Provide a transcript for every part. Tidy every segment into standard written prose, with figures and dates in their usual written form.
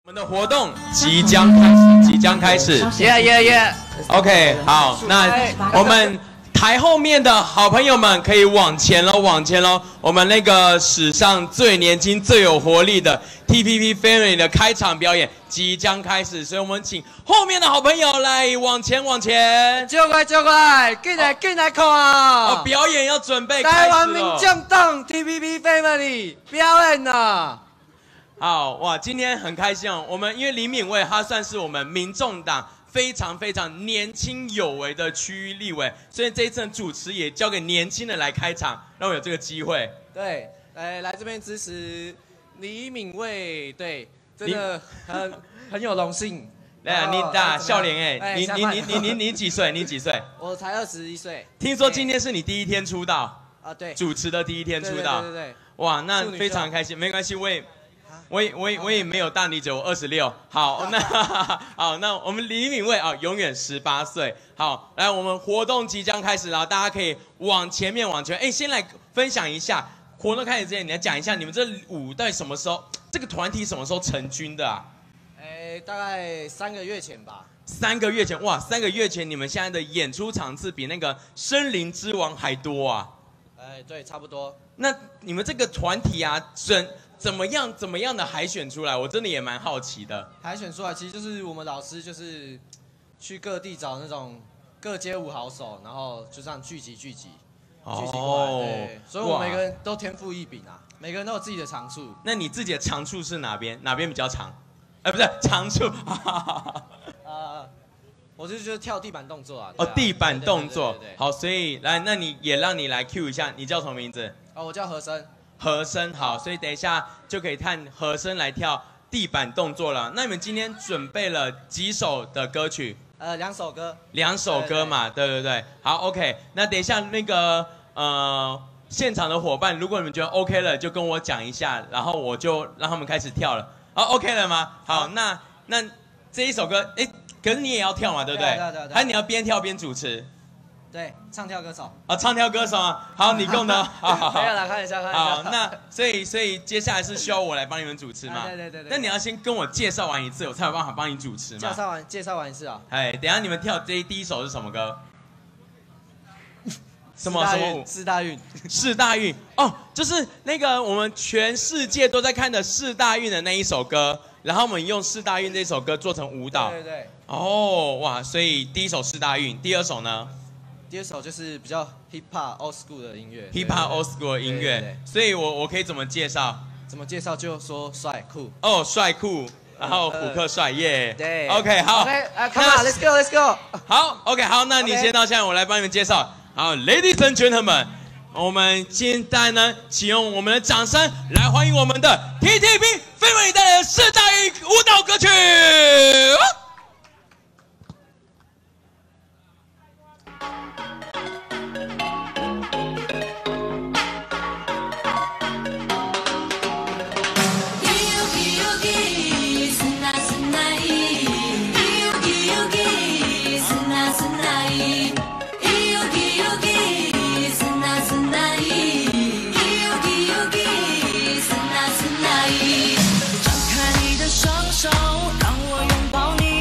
我们的活动即将开始，即将开始。 耶 OK， 好，那我们台后面的好朋友们可以往前喽，往前喽。我们那个史上最年轻、最有活力的 TPP Family 的开场表演即将开始，所以我们请后面的好朋友来往前，往前。 就过来，进来看啊！ 表演要准备开始台湾民众党 TPP Family 表演啊！ 好哇，今天很开心哦。我们因为李敏卫他算是我们民众党非常年轻有为的区域立委，所以这一次的主持也交给年轻人来开场，让我有这个机会。 对，来这边支持李敏卫，对，真的很有荣幸。 来，你大笑脸哎，你几岁？你几岁？ 我才21岁。 听说今天是你第一天出道啊？对， 主持的第一天出道。 对。 哇，那非常开心，没关系，我也没有大你久，我26。好，那我们李敏卫啊，永远18岁。好，来，我们活动即将开始了，大家可以往前面。先来分享一下活动开始之前，你来讲一下你们这舞到底什么时候，这个团体什么时候成军的啊？ 大概3个月前吧。 3个月前，哇，3个月前你们现在的演出场次比那个森林之王还多啊？ 对，差不多。 那你们这个团体啊，怎么样的海选出来？我真的也蛮好奇的。 海选出来其实就是我们老师就是去各地找那种各街舞好手，然后就这样聚集过来。对，所以我们每个人都天赋异禀啊，每个人都有自己的长处。 那你自己的长处是哪边？哪边比较长？不是长处。 我就是跳地板动作啊。 地板动作。对。好，所以来，那让你来 cue 一下，你叫什么名字？ 我叫和声。 和声好，所以等一下就可以看和声来跳地板动作了。那你们今天准备了几首的歌曲 ？2首歌。 2首歌嘛，对。好 ，OK。那等一下那个现场的伙伴，如果你们觉得 OK 了，就跟我讲一下，然后我就让他们开始跳了。好 ，OK 了吗？好，那这一首歌，可是你也要跳嘛，对不对？ 对。 还是你要边跳边主持？ 对，唱跳歌手。 唱跳歌手啊。好，你共的。好。 没有啦，看一下。 好，那所以接下来是需要我来帮你们主持吗？ 对。 那你要先跟我介绍完一次，我才有办法帮你主持吗？ 介绍完一次啊。 等一下你们跳第一首是什么歌？什么舞？ 四大运。 四大运哦，就是那个我们全世界都在看的四大运的那一首歌，然后我们用四大运这首歌做成舞蹈。 对。 哇，所以第一首四大运，第二首呢？ 第二首就是比较 hip hop old school 的音乐 ，hip hop old school 的音乐，所以我可以怎么介绍？ 怎么介绍就说帅酷帅酷，然后虎克帅耶， 对 ，OK 好 ，OK，come on，let's go， 好 ，OK 好，那你先到现在，我来帮你们介绍。好 ，Ladies and Gentlemen， 我们现在呢，请用我们的掌声来欢迎我们的 TTP Family 带来的四大运舞蹈歌曲。 张开你的双手，让我拥抱你。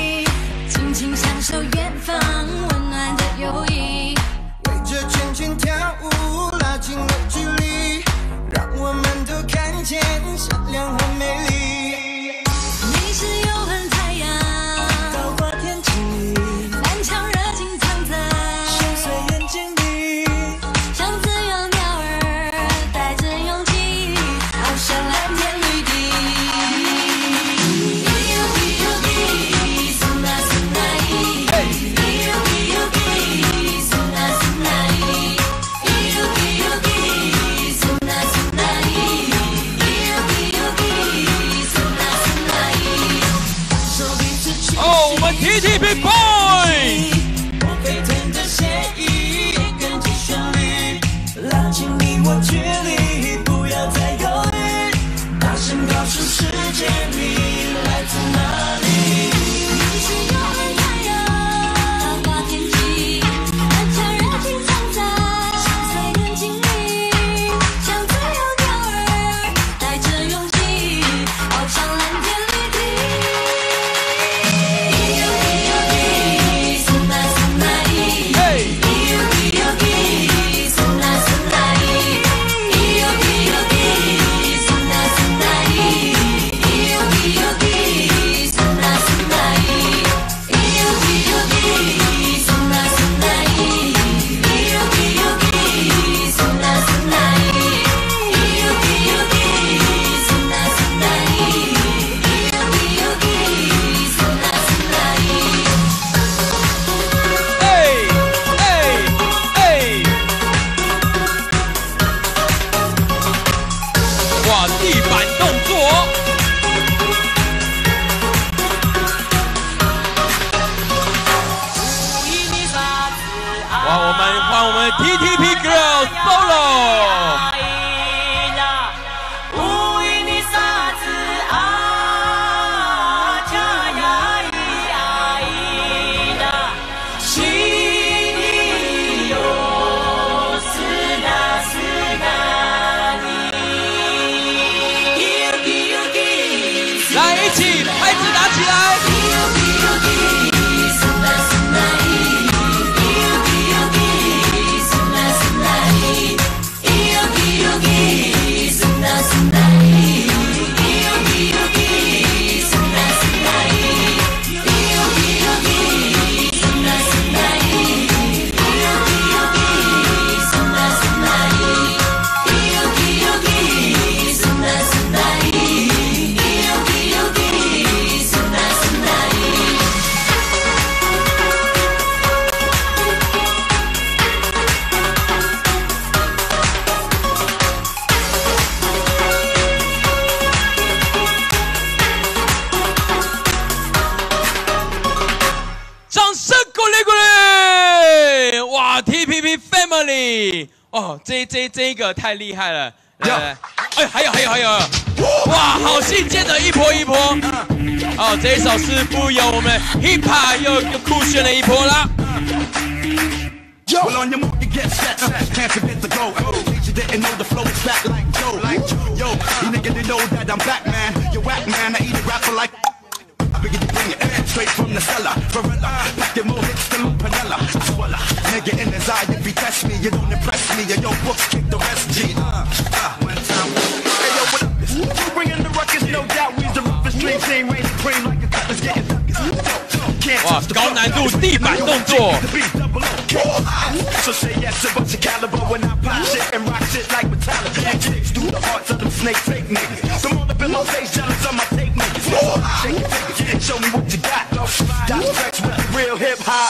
起，拍子打起来。TPP Family 哦，这一个太厉害了！来，哎，还有，哇，好戏接着一波一波。哦，这一首是富有我们 Hip Hop 又酷炫的一波啦。Well, on your mark, you get set. Can't forget the go. You didn't know the flow is back like Joe. Yo, you niggas didn't know that I'm back, man. You whack, man. I eat a rapper like. I figured you bring it straight from the cellar. Gorilla, packing more hits than Panella. I swallow, nigga in his eye. If you test me, you don't impress me. And your books kick the rest. G. One time. Hey yo, what up? You bringing the ruckus? No doubt, we's the roughest dream team. Rain supreme like a cutlass getting duckers. 哇，高难度地板动作。So say yes to bunch of caliber when I pop shit and rock shit like Metallica. Chicks through the hearts of them snake fake niggas. Some all up in my face, jealous of my fake niggas. Shake it, take it, show me what you got. Got flex with the real hip hop.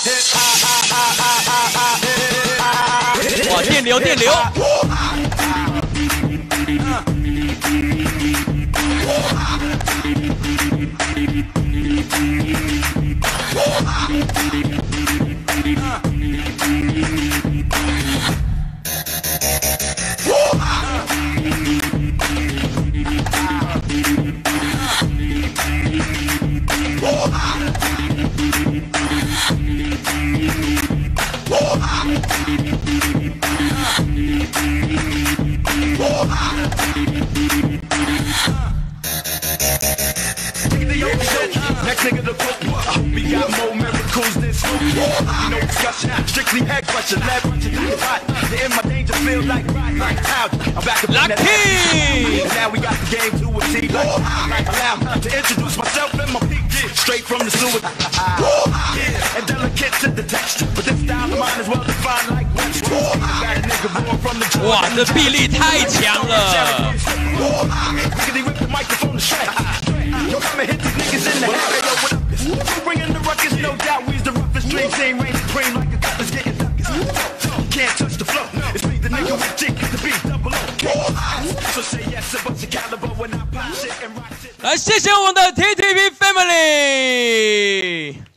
哇，电流。Next nigga to put we got more miracles than Snoop. No discussion, strictly head crushing, lead punching, it's hot. They're in my danger field like how I'm back up in that. And now we got the game to a T. Like allow to introduce myself and my peak straight from the sewer. Yeah, and delicate to the texture, but this style of mine is well defined like West. Got a nigga born from the. 哇，这臂力太强了。They rip the microphone to shred. Yo, come and hit these niggas in the head. Yo, what up? You bringing the ruckus? No doubt, we's the roughest dream team. Rain supreme like a cutlass getting duckers. Can't touch the flow. It's me, the nigga with G, the beat double O. So say yes to bunch of caliber when I pop shit and rock shit. 来，谢谢我们的 TTP Family。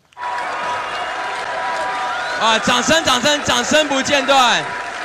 啊，掌声不间断。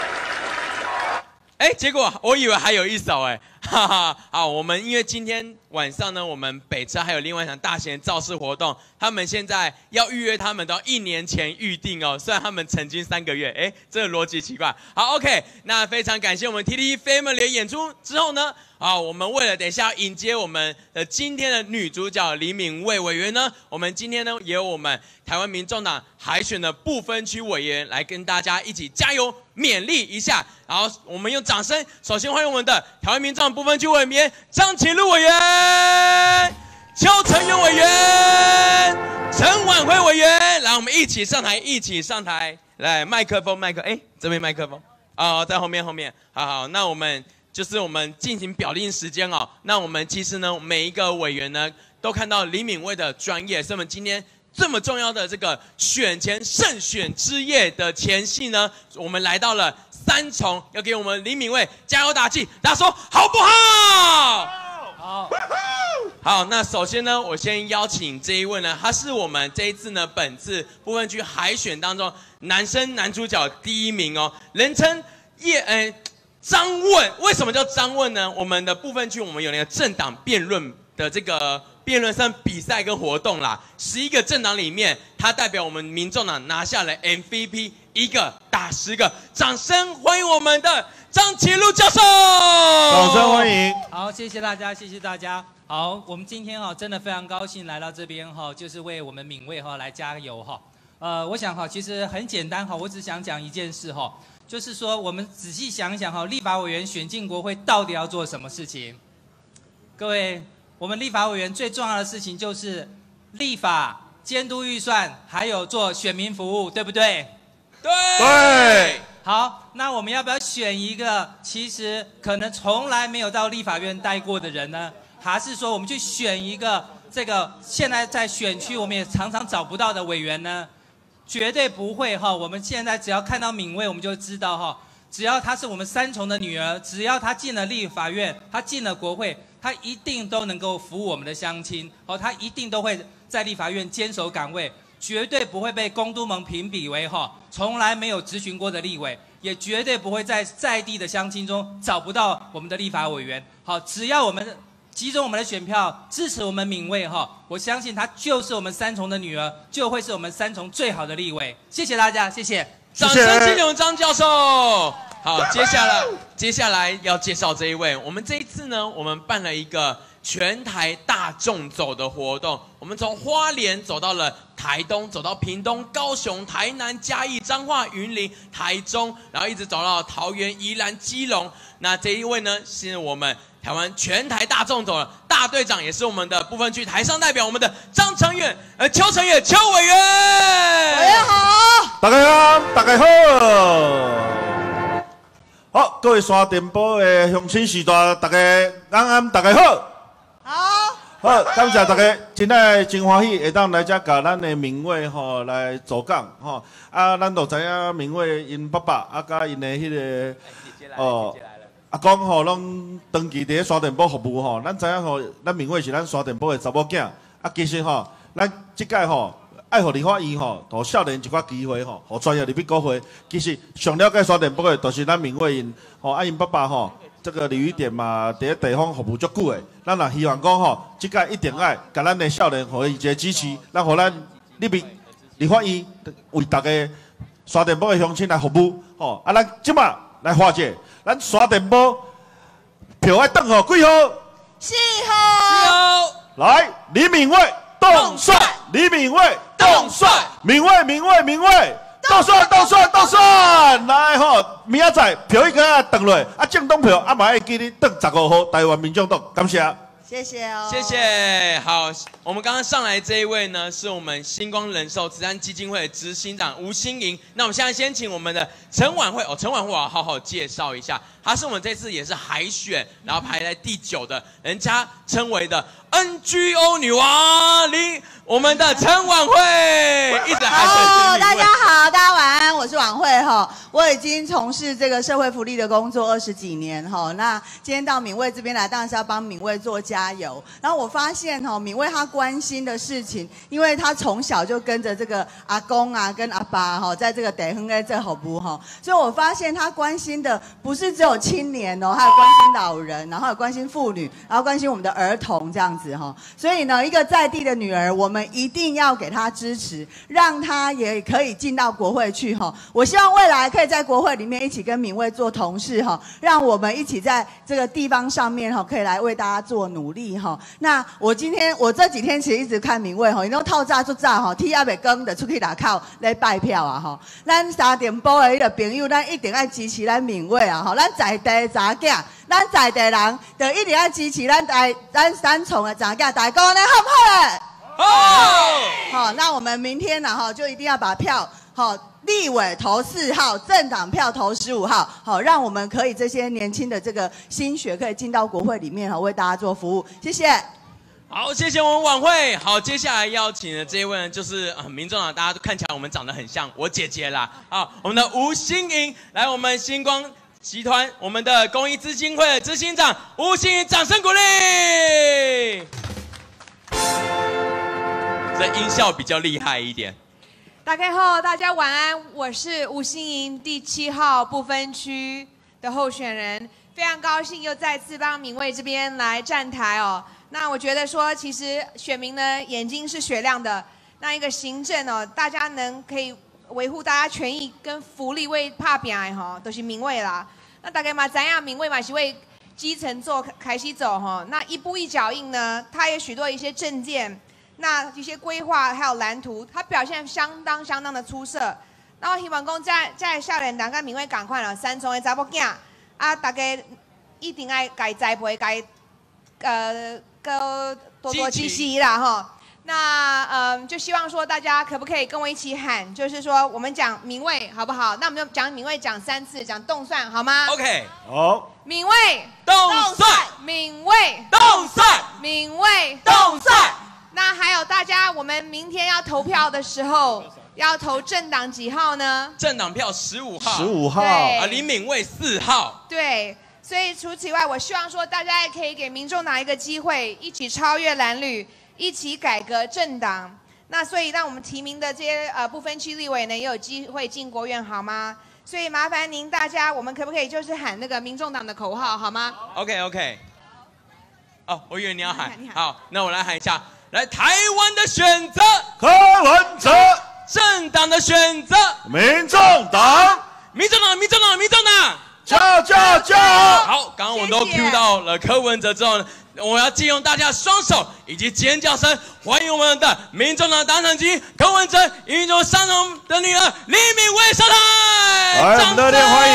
哎，结果我以为还有一首哎。哈哈，好，我们因为今天晚上呢，我们北车还有另外一场大型的造势活动，他们现在要预约，他们都要1年前预定哦。虽然他们曾经3个月，哎，这个逻辑奇怪。好 ，OK， 那非常感谢我们 TTP Family 的演出之后呢，啊，我们为了等一下迎接我们的今天的女主角李敏蔚委员呢，我们今天呢也有我们台湾民众党海选的不分区委员来跟大家一起加油勉励一下。然后我们用掌声，首先欢迎我们的台湾民众党不分区委员张启禄委员、邱成元委员、陈婉慧委员，来，我们一起上台，来，麦克风，哎，这边麦克风，哦，在后面，好，那我们进行表定时间哦。那我们其实呢，每一个委员呢，都看到李敏蔚的专业，所以我们今天这么重要的这个选前胜选之夜的前夕呢，我们来到了三重，要给我们李敏蔚加油打气，大家说好不好？好。好，那首先呢，我先邀请这一位呢，他是我们这一次呢本次不分区海选当中男主角第1名哦，人称张问。为什么叫张问呢？我们的不分区我们有那个政党辩论的这个辩论上比赛跟活动啦，11个政党里面，他代表我们民众党拿下了 MVP， 1个打10个，掌声欢迎我们的张启禄教授！ 掌声欢迎！ 好， 谢谢大家，谢谢大家。好，我们今天真的非常高兴来到这边就是为我们敏卫来加油我想其实很简单我只想讲一件事就是说我们仔细想想立法委员选进国会到底要做什么事情？各位，我们立法委员最重要的事情就是立法、监督预算，还有做选民服务，对不对？ 对。 好，那我们要不要选一个其实可能从来没有到立法院待过的人呢？还是说我们去选一个这个现在在选区我们也常常找不到的委员呢？绝对不会我们现在只要看到敏卫，我们就知道只要她是我们三重的女儿，只要她进了立法院，她进了国会，她一定都能够服务我们的乡亲她一定都会在立法院坚守岗位。绝对不会被公都盟评比为从来没有质询过的立委，也绝对不会在地的乡亲中找不到我们的立法委员。只要我们集中我们的选票支持我们敏卫我相信她就是我们三重的女儿，就会是我们三重最好的立委。谢谢大家，谢谢。 掌声请我们张教授。好，接下来要介绍这一位。我们这一次呢，我们办了一个全台大众走的活动，我们从花莲走到了台东，走到屏东、高雄、台南、嘉义、彰化、云林、台中，然后一直走到桃园、宜兰、基隆。那这一位呢，是我们台湾全台大众走的大队长，也是我们的不分区台上代表，我们的张成远、邱成远、邱委员。 大家好，大家好，大家好。好，各位山电波的乡亲时代，大家安，大家好。好，感谢大家，真爱真欢喜，会当来遮甲咱的敏卫来走讲咱都知影敏卫因爸爸甲因的迄个阿公拢长期伫咧山电波服务咱知影咱敏卫是咱山电波的查某囝其实咱即届爱互立法院互少年一寡机会互专业入去国会。其实上了解山电波的，就是咱敏卫因因爸爸这个鲤鱼店嘛，伫咧地方服务足久的，咱也希望讲即届一定爱甲咱的少年互伊一个支持，咱互咱立法院为大家山电波的乡亲来服务咱即马来化解，咱山电波票爱登几号？4号。来，李敏卫动算，李敏卫动算，敏卫。倒算，来明仔载票已经登落，政党票嘛要记你登15号台湾民众党，感谢。 谢谢哦， 谢谢。好，我们刚刚上来这一位呢，是我们星光人寿慈善基金会的执行长吴欣莹。那我们现在先请我们的陈婉慧陈婉慧我要好好介绍一下，她是我们这次也是海选，然后排在第9的，人家称为的 NGO 女王我们的陈婉慧，一直海选。 大家好，大家晚安，我是婉慧我已经从事这个社会福利的工作20几年那今天到敏卫这边来，当然是要帮敏卫做加油。然后我发现敏卫他关心的事情，因为他从小就跟着这个阿公跟阿爸在这个地方在这服务所以我发现他关心的不是只有青年还有关心老人，然后有关心妇女，然后关心我们的儿童这样子所以呢，一个在地的女儿，我们一定要给她支持，让她也可以进到国会去我希望未来可以在国会里面一起跟敏卫做同事让我们一起在这个地方上面可以来为大家做努力那我这几天其实一直看敏卫你都透早出早天还没光就出去拿靠来拜票咱三点播的迄个朋友，咱一定要支持咱敏卫咱在地查囝，咱在地人就一定要支持咱三重的查囝，大家讲呢好不好？好，那我们明天就一定要把票立委投4号，政党票投15号，让我们可以这些年轻的这个新血可以进到国会里面为大家做服务，谢谢。 好，谢谢我们晚会。好，接下来邀请的这一位呢，就是民众党，大家都看起来我们长得很像我姐姐啦。好，我们的吴欣莹来，我们星光集团我们的公益基金会的执行长吴欣莹，掌声鼓励。这音效比较厉害一点。 大家好，大家晚安，我是吴欣莹，第7号不分区的候选人，非常高兴又再次帮敏卫这边来站台那我觉得说，其实选民呢眼睛是雪亮的，那一个行政大家可以维护大家权益跟福利为拍拼的都是敏卫啦。那大家嘛知影敏卫嘛是为基层做开始走哈，那一步一脚印呢，它有许多一些政见，那一些规划还有蓝图，它表现相当的出色。那我希望讲在少年人甲民卫同款哦，三重的查某囝啊，大家一定爱该栽培，该多积极啦哈。那就希望说大家可不可以跟我一起喊，就是说我们讲民卫好不好？那我们就讲民卫讲3次，讲动算好吗 ？OK， 好。 民卫动算， 民卫动算， 民卫动算。 那还有大家，我们明天要投票的时候，要投政党几号呢？ 政党票15号。 15号。 啊，李敏卫4号。 对。所以除此以外，我希望说大家也可以给民众党一个机会，一起超越蓝绿，一起改革政党。那所以让我们提名的这些不分区立委呢，也有机会进国院，好吗？所以麻烦您大家，我们可不可以就是喊那个民众党的口号，好吗 ？OK。哦，我以为你要喊。好，那我来喊一下。来，台湾的选择， 柯文哲； 政党的选择， 民众党。 民众党。 叫！ 好，刚刚我们都 Q 到了柯文哲之后呢，我要借用大家双手以及尖叫声，欢迎我们的民众党党产机柯文哲以及上场的女儿李敏卫上台， 来，我们热烈欢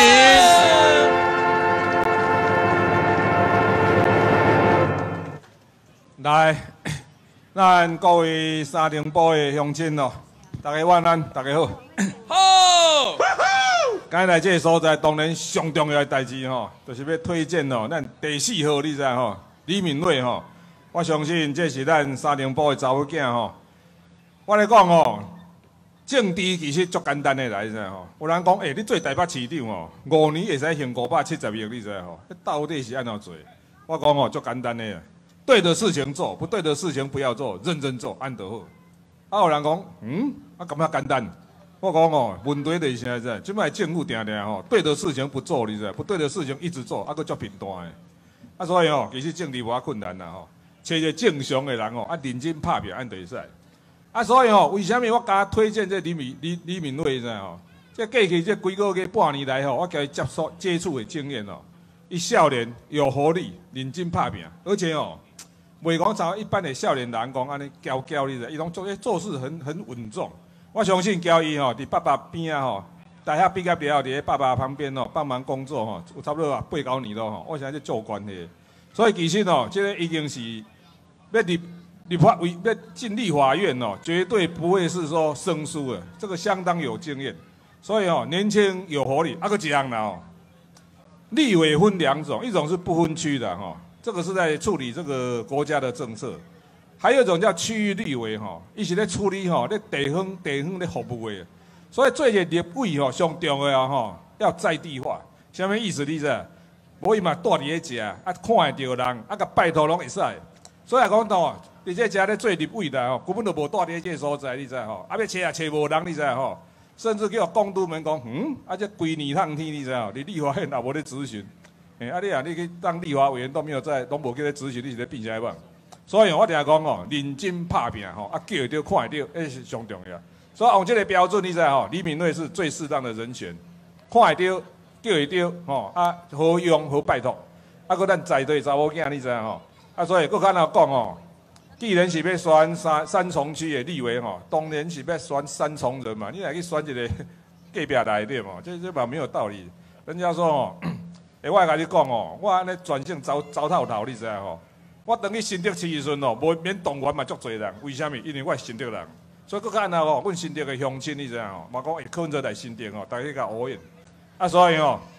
迎！来，咱各位沙丁堡的乡亲哦，大家晚安，大家好。 好。 今日来这个所在，当然上重要的代志吼，就是要推荐哦，咱第4号你知吼，李敏卫吼。我相信这是咱沙丁堡的查某囝吼。我来讲吼，政治其实足简单的来，你知吼。有人讲，你做台北市长哦，5年会使还570亿，你知吼？到底是安怎做？我讲哦，足简单的，对的事情做，不对的事情不要做，认真做，安就好。啊，有人讲，感觉简单。我讲哦，问题就是现在，即摆政府定吼，对的事情不做，你知？不对的事情一直做，佫足贫惰的。啊，所以其实政治无困难啦吼，找一个正常的人认真拍拼，安就会使。啊，所以为什么我甲推荐这李敏卫，你知吼？这过去这几个月、半年来我甲伊接触的经验伊少年有活力，认真拍拼，而且袂讲像一般的少年人讲安尼娇娇，你知？伊拢做事很稳重。我相信交伊伫爸爸边啊大学毕业了后，伫爸爸旁边帮忙工作有差不多8、9年了我现在在做关系，所以其实这个已经是要要进立法院绝对不会是说生疏的，这个相当有经验，所以年轻有活力。佫一样啦立委分2种，一种是不分区的这个是在处理这个国家的政策。还有一种叫区域立委伊是咧处理咧地方咧服务的，所以做一个立委上重要要在地化。什么意思？你知？无伊嘛住伫咧遮，看会到人，甲拜托拢会使。所以讲你这遮咧做立委的根本就无住伫咧这个所在，你知要找无人，你知甚至叫公督们讲，这规年趟天，你知你立法院也无咧咨询，你去当立法委员都没有在，拢无去咧咨询，你是咧变啥物？所以我定讲认真拍拼叫会到看会到，是上重要。所以用这个标准，你知李敏卫是最适当的人选，看会到，叫会到好用好拜托。佫咱在地查某囝，你知所以佫敢若讲既然是要选三重区的立委当然是要选3重人嘛，你来去选一个隔壁来对嘛？这嘛没有道理。人家说我甲你讲我安尼专性走透透，你知我当去新竹市时阵无免动员嘛足侪人，为虾米？因为我是新竹人，所以佫敢若阮新竹的乡亲，你知嘛讲柯文哲来新竹大家甲応援。所以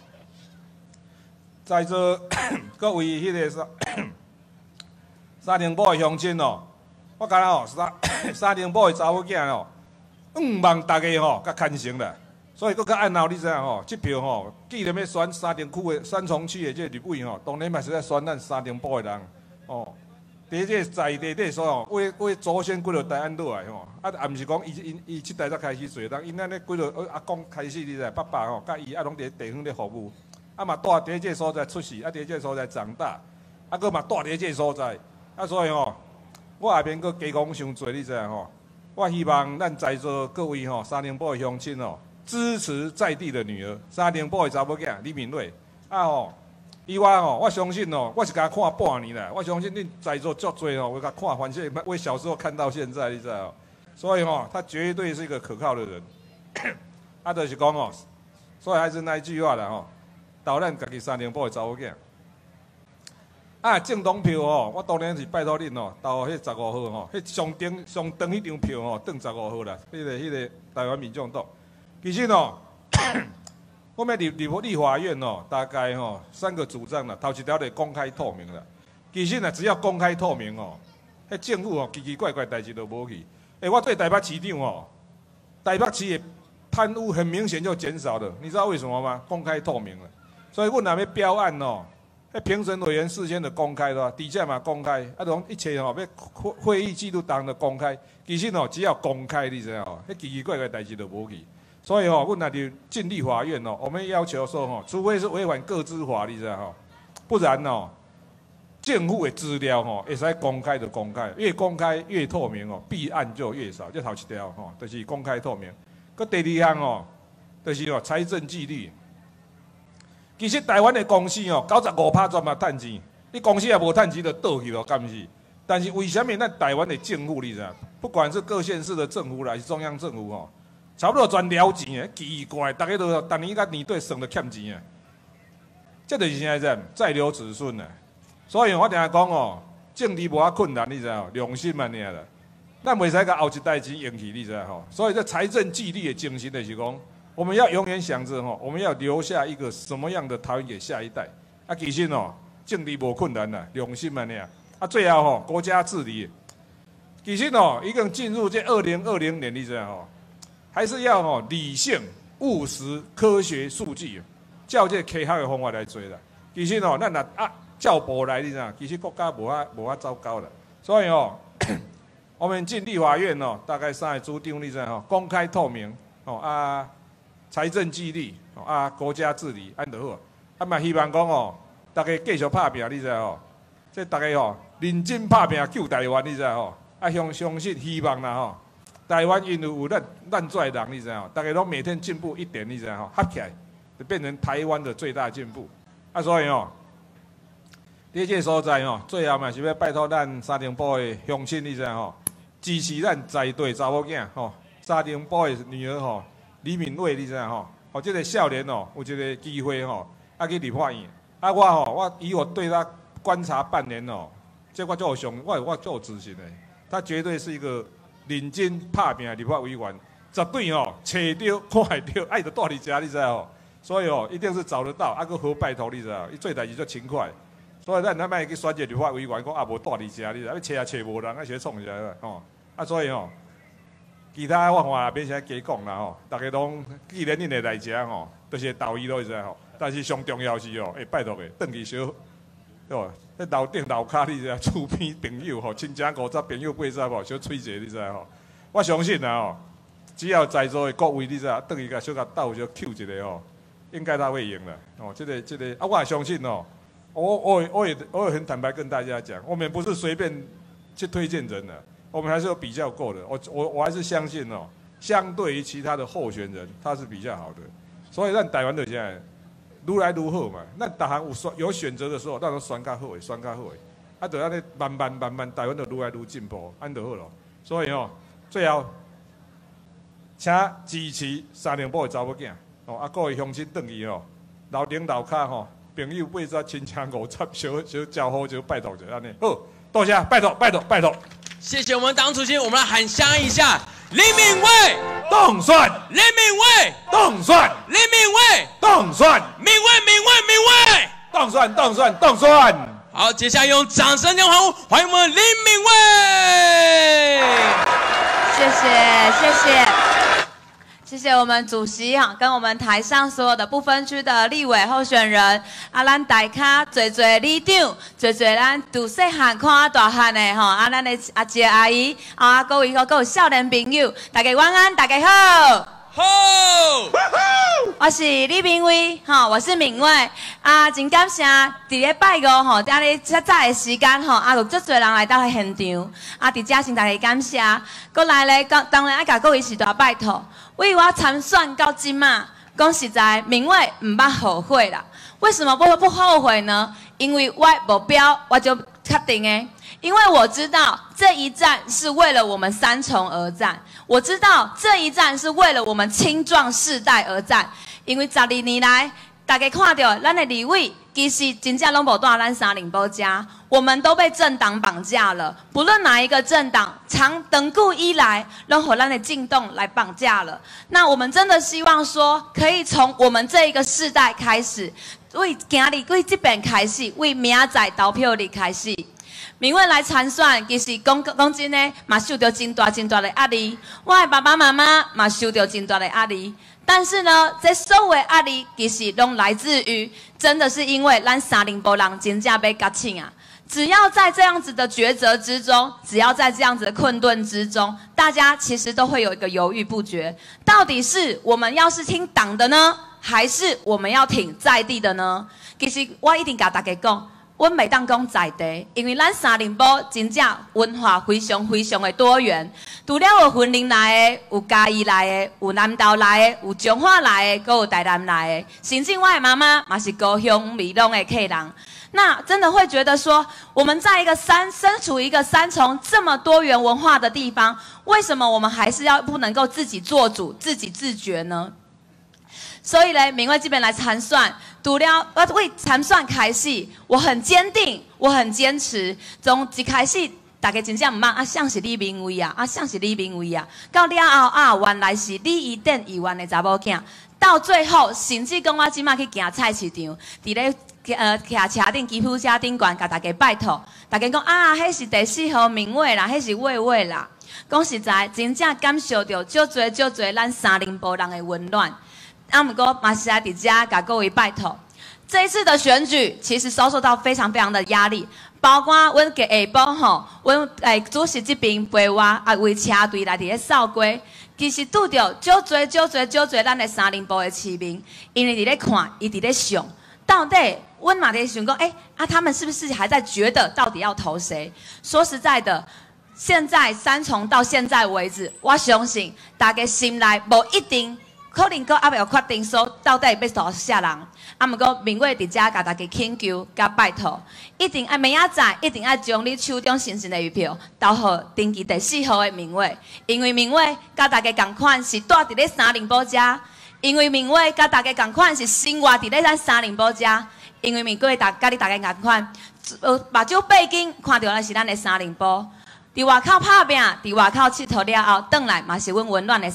在座各位迄个沙丁堡的乡亲我感觉沙丁堡的查某囝望大家甲牵成啦。所以佫较按闹，你知这票既然要选三重区的这立委当然嘛是在选咱沙丁堡的人。第一个在地底所为祖先几落代安落来也毋是讲伊即代才开始做，因安尼几落阿公开始，你知爸爸甲伊拢伫地方咧服务，嘛住伫这个所在出世，伫这个所在长大，佫嘛住伫这个所在，所以我也免佫加讲伤多，你知我希望咱在座各位沙丁堡的乡亲支持在地的女儿，沙丁堡的查某囝李敏卫以外吼，我相信哦，我是甲看半年啦。我相信恁在座足多哦，我甲看，反正我小时候看到现在，你知道？所以吼，他绝对是一个可靠的人。啊，就是讲哦，所以还是那一句话啦吼，投咱家己3零堡的查某囝。啊，政党票吼，我当然是拜托恁哦，投迄15号吼，迄上长迄张票吼，登15号啦，迄个台湾民众党。其实哦。我们立法院哦，大概哦3个主张啦，头一条就公开透明啦。其实呢，只要公开透明哦，迄政府哦奇奇怪怪代志都无去。我对台北市长哦，台北市的贪污很明显就减少了，你知道为什么吗？公开透明了。所以我若要标案哦，评审委员事先的公开的，底下嘛公开，拢一切哦要会议记录档的公开。其实哦，只要公开，你知道哦，迄奇奇怪怪代志都无去。所以哦，我那就进立法院哦，我们要求说哦，除非是违反个资法，你知道哈，不然哦，政府的资料哦，会使公开就公开，越公开越透明哦，弊案就越少。这头一条吼，就是公开透明。佮第二项哦，就是哦财政纪律。其实台湾的公司哦，95%全嘛趁钱，你公司也无趁钱就倒去咯，敢是？但是为什么咱台湾的政府你知道？不管是各县市的政府还是中央政府哦。差不多全了钱诶，奇怪，大家都逐年甲年底算都欠钱啊，这就是现在在留子孙啊。所以我定讲哦，政治无遐困难，你知道？良心嘛尔啦，咱袂使甲后一代钱用去，你知道吼？所以这财政纪律的精神就是讲，我们要永远想着吼，我们要留下一个什么样的台湾给下一代。啊，其实哦，政治无困难啦，良心嘛尔。啊，最后吼，国家治理，其实哦，已经进入这2020年，你知道吼？还是要吼理性、务实、科学数据，照这科学的方法来做啦。其实哦，咱若照步来，你知道，其实国家无遐糟糕啦。所以哦，我们进立法院哦，大概3个主张，你知道吼，公开透明哦财政纪律国家治理安就好。嘛希望讲哦，大家继续拍拼，你知道吼，这大家吼认真拍拼救台湾，你知道吼，相信希望啦吼。台湾因为有咱做的人，你知道大家都每天进步一点，你知道合起来就变成台湾的最大进步。所以哦，在这个所在哦，最后嘛是要拜托咱3零堡的乡亲，你知道吼，支持咱在地查某囝吼，3零堡的女儿吼，李敏慧，你知道吼，这个少年哦，有这个机会吼，去立法院。我以我对他观察半年哦，这我就有相，我就有自信的，他绝对是一个。认真拍拼立法委员，绝对哦，找到、看得到，爱就住伫遮，你知道吼？所以哦，一定是找得到，搁好拜托，你知道？伊做代志足勤快，所以咱莫去选一个立法委员，讲无住伫遮，你知道？要找也找无人，是创啥个吼？所以吼，其他我看免啥加讲啦吼，大家拢既然恁会来遮吼，都是道义咯，你知吼？但是上重要是哦，拜托个，转去小，哦。迄楼顶楼骹，你知厝边朋友吼，亲戚50朋友80吼，小吹者，你知吼？我相信啊吼，只要在座的各位，你知转去甲小甲斗小 Q 一个吼，应该他会赢了。哦，这个我也相信哦，我也很坦白跟大家讲，我们不是随便去推荐人的，我们还是有比较过的。我还是相信哦，相对于其他的候选人，他是比较好的。所以咱台湾的现在。愈来愈好嘛，咱逐项有选择的时候，咱都选较好诶，选较好诶，就安尼慢慢，台湾就愈来愈进步，安就好咯。所以哦，最后，请支持3零堡诶查某囝，各位乡亲转去吼，楼顶楼骹吼，朋友80、亲戚50，小招呼就拜托者安尼。好，多谢，拜托。 谢谢我们党主席，我们来喊响一下。林敏慧当选， 林敏慧当选， 林敏慧当选， 敏慧当选。 好，接下来用掌声跟欢呼欢迎我们林敏慧。 谢谢我们主席哈，跟我们台上所有的不分区的立委候选人，咱大咖侪里长，侪咱从细汉看大汉的吼，咱的阿姐阿姨，各位各有少年朋友，大家晚安，大家好。 好， 我是李敏慧，我是敏慧，真感谢伫咧拜五吼，在咧较早的时间吼，有足侪人来到现场，伫遮先大家感谢，搁来咧，当然爱甲各位时大拜托，为我参选到今嘛，讲实在，敏慧毋捌后悔啦。 为什么不后悔呢？因为我的目标我就确定的，因为我知道这一战是为了我们三重而战，我知道这一战是为了我们青壮世代而战。因为12年来，大家看到咱的立委其实真正拢无住咱309家，我们都被政党绑架了。不论哪一个政党，长久以来拢和咱的进动来绑架了。那我们真的希望说，可以从我们这一个世代开始。为今日为这边开始，为明仔投票日开始，民委来参选，其实讲真呢，嘛受到真大的压力。我的爸爸妈妈嘛受到真大的压力，但是呢，这所有的压力其实拢来自于，真的是因为咱309人真正要觉醒啊！只要在这样子的抉择之中，只要在这样子的困顿之中，大家其实都会有一个犹豫不决，到底是我们要是听党的呢？还是我们要挺在地的呢？其实我一定甲大家讲，我袂当讲在地，因为咱309真正文化非常的多元。除了有云林来的，有嘉义来的，有南投来的，有彰化来的，还有台南来的，甚至我的妈妈嘛是高雄美浓的客人。那真的会觉得说，我们在身处一个三重这么多元文化的地方，为什么我们还是不能够自己做主、自己自觉呢？所以呢，民委这边来参选，除了为参选开始，我很坚定，我很坚持，从一开始大家真正唔捌像是李明威啊，像是李明威啊，到了后原来是李宜典议员的查某囝，到最后甚至讲我即马去行菜市场，伫咧骑车顶吉普车顶悬，甲大家拜托，大家讲迄是第4号民委啦，迄是魏啦。讲实在，真正感受到少侪咱309人的温暖。不过嘛是在伫遮甲各位拜托，这一次的选举其实遭受到非常的压力，包括阮下晡吼，阮主席这边陪我为车队来伫咧扫过，其实拄着少侪咱的309的市民，因为伫咧看，伊伫咧想，到底阮嘛伫想讲，他们是不是还在觉得到底要投谁？说实在的。现在三重到现在为止，我相信大家心内无一定，可能阁还未有决定说到底要投啥人。不过民委伫遮甲大家请求甲拜托，一定爱明仔载一定爱将你手中神的一票投予登记第4号的民委，因为民委甲大家同款是住伫咧309遮，因为民委甲大家同款是生活伫咧咱309遮，因为民委甲你大家同款，目睭背景看到的是咱的309。伫外口拍拼，伫外口佚佗了后，转来嘛是阮温暖的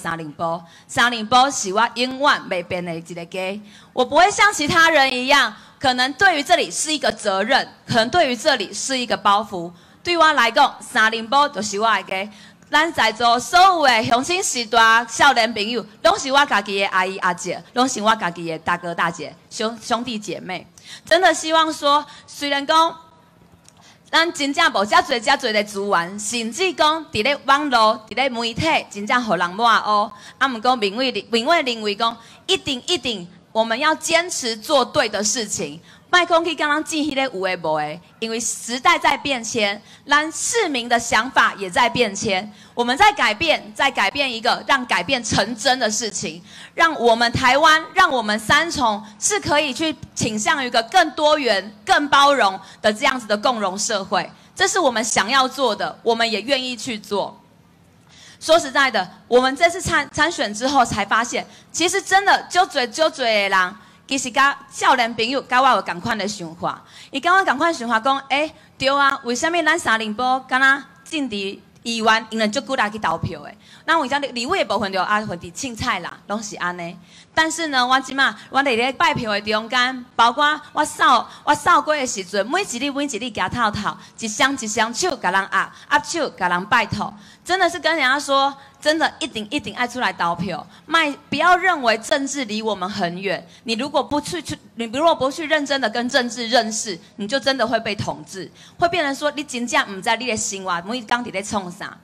309。309是我永远袂变的一个家。我不会像其他人一样，可能对于这里是一个责任，可能对于这里是一个包袱。对我来讲，309就是我的家。咱在座所有的乡亲时代少年朋友，拢是我家己的阿姨阿姐，拢是我家己的大哥大姐、兄弟姐妹。真的希望说，虽然讲。咱真正无遮侪的资源，甚至讲伫咧网络、伫咧媒体，真正互人抹黑。不过民委认为讲，一定，我们要坚持做对的事情，莫讲去跟人争迄个有诶无诶，因为时代在变迁，咱市民的想法也在变迁。我们在改变一个让改变成真的事情，让我们台湾，让我们三重是可以去倾向于一个更多元、更包容的这样子的共融社会。这是我们想要做的，我们也愿意去做。说实在的，我们这次参选之后才发现，其实真的就最的人，其实甲少年朋友甲我有同款的想法。伊甲我同款想法讲，对啊，为什么咱309敢若政治议员因为足久来去投票的？那为啥立委的部分就分伫凊彩啦，拢是安尼。但是呢，我即马我伫咧拜票的中间，包括我扫过的时阵，每一日行透透，一双手甲人握手甲人拜托，真的是跟人家说，真的一定爱出来投票，不要认为政治离我们很远。你如果不去认真的跟政治认识，你就真的会被统治，会变成说你真正唔知你的生活每天伫咧创啥。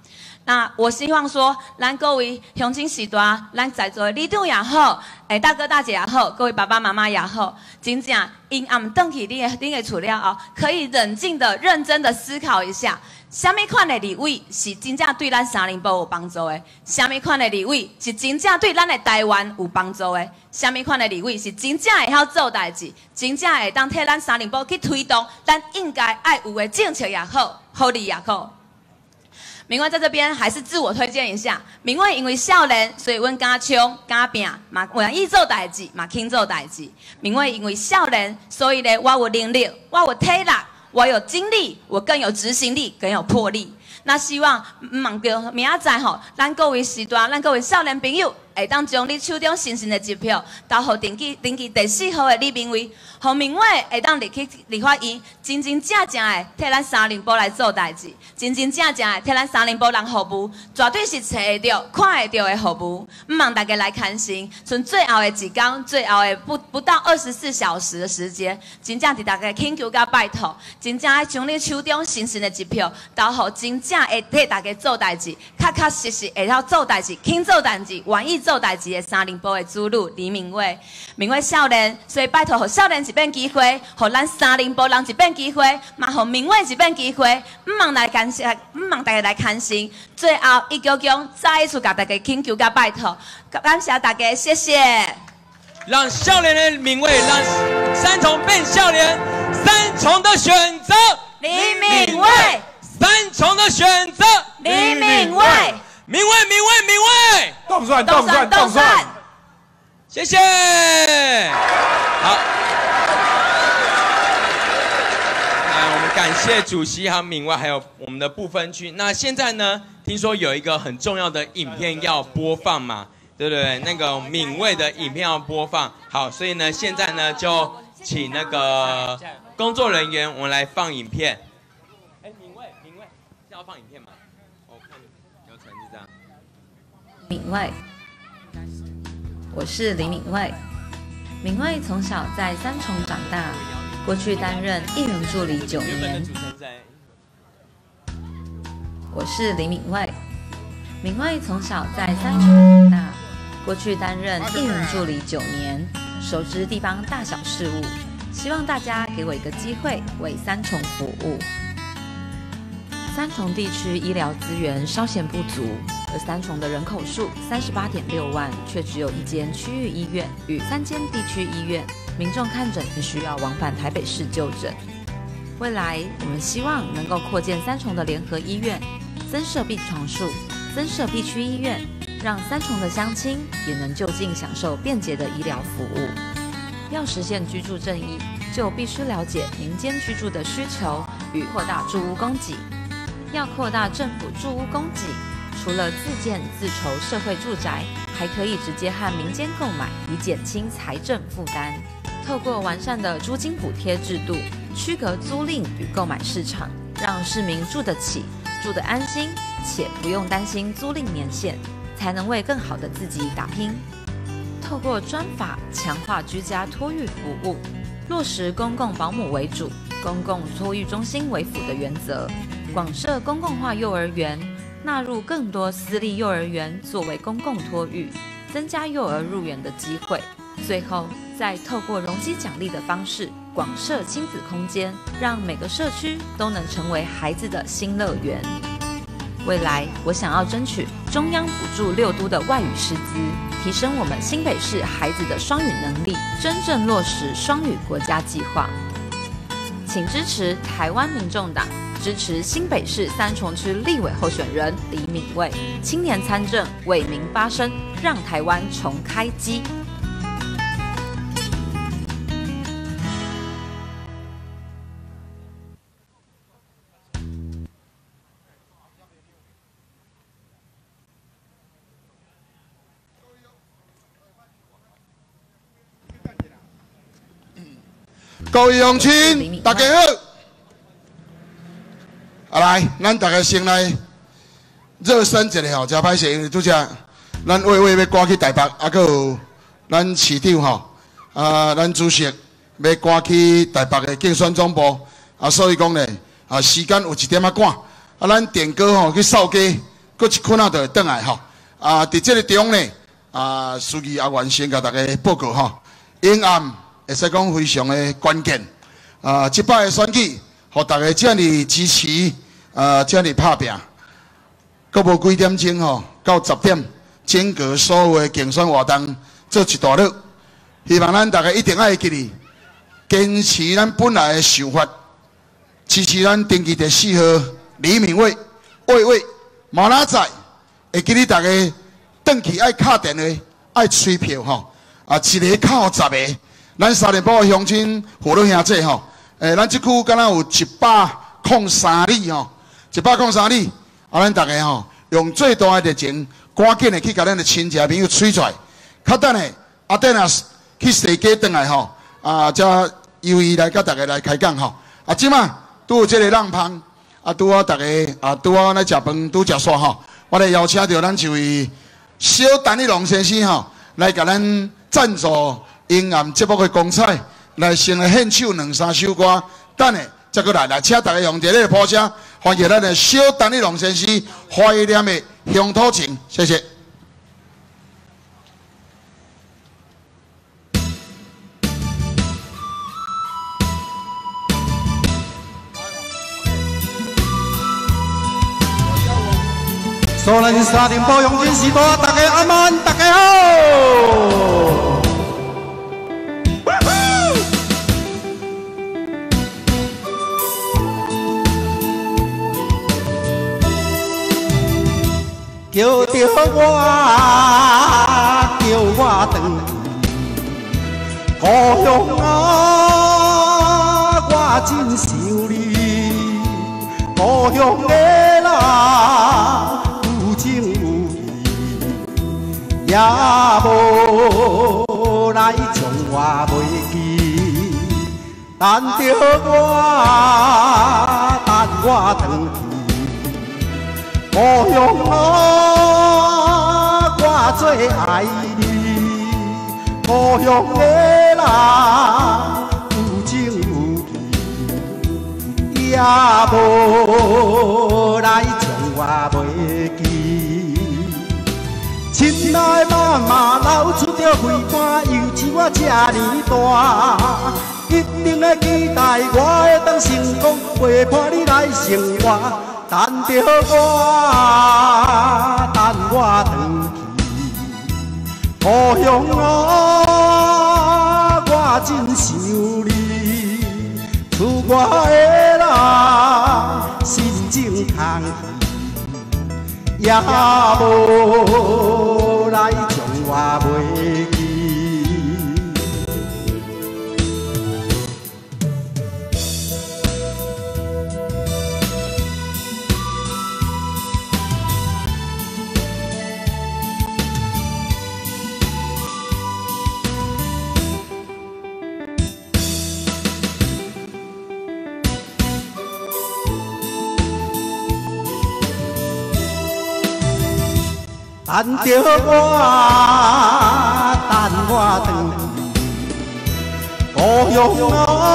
那我希望说，咱各位乡亲时代，咱在座的里长也好，大哥大姐也好，各位爸爸妈妈也好，真正因暗回去你的厝了后，可以冷静的、认真的思考一下。什么款的立委是真正对咱三林埔有帮助的？什么款的立委是真正对咱的台湾有帮助的？什么款的立委是真正会晓做代志，真正会当替咱三林埔去推动咱应该爱有的政策也好，福利也好。明伟在这边还是自我推荐一下，明伟因为少年，所以阮敢冲敢拼，嘛愿意做代志，嘛肯做代志。明伟因为少年，所以呢，我有能力，我有体力。我有精力，我更有执行力，更有魄力。那希望望着明仔载吼，咱各位时代，咱各位少年朋友，会当将你手中新的一票投互登记第4号的李明伟，互明伟会当入去立法院，真真正正的替咱三林埔来做代志，真真正正的替咱三林埔人服务，绝对是找会到、看会到的服务。唔望大家来看心，剩最后的一天，最后的不到24小时的时间，真正替大家请求甲拜托，真正爱将你手中新的一票投互真正会替大家做代志，确实实会晓做代志、肯做代志、愿意做代志的三林埔的主女李明伟，明伟少年，所以拜托，互少年一遍机会，互咱三林埔人一遍机会，嘛互明伟一遍机会，唔望大家来看心。最后一鞠躬，再一次甲大家请求甲拜托，感谢大家，谢谢。 让少年的明伟，让三重变少年，三重的选择李明伟， 三重的选择李明伟， 明伟， 动算， 谢谢。好，我们感谢主席还有明伟，还有我们的不分区。那现在呢，听说有一个很重要的影片要播放嘛，对不对？那个明伟的影片要播放。好，所以呢，现在呢就请那个工作人员，我们来放影片。明伟，是要放影片吗？我看流程是这样。 明伟，我是李敏慧。敏慧从小在三重长大，过去担任艺人助理9年。我是李敏慧。敏慧从小在三重长大，过去担任艺人助理9年，熟知地方大小事务。希望大家给我一个机会，为三重服务。三重地区医疗资源稍显不足，而三重的人口数38.6万，却只有1间区域医院与3间地区医院，民众看诊需要往返台北市就诊。未来我们希望能够扩建三重的联合医院，增设病床数，增设地区医院，让三重的乡亲也能就近享受便捷的医疗服务。要实现居住正义，就必须了解民间居住的需求与扩大住屋供给。要扩大政府住屋供给，除了自建自筹社会住宅，还可以直接和民间购买，以减轻财政负担。透过完善的租金补贴制度，区隔租赁与购买市场，让市民住得起、住得安心，且不用担心租赁年限，才能为更好的自己打拼。透过专法强化居家托育服务，落实公共保姆为主、公共托育中心为辅的原则，广设公共化幼儿园，纳入更多私立幼儿园作为公共托育，增加幼儿入园的机会。最后，再透过容积奖励的方式，广设亲子空间，让每个社区都能成为孩子的新乐园。未来，我想要争取中央补助6都的外语师资，提升我们新北市孩子的双语能力，真正落实双语国家计划。请支持台湾民众党，支持新北市三重区立委候选人李敏慧，青年参政，为民发声，让台湾重开机。 各位乡亲，大家好。来，咱大家先来热身一下吼，真歹势，因为拄则咱委要赶去台北，还有咱市长吼，咱主席要赶去台北的竞选总部，所以讲呢，时间有一点仔赶，咱电哥吼去扫街， 过一困啊就会转来吼。啊，伫这个中呢，司仪也完先甲大家报告吼，英暗会使讲非常的关键。这摆的选举，互大家这么支持，这么拍拼，阁无几点钟吼，到10点，整个所有的竞选活动做一大路。希望咱大家一定要会记哩，坚持咱本来的想法，支持咱登记第4号李敏伟伟，明仔载会记哩大家转去爱敲电话，爱催票吼，一个靠10个，咱沙林堡乡亲父老兄弟吼，咱这区敢若有103里吼，103里，咱大家吼用最大的热情，赶紧的去甲咱的亲戚朋友催出来，较等的等下。去西街转来吼，才由伊来甲大家来开讲吼。即马拄有即个浪芳，拄好大家拄好来食饭，拄食煞吼。我来邀请到咱这位小陈立龙先生吼，来甲咱赞助英暗节目的光彩，来先来献唱2-3首歌，等下再过来，请大家用热烈的掌声，欢迎咱的小陈立龙先生怀念的乡土情，谢谢。 所咱是沙林堡乡亲时代，大家阿慢，大家好。叫着我，叫我回故乡啊，我真想你，故乡的人。也无来将我袂记，等着我，等我回去故乡啊，我最爱你，故乡的人有情有义，也无来将我袂记。亲爱妈妈流出着泪汗，幼稚我这呢大，一定会期待我会当成功，陪伴你来生活。等着我，等我回去故乡啊，我真想你，厝外的人心情空虚。也无来将我袂记，等着我，等我回故乡啊，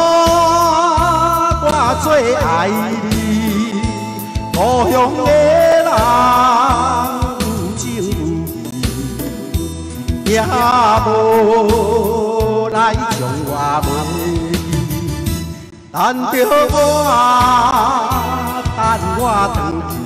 我最爱你，故乡的人有情有义，也无来将我袂记。等着我，等我回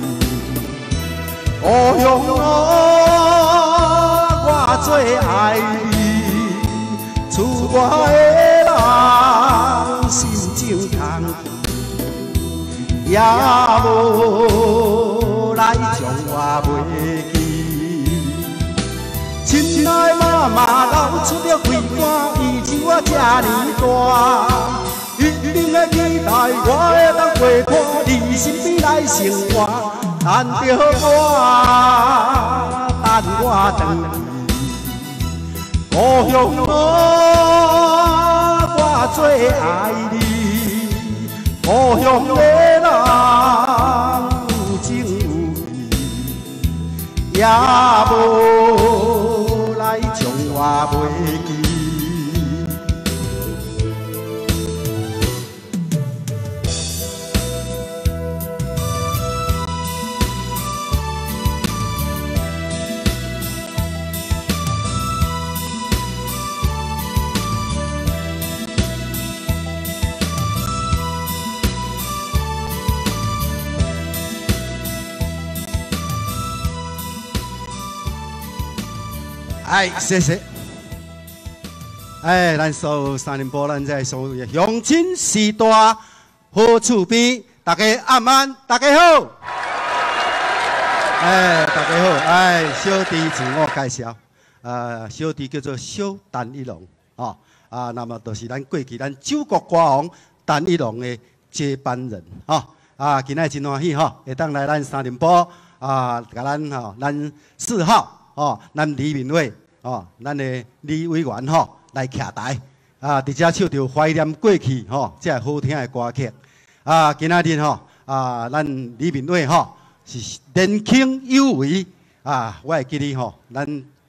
故乡啊，我最爱你，厝外的人心情空虚，也无来将我袂记。亲爱妈妈流出了泪汗，伊像我这呢大，一定会期待我会当陪伴你身边来生活。等着我，等我回去故乡啊，我最爱你，故乡的人有情有义，也无来将我袂记。 哎，谢谢。哎，咱所有三林波，咱在所有的乡亲时代好厝边，大家晚安，大家好。哎，大家好，哎，小弟自我介绍，小弟叫做小陈一龙，哦，那么就是咱过去咱九国歌王陈一龙的接班人，哦，今仔真欢喜吼，会当来咱三林波，甲咱吼，咱4号，哦，咱李明伟，哦，咱的李委员吼来徛台，伫遮唱着怀念过去吼，这好听的歌曲，今仔日吼，咱李明伟吼。是年轻有为我会记得吼，咱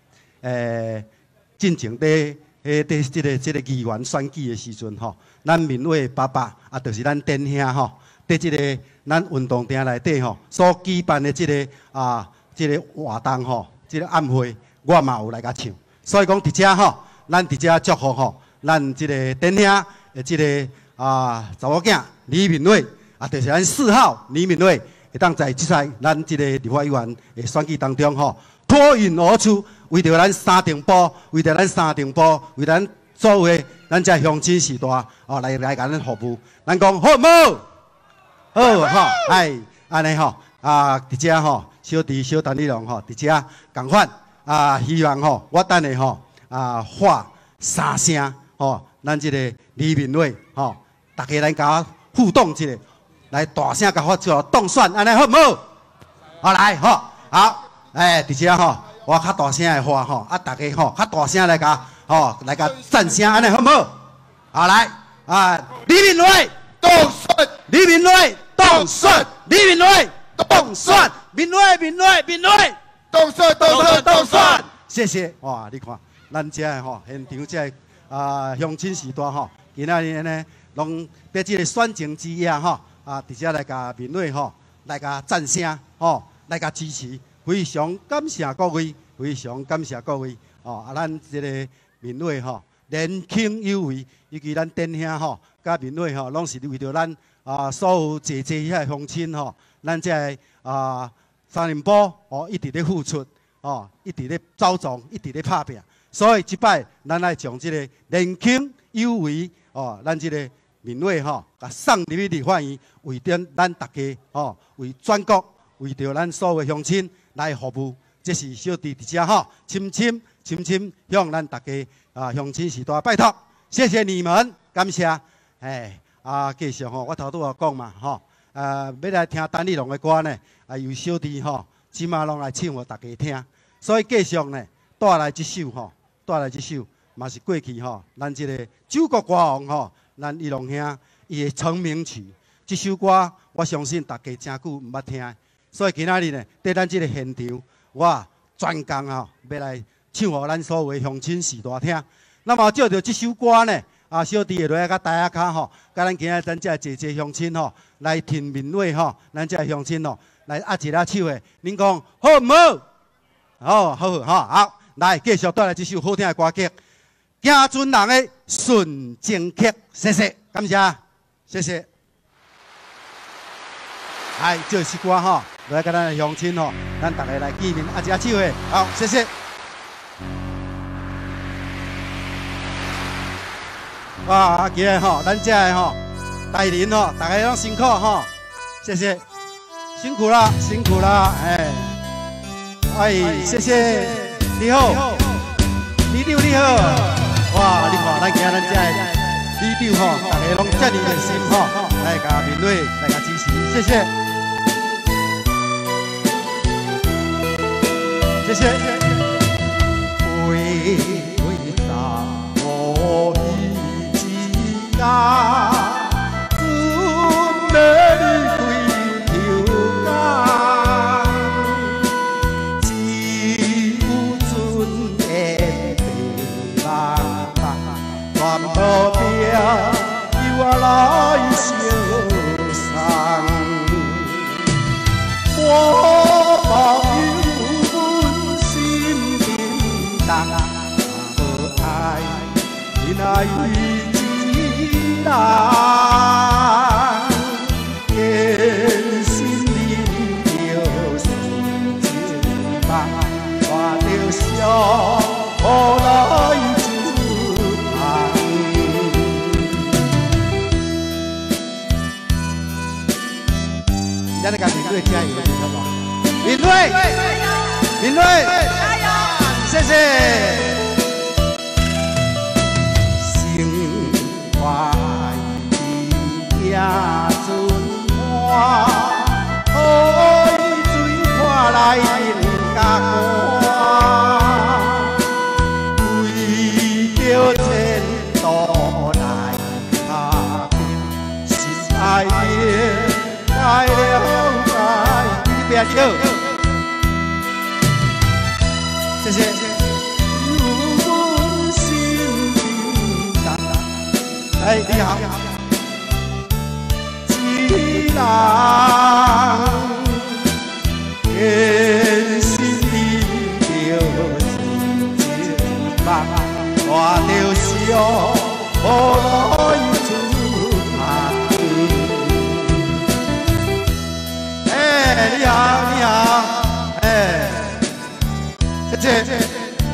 进前伫这个议员选举的时阵吼，咱民委爸爸就是咱弟兄吼，伫这个咱运动场内底吼所举办的这个活动吼，这个晚会我嘛有来甲唱，所以讲伫遮吼，咱伫遮祝福吼，咱这个弟兄的这个查某囝李明伟就是咱4号李明伟。会当在即赛咱即个立法委员的选举当中吼，脱颖而出，为着咱三重埔，为咱所有的咱这乡亲时代来甲咱服务。咱讲好唔好？好吼，哎，安尼吼，伫遮吼，小弟小陈立龙吼，伫遮共款希望吼，我等下吼喊3声吼，咱即个李明伟吼，大家咱甲互动一下。来大声甲发出当选，安尼好唔好？好来，好，伫遮吼，我较大声的话吼，大家吼较大声来甲来甲赞声，安尼好唔好？好来，李明伟当选，李明伟当选，李明伟当选，明伟当选，谢谢，哇！你看，咱遮吼现场遮乡亲时代吼，今仔日呢，拢伫即个选情之夜吼。伫遮来甲民委吼，来甲赞声吼，来甲支持，非常感谢各位，非常感谢各位咱这个民委吼，年轻有为，尤其咱弟兄吼，甲民委吼，拢是为着咱所有济遐乡亲吼，咱这三林埔一直咧付出一直咧走撞，一直咧拍拼，所以即摆咱来将这个年轻有为咱这个。民委吼，甲送入去立法院，为着咱大家为全国，为着咱所有乡亲来服务。这是小弟伫遮吼，深深向咱大家乡亲时代拜托，谢谢你们，感谢。继续吼，我头拄讲嘛要来听陈立龙的歌呢，由小弟吼，即马拢来唱互大家听。所以继续呢，带来这首嘛是过去咱这个九国歌王咱一龙兄伊的成名曲，这首歌我相信大家真久毋捌听，所以今仔日呢，在咱这个现场，我专工要来唱互咱所有的乡亲时代听。那么照着这首歌呢，小弟会落来甲大家甲咱今仔咱这济乡亲来听民委咱这乡亲来握一下手的，恁讲好唔好？好，来继续带来这首好听的歌曲。行船人的顺情曲，谢谢，感谢，谢谢。这首歌来跟咱的乡亲咱大家来见面，握一下手的，好，谢谢。哇，今日咱这的大人大家拢辛苦谢谢，辛苦了，谢谢，你好，李长你好。哇！你看，咱今日咱这李长大家拢这么热心来甲民委来甲支持，谢谢，谢谢。为咱我一起呀，美丽归头家，只有尊严地啦。船路边有来相送，我抱有阮心平淡，无爱因爱为一人，坚信你就是情梦，我着想。 咱来甲敏锐加油，好不好？敏锐，敏锐，加油！谢谢。心怀意呀春花，海水看来人家寒，为着前途来打拼，心爱的来了解，你别叫，谢谢。哎，你好，一人坚心你着一梦，我着笑，无来出门。哎，你好，你好，哎，谢谢。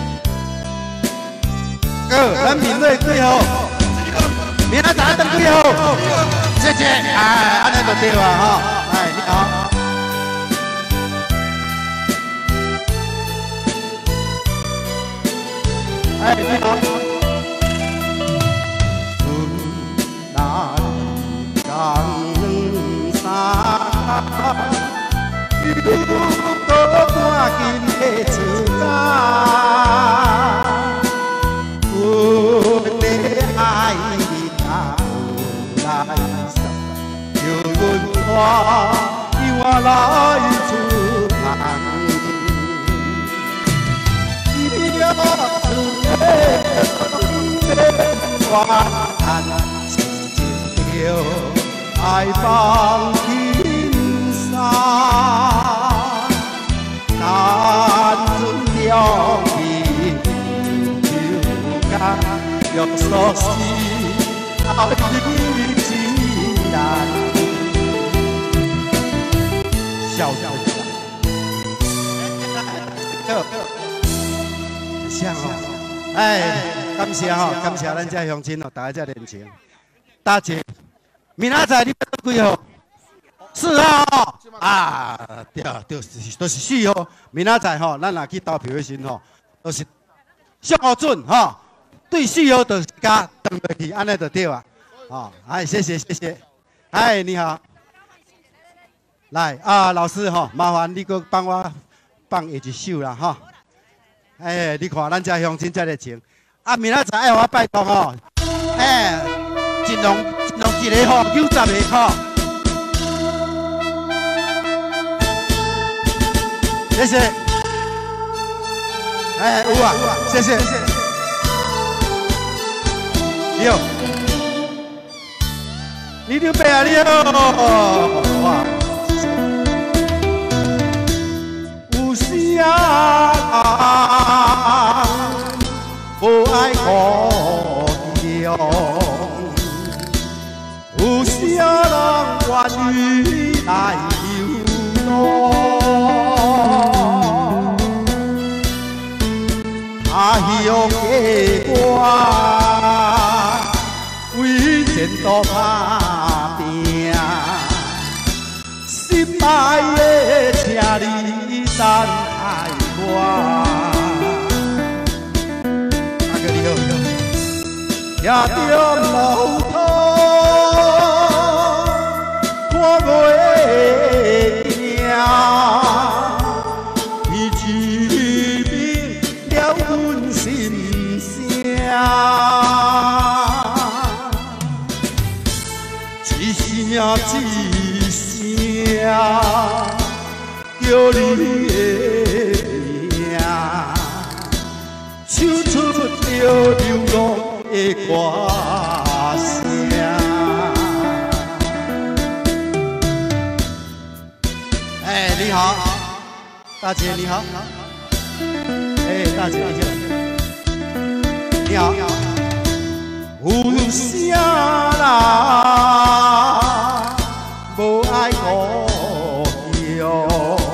咱敏锐最好。明仔载登几号？谢谢，哎，安尼就对啊，哈，哎，你好，哎，你好。春来江山，雨都赶紧的出家，我的爱。叫阮带我来出门，伊了出我心情着爱放轻松，但准了伊就甲约束时，后日自然。笑笑像哦，哎，感谢吼，感谢咱这乡亲哦，大家这热情。大姐，明仔载你要几号？4号啊，对，就是4号。明仔载吼，咱若去投票的时候吼，都是上好准吼，对4号就是加登落去，安尼就对啊。哦，哎，谢谢谢谢，哎，你好。来啊，老师哈，麻烦你搁帮我放下一首啦哈。哎，你看咱这乡亲这热情，啊，明仔载爱我拜托吼，哎，尽量一个吼，90个吼。谢谢。哎，有啊，谢谢。有。你就背啊，你哦，哇。无爱可用，有啥人愿意来流浪？他乡的我为前途打拼，心爱的，请你等待我。也着路途，看月影，伊指明了阮心声，一声一声叫你的名，唱出着流浪的歌声。哎，你好，大姐你好。哎，大姐你好。你好。有啥人无爱可用？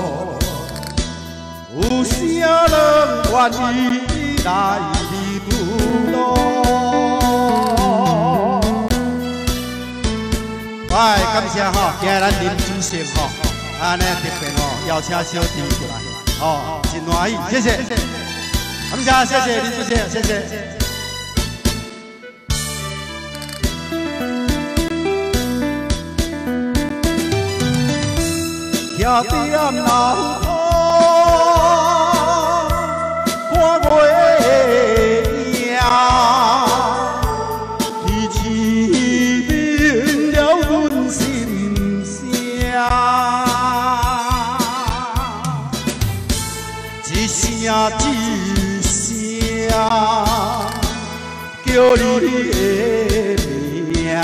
有啥人愿意来流浪？哎，感谢吼，今日咱林主席吼， 安尼特别邀请小弟过来，真欢喜，谢谢。感谢，谢谢林主席，谢谢。徛在老土，看月影，伊凄明了阮心声，一声一声叫你的名，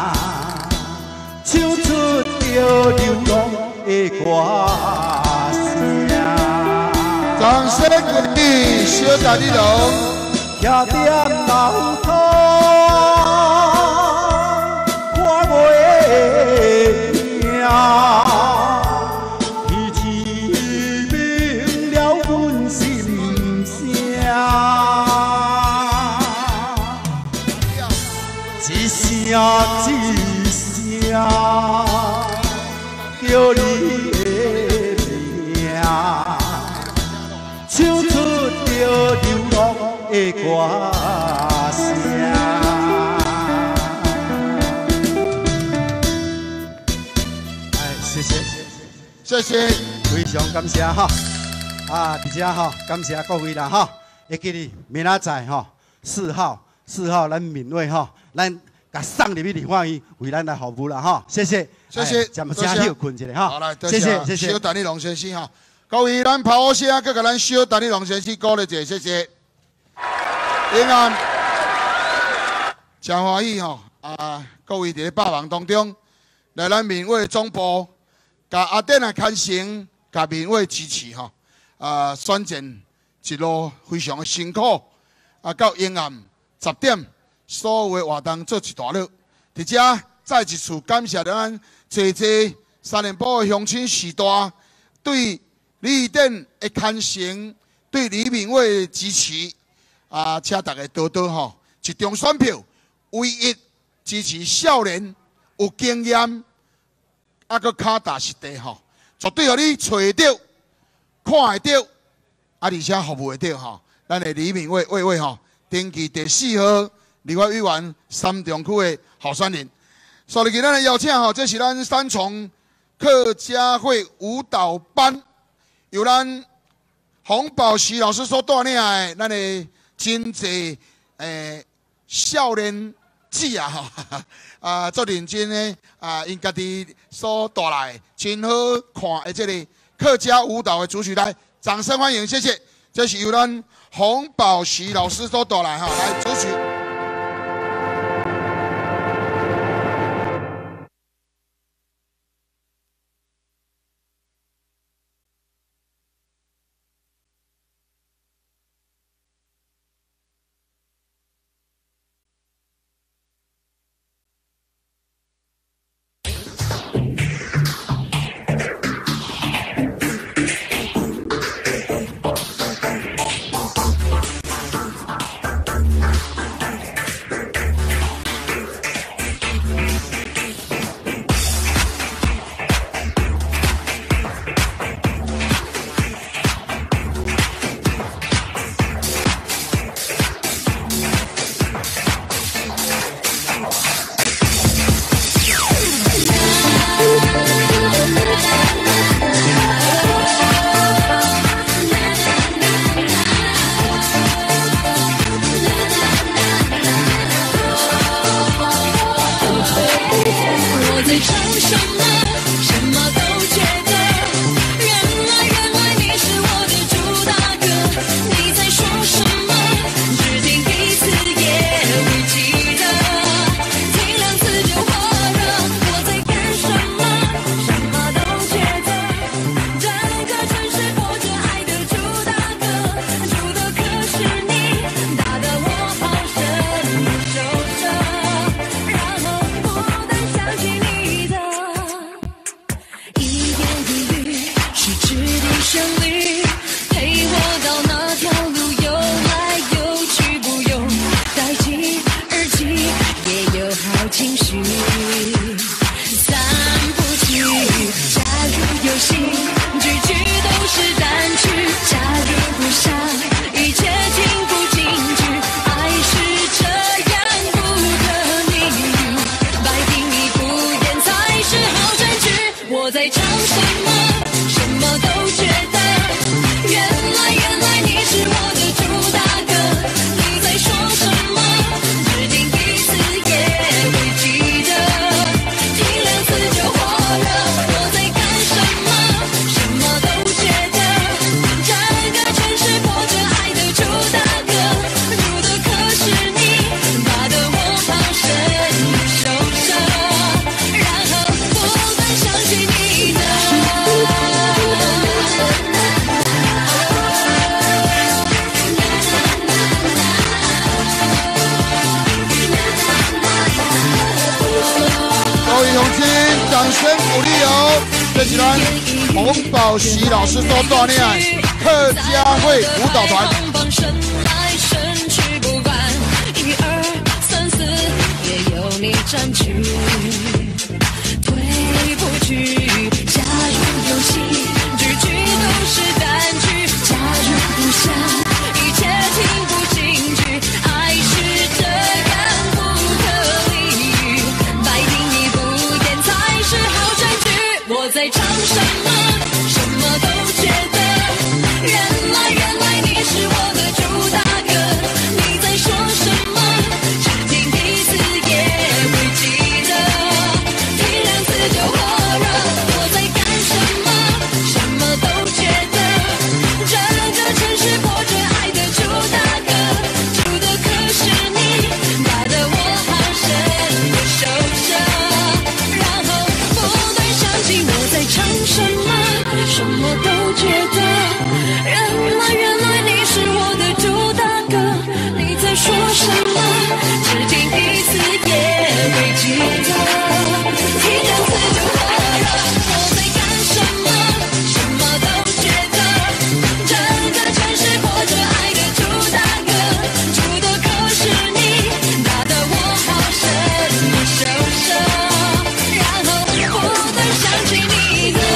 唱出着流浪的歌声。 掌声鼓励小大李龙， 徛在老土，看月影，伊凄明了阮心声，一声一声叫你的名，唱出着流浪的歌声。谢谢， 谢谢， 非常感谢哈。而且感谢各位啦哈。会记哩明仔载4号咱闽委咱甲送入去立法院为咱来服务啦哈。谢谢， 谢谢， 暂时休困一下哈。 好来， 谢谢。 小陈立龙先生哈，各位咱拍好声，佮咱小陈立龙先生鼓励一下，谢谢。永安，真欢喜吼！各位伫咧百忙当中，来咱闽委总部，甲阿典啊牵成，甲闽委支持吼。选战一路非常的辛苦，到永暗10点，所有的活动做一大乐。伫遮再一次感谢咱济3连埔的乡亲时代对李义典的牵成，对李闽委的支持。请大家多多吼，一张选票，唯一支持少年有经验，佮脚踏实地吼，绝对互你找会到、看会到，而且服务会到吼。咱的李闽委吼，登记第4号立法委员3中区的候选人。所以今咱的邀请吼，这是咱3重客家会舞蹈班，由咱洪宝琪老师所带领的，咱的。真济少年子啊，做认真的因家己所带来真好看的这个客家舞蹈的主曲，来掌声欢迎，谢谢。这是由咱洪宝琪老师所带来来主曲。 情绪散不去，假如有些是咱洪宝喜老师所带领的客家会舞蹈团。你占据，退不去。加入游戏，句句都是单句。加入不下，一切听不进去。爱是这样不可理喻，百听你不言才是好证据。我在唱什么，什么都觉得。原来你是我的主打歌。你在说什么？只听第四页。就火热，我在干什么？什么都觉得，这个城市播着爱的主打歌，主的可是你，打得我好深的受伤，然后不断想起我在唱什么，什么都觉得，原来你是我的主打歌，你在说什么？只听第四页会记得。一阵子就火热，我在干什么？什么都觉得，整个城市播着爱的主打歌，主的可是你，打得我好深的受伤，然后不断想起你的。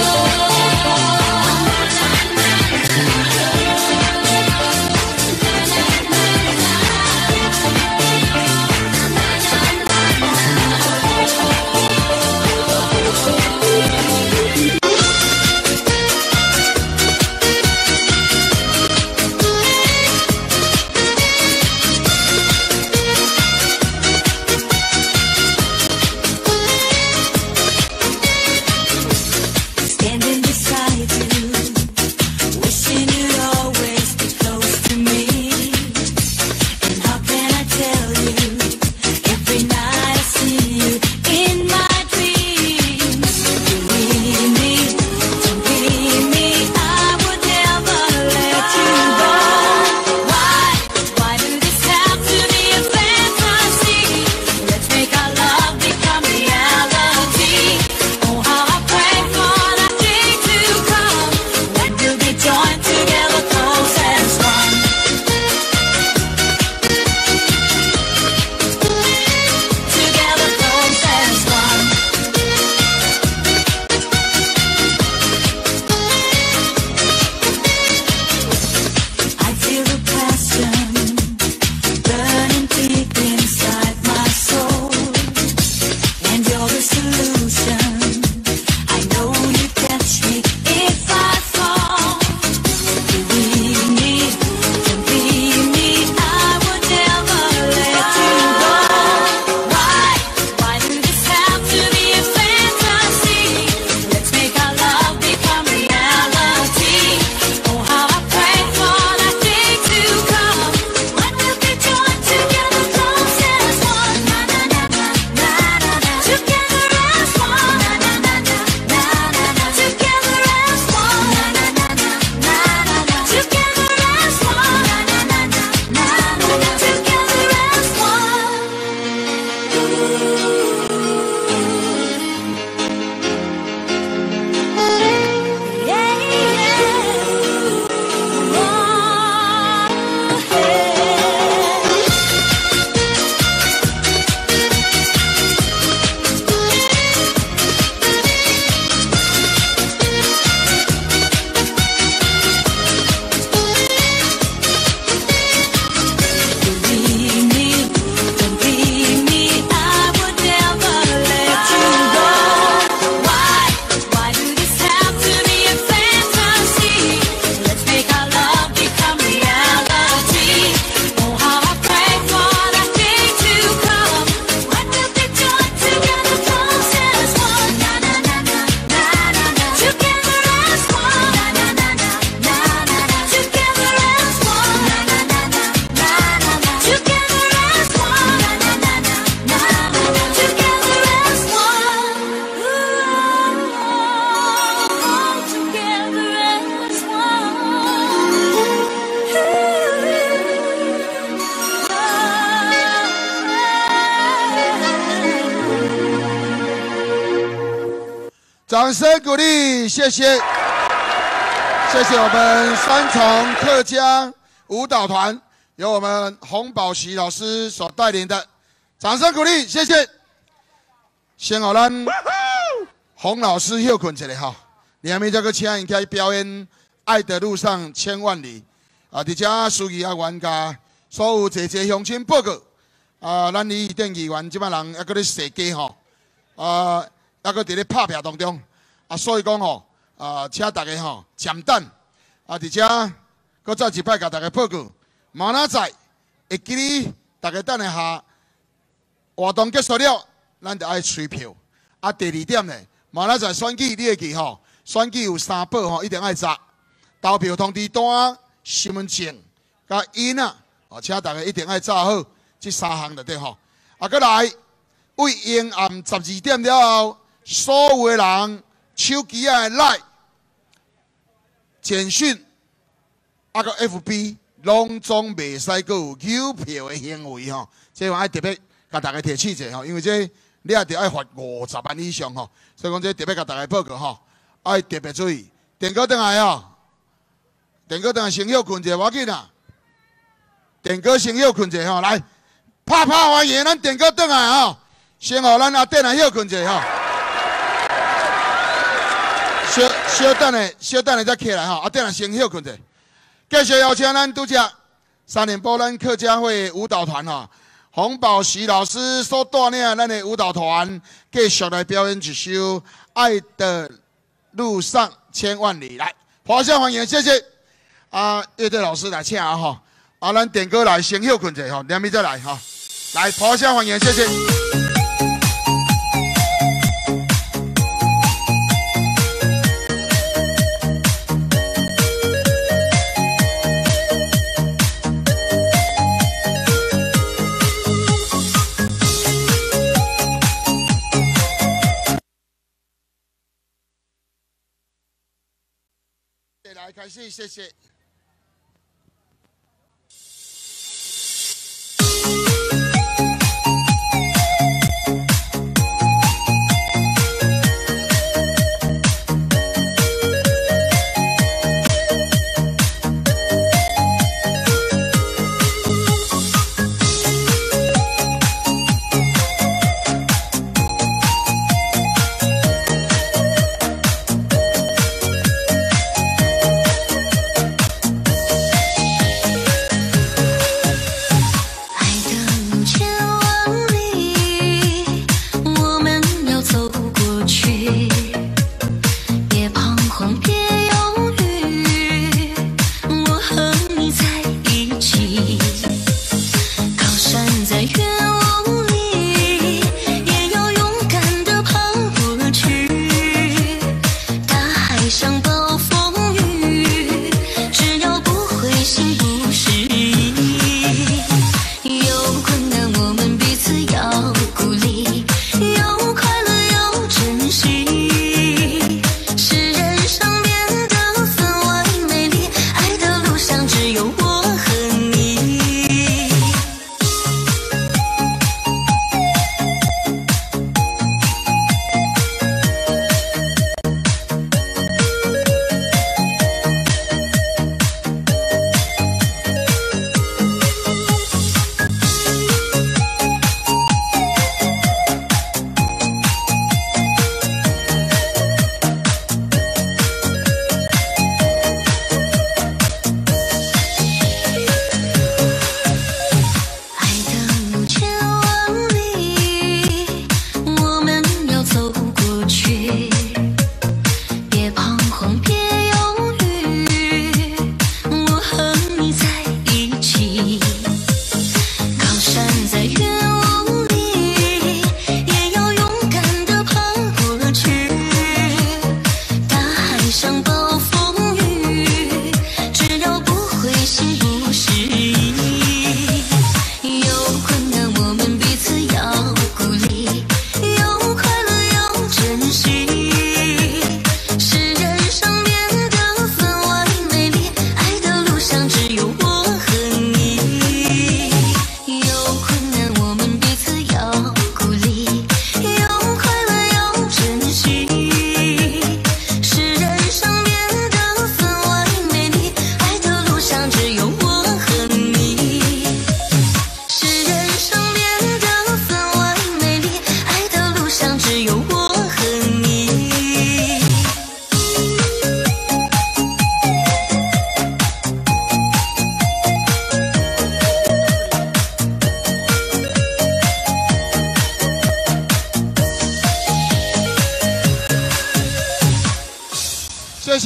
掌声鼓励，谢谢，谢谢我们三重客家舞蹈团，由我们洪宝喜老师所带领的，掌声鼓励，谢谢。先让咱洪老师休困一下哈，下面再个请因开表演《爱的路上千万里》啊，伫遮司仪啊员甲所有坐坐乡亲报告啊，咱离电议员即摆人还搁咧踅街吼，啊，还搁伫咧拍拼当中啊，所以讲吼啊，请大家吼暂等啊，伫遮搁再一摆甲大家报告，明仔载会记哩，大家等一下活动结束了。咱就爱吹票，啊，第二点呢，明仔载选举你会记吼，选举有3宝吼，一定爱扎投票通知单、身份证、甲印啊，哦，请大家一定爱扎好，这3项就对吼。啊，搁来为阴暗12点了后，所有的人手机啊来简讯，啊个 FB 拢总袂使搁有邮票的行为吼，这我爱特别甲大家提醒者吼，因为这。你也得爱罚50万以上吼，所以讲这特别甲大家报告吼，爱特别注意。电哥转来哦，电哥转来先休困者，无要紧啦。电哥先休困者吼，来拍欢迎咱电哥转来吼，先互咱阿电来休困者吼。小等下再起来吼，阿电来先休困者。继续邀请咱拄只3连波咱客家会舞蹈团吼。洪宝喜老师所带领咱的舞蹈团，继续来表演一首《爱的路上千万里》。来，拍手欢迎，谢谢。啊，乐队老师来请啊哈。啊，咱点歌来先休困者哈，两边再来哈。来，拍手欢迎，谢谢。来开始，谢谢。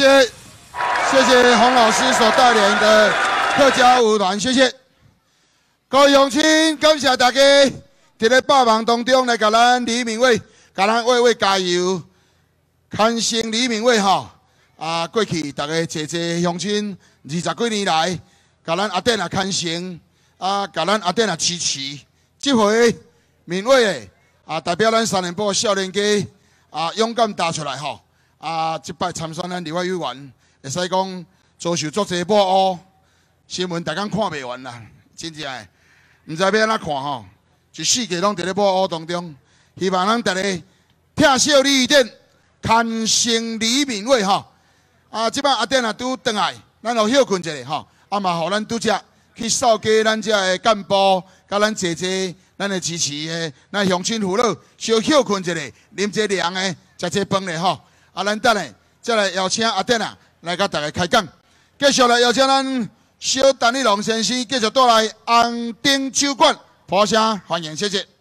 谢洪老师所带领的客家舞团，谢谢。各位乡亲，感谢大家伫咧百忙当中来甲咱李明伟，甲咱为加油，牵升李明伟吼。过去大家坐乡亲20几年来，甲咱阿典也牵升，甲咱阿典也支持。这回明伟代表咱3年埔少年家勇敢打出来吼。这摆参选咱立法委员，会使讲遭受足侪报误，新闻大家看袂完啦，真正诶，毋知要安怎看吼，一世界拢伫咧报误当中。希望咱大家听小李一点，牵升李明伟吼。即摆阿典也拄转来，咱就休困一下吼，嘛互咱拄则去扫街咱遮诶干部，甲咱坐咱诶支持诶，咱乡亲父老小休困一下，啉者凉诶，食者饭咧吼。咱等下再来邀请阿典来甲大家开讲，继续来邀请咱小陈立龙先生继续带来红丁酒馆，掌声欢迎，谢谢。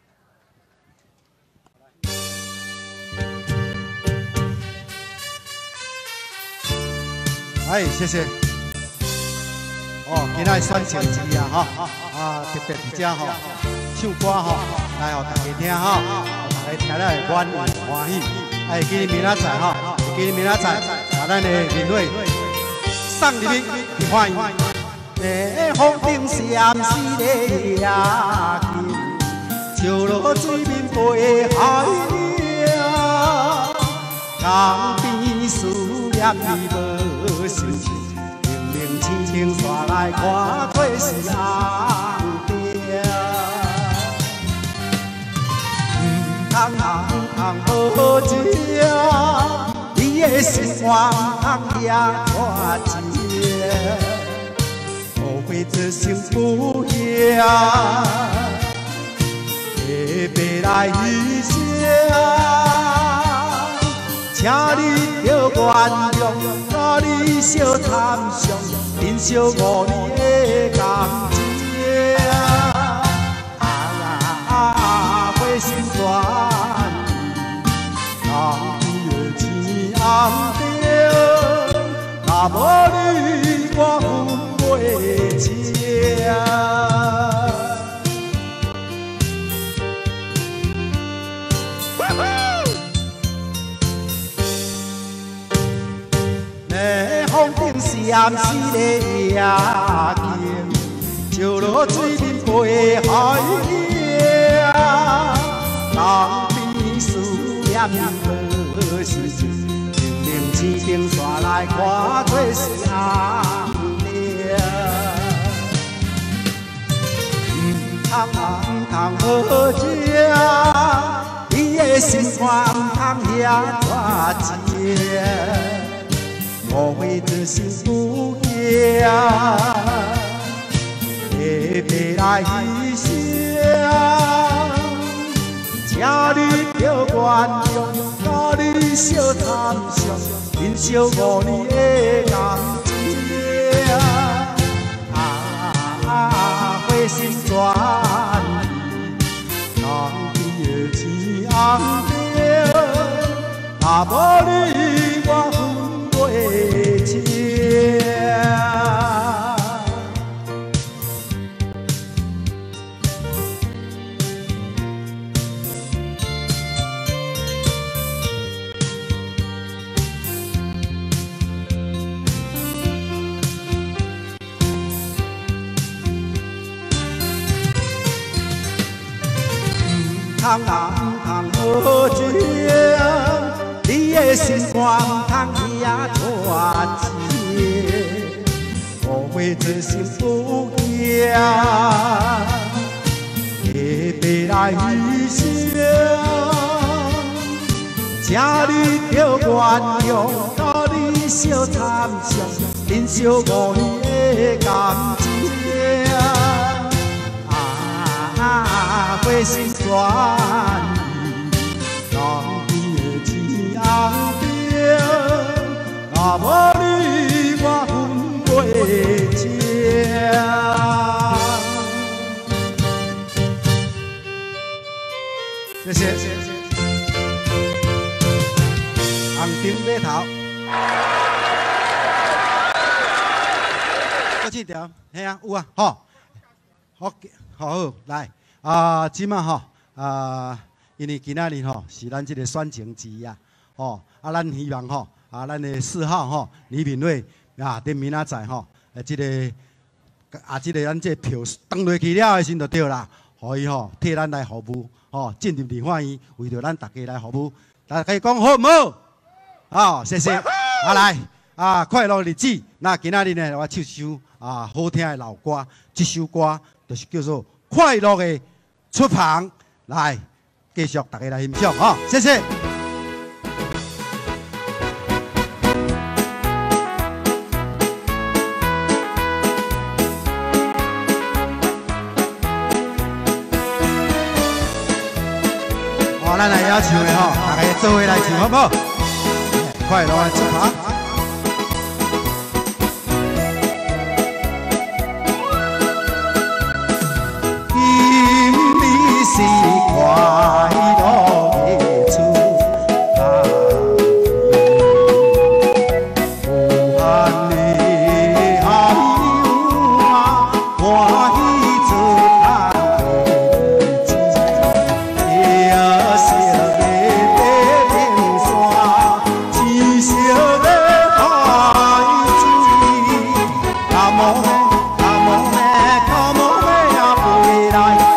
谢谢。今仔选情之啊，特别伫遮吼，唱歌吼，来互大家听吼，大家听了会满意欢喜。会记得明仔载吼，会记得明仔载，把咱的明伟送入去欢迎。风顶闪烁的夜景，潮落水面飞海影，江边思念你无心情，明明青青煞来看做是红丁。通好食，你的心肝通遐大只，后悔做成不孝，下辈来余生，请你着原谅，甲你小参详，忍受5年的感情。花心酸。红丁，若无你，我分袂清。风顶闪烁的夜景，潮落水面飞海影，人边思念无心情。青青煞来看做是红丁，唔通好食，你的心肝唔通遐大只，误会做成不孝，下辈来余生，请你着原谅，甲你小参详。忍受5年的感情，花心转意，人边的青红丁，若无你，我分袂清。通好食，你的心肝通遐大只，误会做成不孝，下辈来余生，请你着原谅，甲你小参详，忍受5年的感情。花心酸意，人边的青红丁，若无你，我分袂清。谢谢。红丁码头。 唱条，嘿啊，有啊，吼，好，来即马吼因为今仔日吼是咱这个选情期啊，吼咱希望吼咱的4号吼李敏慧等明仔载吼这个咱这票登落去了的时就对啦，互伊吼替咱来服务，吼进入立法院，为着咱大家来服务，大家讲好唔好？谢谢。来快乐日子，那今仔日呢，我唱首好听的老歌，这首歌就是叫做《快乐的出航》，来继续大家来欣赏谢谢。咱来要唱的大家做伙来唱好不好？快乐的出航。是快乐的出航，无限的海洋啊，欢喜出航的日子，夜色的白天山，青色的海水，阿摩咩，阿摩咩，阿摩咩呀，飞来。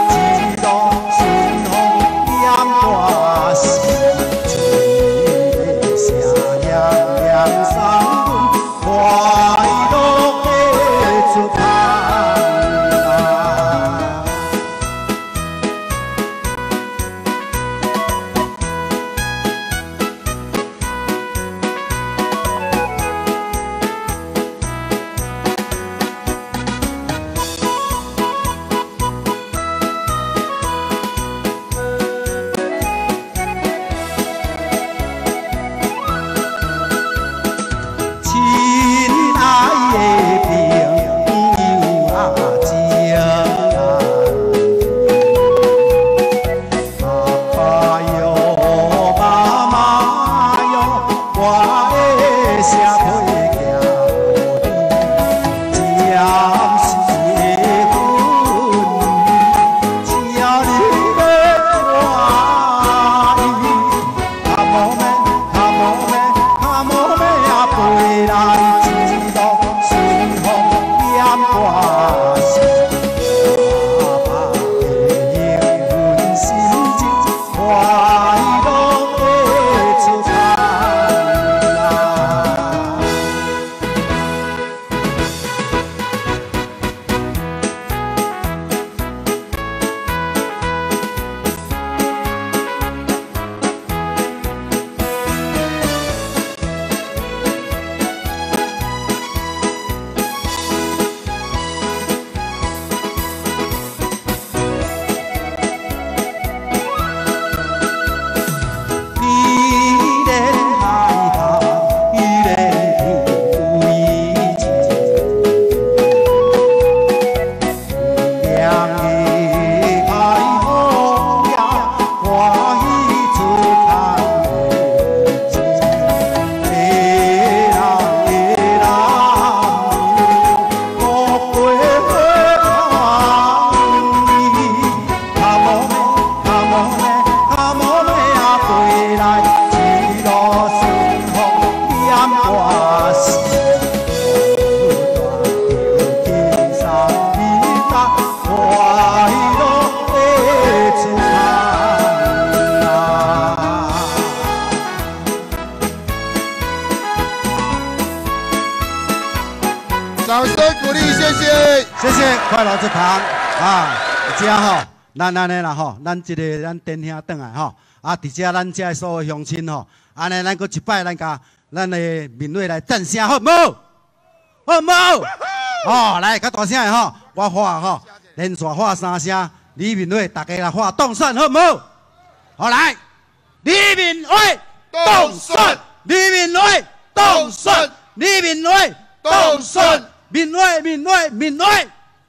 掌声鼓励，谢谢， 谢谢，快乐这旁这吼，咱安尼啦吼，咱这个咱弟兄转来吼，伫遮咱遮所有乡亲吼，安尼咱搁一摆咱甲咱的民委来赞声好唔好？好唔好？来，较大声的吼，我喊吼，连续喊3声，李民委大家来喊动算好唔好？好来，李民委动算，李民委动算，李民委动算。民委，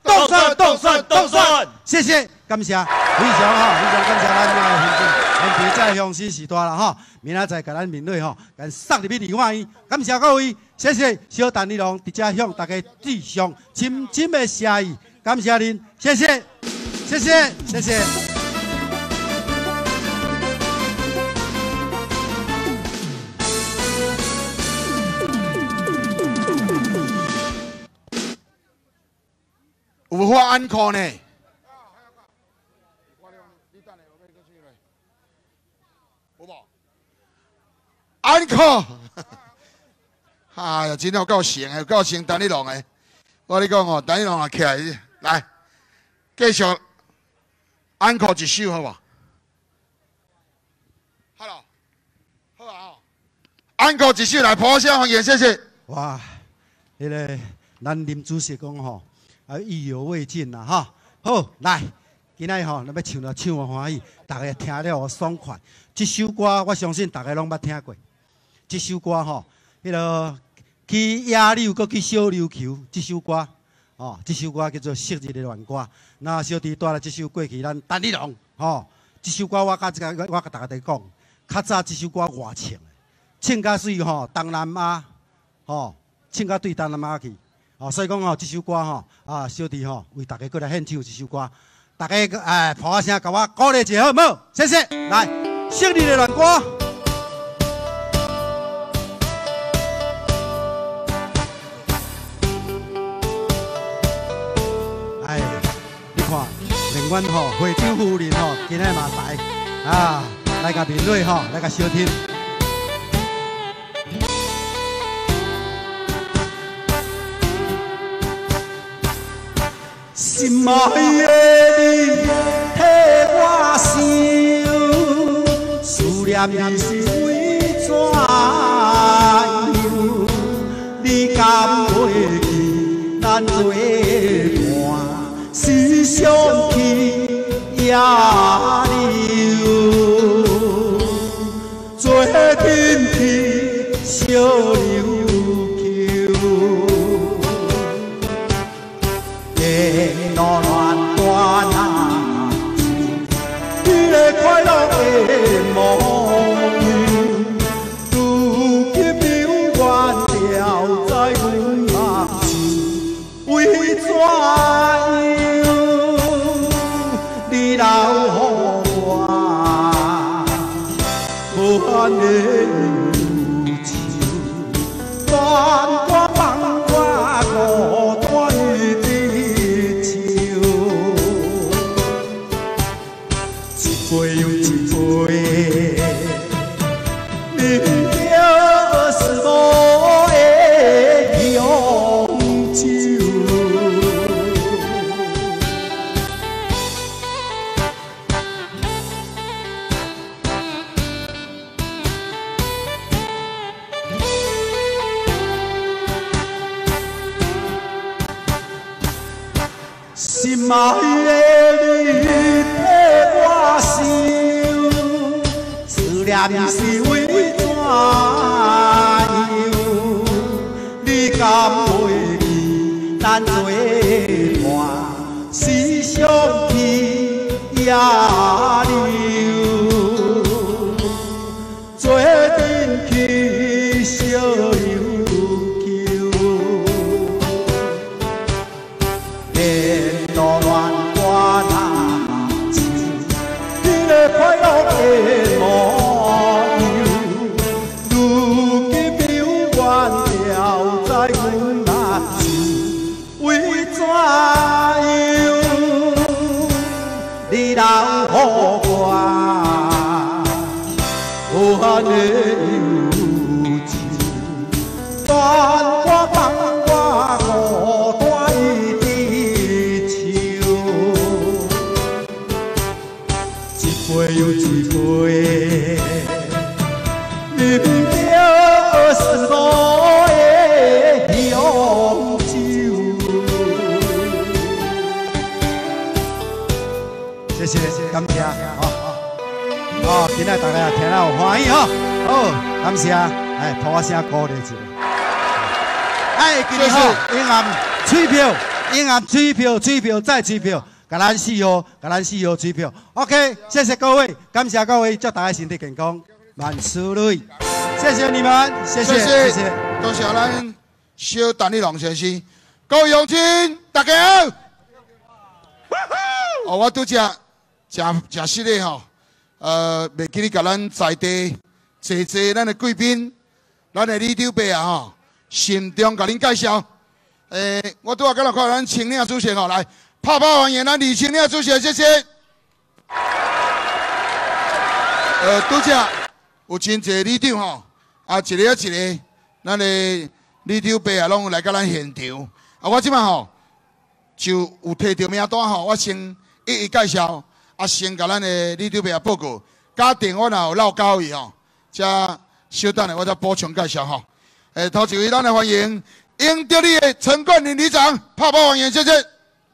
动算动算动算，谢谢，感谢，非常感谢咱的乡亲在乡亲时代啦哈，明仔载甲咱面对吼，甲送入去梨花院，感谢各位，谢谢小陈立龙伫遮向大家致上深深的谢意，感谢您，谢谢，谢谢，谢谢。 有发安可呢？安可，哎呀，真有够成的，有够成陈立龙的。我跟你讲哦，陈立龙也起来，继续安可一首好不好？好了，好啊，安可一首来，破声欢迎，谢谢。 哇，迄个咱林主席讲吼。意犹未尽啦哈！好，来，今仔吼，咱要唱了唱欢喜，大家听了爽快。这首歌我相信大家拢捌听过。这首歌吼，迄个去野柳，搁去小琉球，这首歌哦，这首歌叫做《昔日的恋歌》。那小弟带来这首过去咱陈立龙吼，这首歌我甲大家讲，较早这首歌偌唱的，唱甲水吼，东南亚吼，唱甲对东南亚去。哦，所以讲哦，这首歌吼，小弟吼为大家过来献唱这首歌，大家破声甲我鼓励一下好唔好？谢谢，来，昔日的恋歌。哎，你看，连阮吼会长夫人吼，今日嘛来来甲面对吼，来甲小听。心爱的你替我想，思念你是为怎样？你敢袂记咱做伴，时常去野柳，做天去小琉球。路乱断啊，你的快乐的模样，如今永远掉在阮目睭，为怎样？你留予我无限的忧愁，断我放我孤单的。一杯又一杯，明了是无的永久。心爱的你。思念是为怎样？你敢袂记咱做伴，时常去野柳，做阵去小琉球，沿路乱歌那唱，你的快乐的模样，如今永远掉在阮目睭，为怎样？你留予我无限的忧愁，伴我放我孤单的地球，一杯又一杯，明了是无的永久。谢谢，感谢今仔大家也听了有欢喜好，感谢，破声鼓励一下。今日英暗吹票永安追票，追票再追票，甲咱4号，甲咱4号追票。OK， 谢谢各位，感谢各位，祝大家身体健康，万事如意。谢谢你们，谢谢，谢谢。 多谢咱小陈立龙先生，各位乡亲，大家好。哦，我拄食实咧吼，袂记咧甲咱在地坐咱的贵宾，咱的李长伯啊吼，慎重甲恁介绍。我拄仔刚才看咱青领主席吼，来拍拍欢迎咱李青领主席，谢谢。拄则有真侪里长吼，啊一个一个，咱的李长伯啊，拢来甲咱现场。啊，我即摆吼就有摕到名单吼，我先一一介绍，啊先甲咱的李长伯啊报告。家庭我若有唠交伊吼，则稍等下我再补充介绍吼。头一位咱来欢迎英德里的陈冠霖里长，拍拍欢迎，谢谢。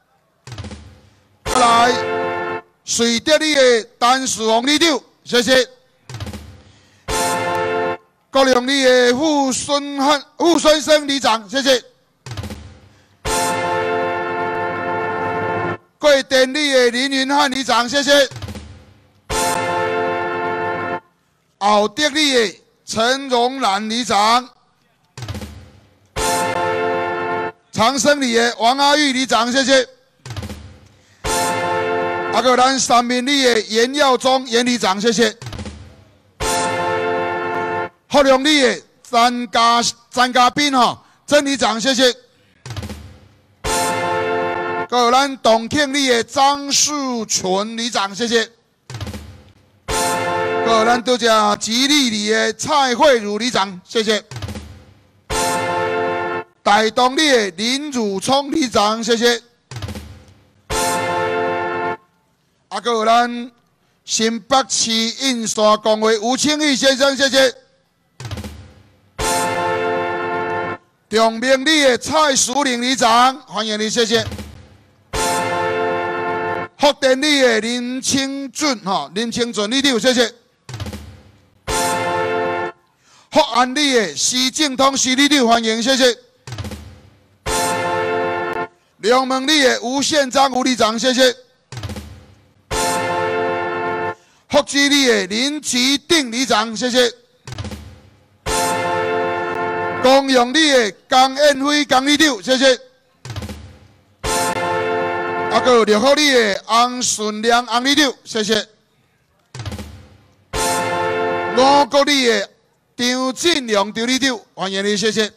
再来瑞德里的陈世宏里长，谢谢。高雄里的傅孙生里长，谢谢。贵典里的林云汉里长，谢谢。敖德里的陈荣兰里长。长生里的王阿玉里长，谢谢。还有咱三民里的严耀忠严里长，谢谢。福隆里的詹家斌吼曾里长，谢谢。还有咱董庆里的张树纯里长，谢谢。还有咱拄只吉利里的蔡慧茹里长，谢谢。台东里的林汝聪里长，谢谢。还有咱新北市印刷工会吴清义先生，谢谢。中明里的蔡淑玲里长，欢迎你，谢谢。福田里的林清准里长，谢谢。福安里的施正通施里长，欢迎，谢谢。龙门里的吴宪章吴里长，谢谢。福基里的林奇定里长，谢谢。公用里的江彦辉江里长，谢谢。还有六福里的洪顺良洪里长，谢谢。五国里的张振良张里长，欢迎你，谢谢。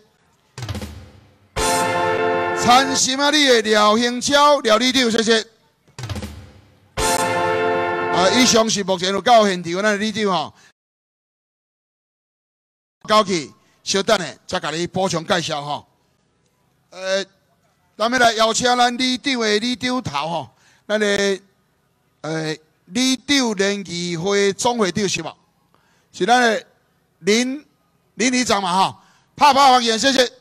参心啊里的廖兴超廖里长，谢谢。以上是目前有到现场咱的里长吼，到去稍等下再甲你补充介绍吼。咱要来邀请咱里长的里长头吼，咱的里长联谊会总会长是无？是咱的林里长嘛吼，拍拍欢迎，谢谢。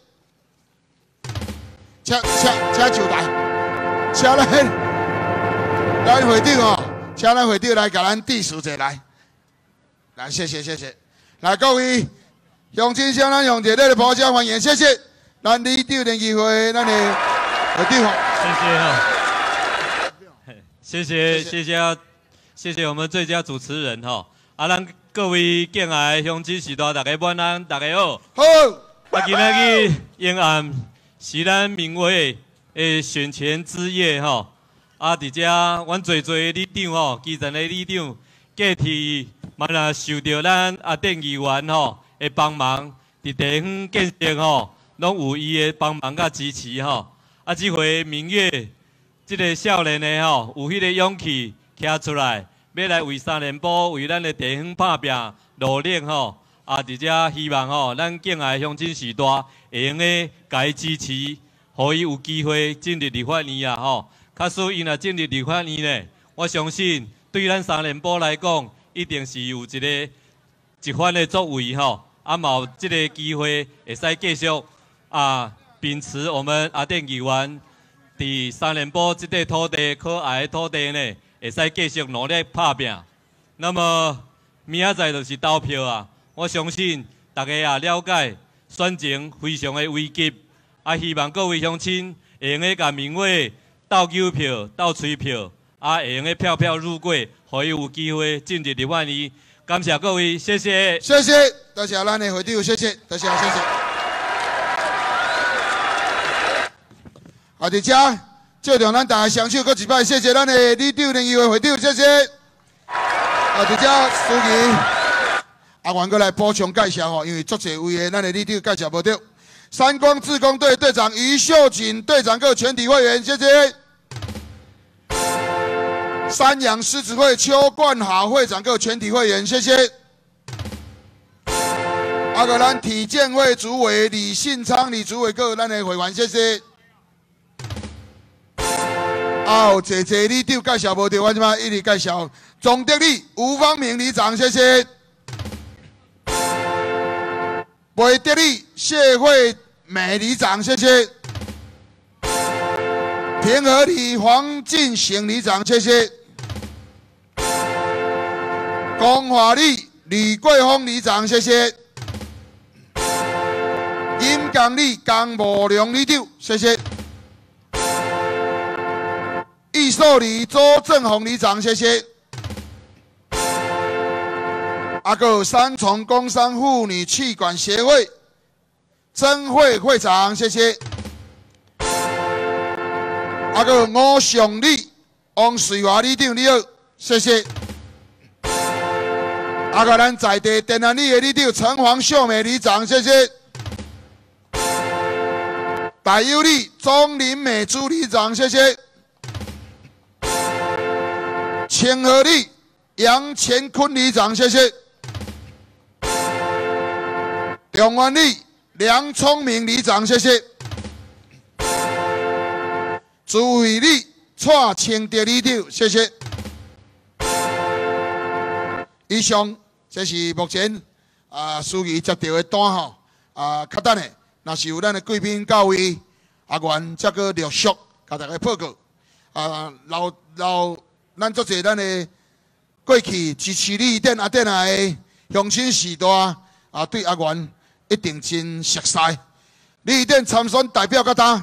请就台，请咱会长吼。请咱会长来甲咱致辞一下来，谢谢，来各位乡亲向咱用热烈的鼓掌欢迎，谢谢咱里长联谊会咱的会长， 谢谢我们最佳主持人哈，咱各位敬爱的乡亲时代大家晚安，大家好。 好。 今仔日永安是咱民会的选前之夜吼。伫遮，阮侪里长吼，基层的里长，过去嘛若受到咱阿电议员吼的帮忙，伫地方建设吼，拢有伊的帮忙甲支持吼。即回明月，即个少年的吼，有迄个勇气徛出来，要来为3连埔、为咱的地方打拼努力吼。伫遮希望吼，咱敬爱的乡亲时代会用个甲伊支持，互伊有机会进入立法院啊吼。假使伊若进入立法院呢，我相信对咱3连埔来讲，一定是有一番的作为吼。嘛有即个机会会使继续秉持我们阿电议员伫3连埔即块土地可爱的土地呢，会使继续努力打拼。那么明仔载就是投票啊！我相信大家也了解选情非常的危急，希望各位乡亲会用个甲民委斗邮票、斗催票，会用个票票入柜，互伊有机会进入立法院。感谢各位，谢谢。 谢谢，多谢咱的会长，谢谢，多谢，谢谢。伫遮借着咱大家双手，搁一摆谢谢咱的李长联谊会会长，谢谢。伫遮书记阿元过来补充介绍吼，因为足侪位的咱的李长介绍无对。三光志工队队长于秀锦队长各全体会员，谢谢。三阳狮子会邱冠豪会长各全体会员，谢谢。个咱体健会主委李信昌李主委各咱的会员，谢谢。有侪里长介绍无对，我即摆一直介绍。总经理吴方明里长，谢谢。袂得力谢惠美里长，谢谢。平和里黄进行里长，谢谢。光华里吕桂峰里长，谢谢。金港里江茂良里长，谢谢。义寿里周正宏里长，谢谢。个三重工商妇女气管协会曾慧会长，谢谢。个吴尚礼、王瑞华里长，你好，谢谢。个咱在地电安里的里长陈黄秀美里长，谢谢。大优里钟林美珠里长，谢谢。清河里杨乾坤里长，谢谢。中原里梁聪明里长，谢谢。朱伟里蔡清德里长，谢谢。以上这是目前司仪接到的单吼，较等的，若是有咱的贵宾到位，愿则个陆续甲大家报告。咱足侪咱的过去支持李店阿店的乡亲时代对元一定真熟悉。李店参选代表到呾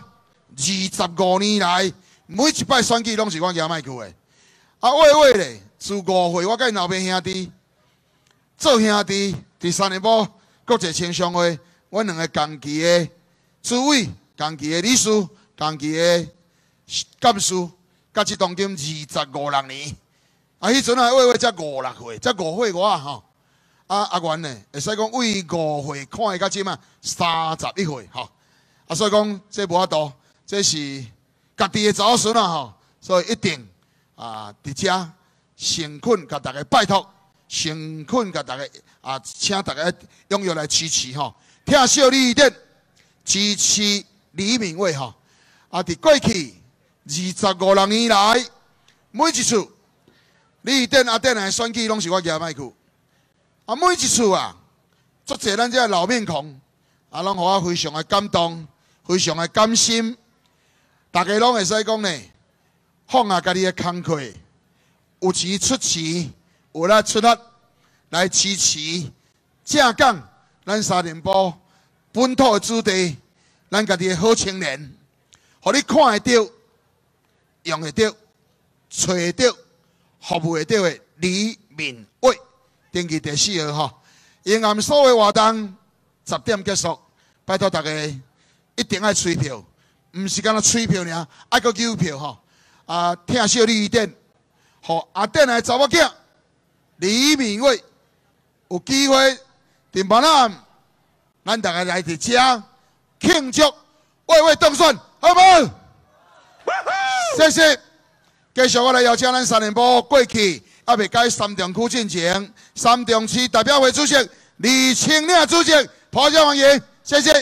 25年来，每一摆选举拢是我举麦去的。尾咧，自5岁我甲因后面兄弟做兄弟，伫3年埔国际青商会，阮两个同期的主委、同期的理事、同期的干事。甲即当中25、6年，迄阵尾才5、6岁，才5岁外吼。阿元呢，会使讲为5岁看的到即嘛31岁吼。所以讲这无法度，这是家己的查某孙吼，所以一定伫遮诚恳甲大家拜托，诚恳甲大家请大家踊跃来支持吼，听小李店支持李明伟吼。伫过去。25、6年来，每一次李店阿店的选举，拢是我举麦去。每一次足侪咱这老面孔，拢互我非常的感动，非常的甘心。大家拢会使讲呢，放下家己的工课，有钱出钱，有力出力来支持正港咱3年埔本土的子弟，咱家己的好青年，互你看会到。用会到、找会到、服务会到的李明伟，登记第4号吼。沿岸所有活动10点结束，拜托大家一定要催票，唔是干那催票尔，爱个邮票吼。听小李店，互阿店的查某囝李明伟有机会伫晚暗，咱大家来伫遮庆祝伟当选，好无？谢谢，继续我来邀请咱3年埔过去还未改3重区进前3重区代表会主席李清亮主席，抱歉欢迎，谢谢。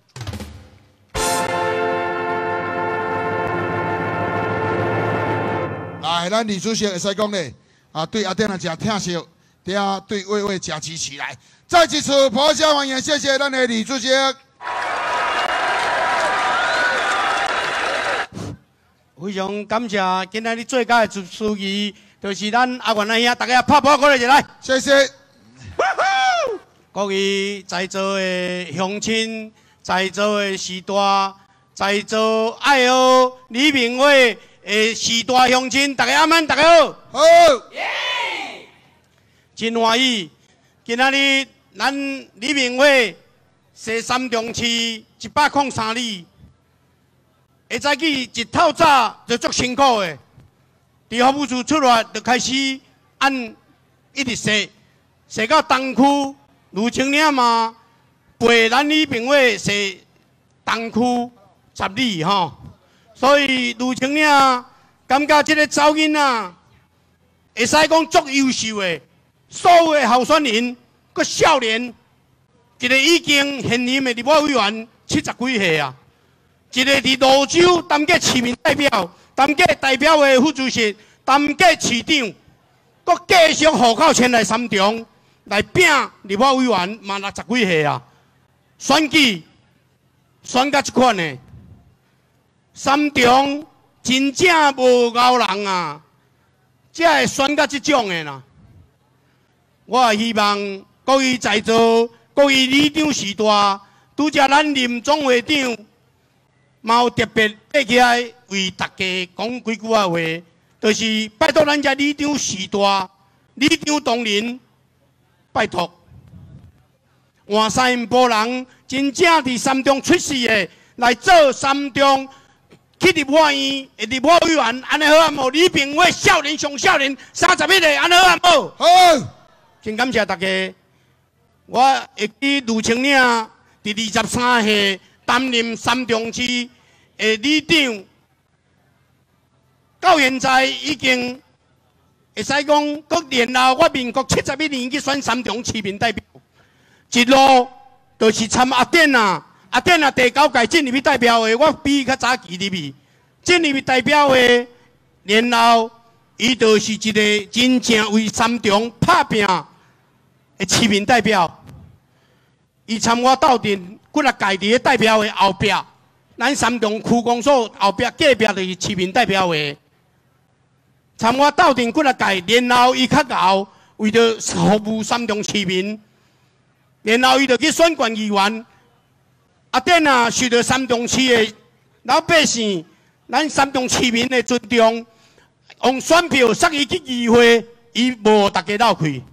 来，咱李主席会使讲咧，对阿店啊真疼惜，对伟真支持来，再一次抱歉欢迎，谢谢咱的李主席。 非常感谢今仔日最佳的司仪，就是咱阿元阿兄，大家拍拍过来一来， 谢谢。 各位在座的乡亲，在座的时代在座爱好李明伟的时代乡亲，大家晚安，大家好。好。真欢喜，今仔日咱李明伟西三中市103里，会早起一透早就足辛苦的，伫服务处出来就开始按一直踅到东区、芦青岭嘛，陪咱李明伟踅东区10里吼。所以芦青岭感觉这个查某囡仔会使讲足优秀的。所有的候选人，佮少年，一个已经现任的立法委员70几岁啊，一个伫泸州担过市民代表，担过代表的副主席，担过市长，佮继续户口迁来三重来拼立法委员，嘛60几岁啊，选举选到这款的，三重真正无够人啊，才会选到这种的啦。我希望各位在座各位里长时代，拄则咱林总会长，嘛有特别爬起来为大家讲几句话，就是拜托咱遮里长时代、里长同仁，拜托，换三波人真正伫三中出世的，来做三中去立法院的立法委员，安尼好啊无？李明伟少年上少年，31岁，安尼好啊无？好。真感谢大家，我会去芦青岭，伫23岁担任三中市的里长，到现在已经会使讲，佮连后我民国71年去选三中市民代表，一路就是参阿典啊，阿典啊第9届进入去代表的，我比伊较早期入去，进入去代表的，然后伊就是一个真正为三中拍拼。市民代表，伊参我斗阵，几啊届伫个代表的后壁，咱三中区公所后壁隔壁就是市民代表的。参我斗阵几啊届，然后伊较后为着服务三中市民，然后伊就去选县议员。阿典啊，受到三中市的老百姓、咱三中市民的尊重，用选票塞伊去议会，伊无大家闹开。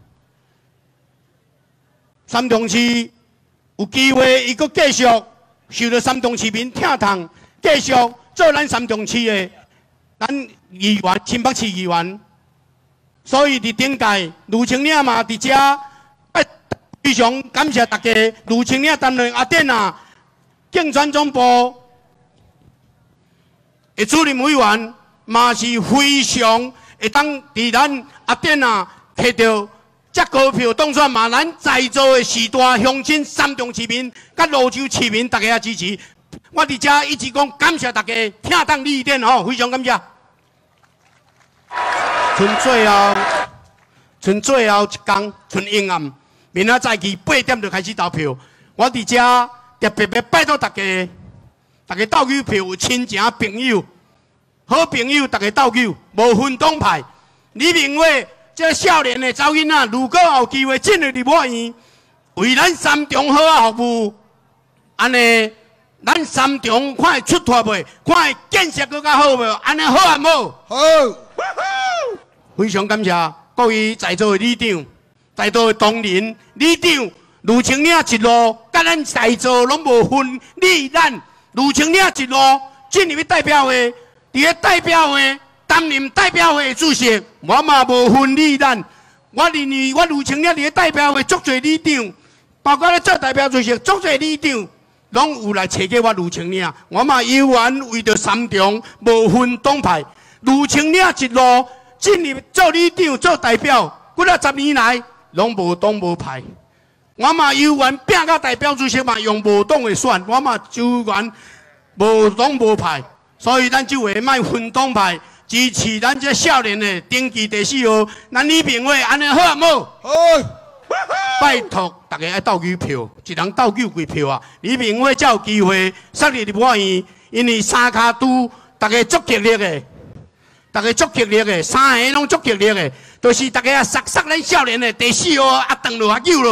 三中市有机会，伊阁继续受到三中市民疼痛，继续做咱三中市的咱议员，新北市议员。所以伫顶届芦青岭嘛伫遮，非常感谢大家。芦青岭担任阿典啊竞选总部的主任委员，嘛是非常会当伫咱阿典啊摕到。遮高票当选嘛，咱在座的时代乡亲、三中市民、甲泸州市民，大家也支持。我伫遮一直讲感谢大家，听当理点吼，非常感谢。剩最后一天，剩阴暗，明仔早起8点就开始投票。我伫遮特别要拜托大家，大家投票有亲情朋友、好朋友，大家投票，无分党派。李明伟。这少年的查某囡仔，如果有机会进入立法院，为咱三中好啊服务，安尼咱三中看会出脱袂？看会建设更较好袂？安尼好啊无？好，非常感谢各位在座的里长、在座的同仁、里长，芦青岭一路，甲咱在座拢无分你咱，芦青岭一路进入去代表会，伫个代表会。担任代表会主席，我嘛无分你咱。我认为我芦青岭伫个代表会足侪里长，包括咧做代表主席，足侪里长拢有来找过我芦青岭。我嘛有缘为着三中，无分党派。芦青岭一路进入做里长、做代表，几啊10年来拢无党无派。我嘛有缘拼到代表主席嘛，用无党的选，我嘛有缘无党无派。所以咱就会卖分党派。支持咱这少年的登记第4号，咱李明伟安尼好啊无？好，拜托大家爱投票，一人投9几票啊！李明伟才有机会上入立法院，因为三脚督大家足极力的，大家足极力的，三个拢足极力的，就是大家啊杀咱少年的第4号啊，转落啊救咯，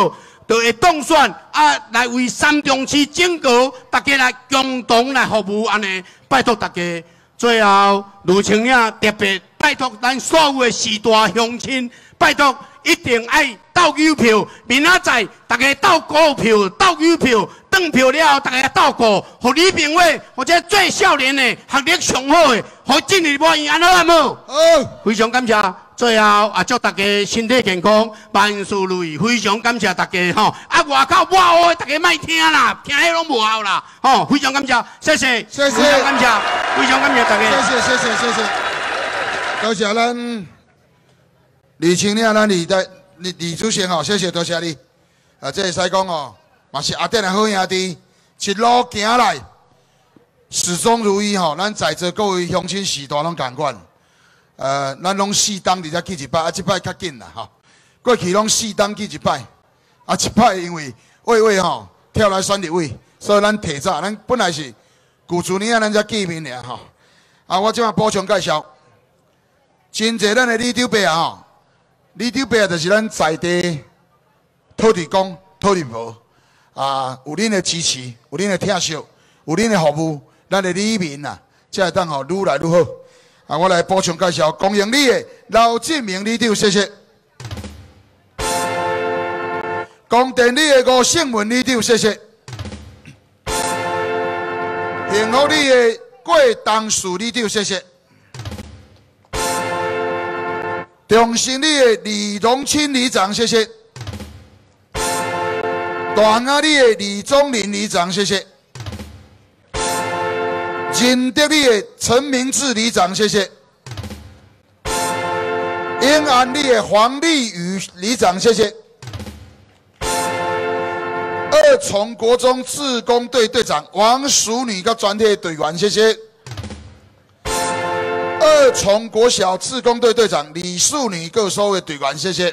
就会当选啊，来为三重市整个大家来共同来服务安尼，拜托大家。最后，卢清影特别拜托咱所有的时大乡亲，拜托一定爱斗邮票，明仔载大家斗股票、斗邮票，转票了后大家斗股，互李炳伟或者最少年的、学历上好的，互进入满意安好无？好，非常感谢。最后也祝大家身体健康，万事如意。非常感谢大家吼！啊，外口无效的大家莫听啦，听迄拢无效啦。吼，非常感谢，谢谢，谢谢，非常感谢，非常感谢大家。 谢谢。多谢咱李清亮，咱李主席吼，谢谢多谢你。啊，这会使讲哦，嘛是阿典的好兄弟，一路行来始终如一吼。咱在座各位乡亲时代拢共款。咱拢4档伫遮去一摆，啊，即摆较紧啦吼。过去拢4档去一摆，啊，一摆因为位吼跳来选立委，所以咱提早，咱本来是旧主年咱才见面尔吼。啊，我即马补充介绍，真侪咱的李长伯啊吼，李长伯就是咱在地土地公、土地婆啊，有恁的支持，有恁的疼惜，有恁的服务，咱的里民啊，才会当吼愈来愈好。啊，我来补充介绍公营里的刘志明里长，谢谢。公电里的吴胜文里长，谢谢。幸福里的郭东树里长，谢谢。中心里的李荣清里长，谢谢。大雅里的李宗林里长，谢谢。仁德里的陈明志里长，谢谢；永安里的黄丽宇里长，谢谢；二重国中志工队队长王淑女跟专业队员，谢谢；二重国小志工队队长李淑女各所有队员，谢谢。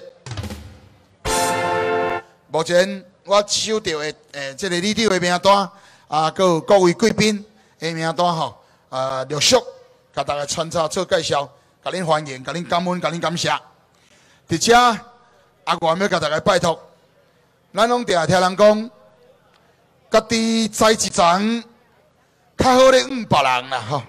目前我收到的这个里长的名单啊，还有各位贵宾。名单吼，陆续甲大家穿插做介绍，甲恁欢迎，甲恁感恩，甲恁感谢。伫遮阿元要甲大家拜托，咱拢定听人讲，家己栽一丛，较好咧别人啦吼。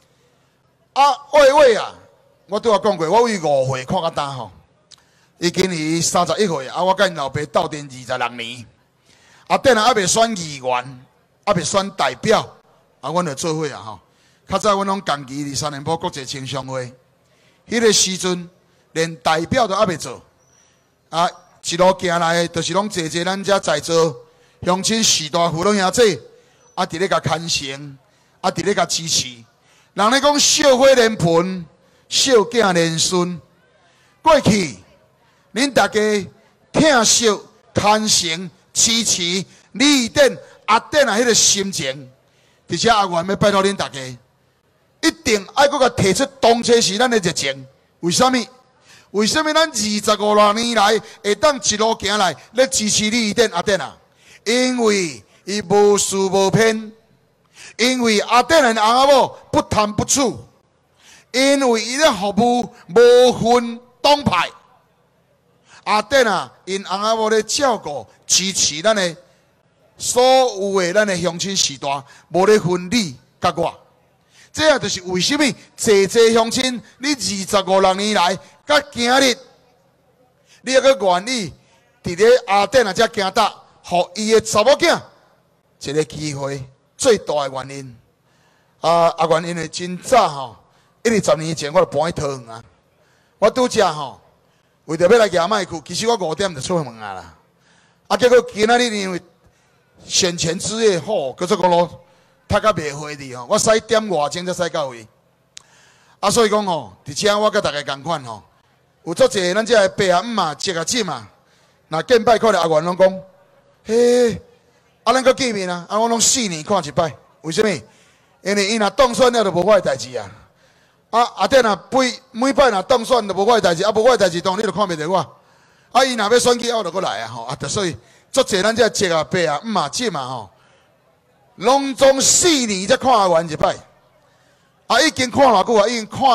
伟啊，我拄仔讲过，我为5岁看到大吼，伊今年31岁，我甲因老爸斗阵26年，等下还未选议员，还未选代表。阮就做伙啊吼！较早阮拢共期伫三联埔国际青商会，迄个时阵连代表都还未做，一路行来，就是拢坐咱遮在座乡亲士大父老兄弟，伫咧甲牵绳，伫咧甲支持。人咧讲烧火连盆，烧囝连孙。过去恁大家疼惜、牵绳、支持、立定、等迄个心情。而且阿元要拜托恁大家，一定爱搁甲提出当初是咱的热情。为什么？为什么咱25多年来会当一路行来咧支持你等啊？因为伊无私无偏，因为等的翁仔某不贪不取，因为伊咧服务无分党派。等啊，因翁仔某咧照顾支持咱的。所有的咱的乡亲时代，无咧分你甲我，这也就是为什么济乡亲，你25年来，甲今日，你还阁愿意伫咧等遮行搭，互伊的查某囝一个机会，最大的原因。阿元因为真早吼，10年前我就搬去桃园啊，我拄则吼，为着要来举麦克，其实我5点就出门啊啦，结果今仔日因为选前之夜，搁做个咯，踢到袂回去吼，我使点外钟才使到位。所以讲吼，伫遮我甲大家共款吼，有足济咱遮爸啊、姆啊、叔啊、婶啊，若见摆看到阿元拢讲，嘿，咱搁见面啊，我拢4年看一摆，为什么？因为伊若当选了，就无我的代志啊。等若每摆若当选，就无我的代志，无我的代志，当然你就看袂着我。伊若要选举，我就过来啊吼，所以。足济咱遮叔啊、伯啊、姆啊、婶啊吼，拢总4年才看完一摆，已经看偌久啊？已经看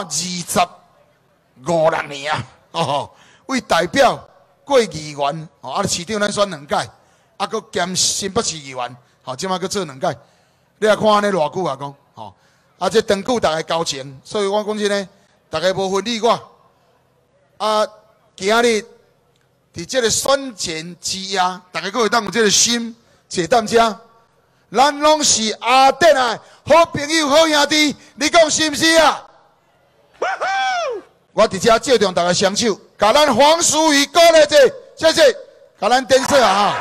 25、26年啊！为代表过议员，市长咱选2届， 啊，佮兼新北市议员，吼，即摆佮做2届。你来看安尼偌久啊？讲，吼，啊，这长久大家交情，所以我讲真呢，大家无分你我。啊，今日伫这个选前之夜，大家佮会当有这个心坐踮遮，咱拢是阿德啊，好朋友、好兄弟，你讲是毋是啊？我伫遮借重大家双手，甲咱黄淑仪鼓励者，谢谢，甲咱点手啊！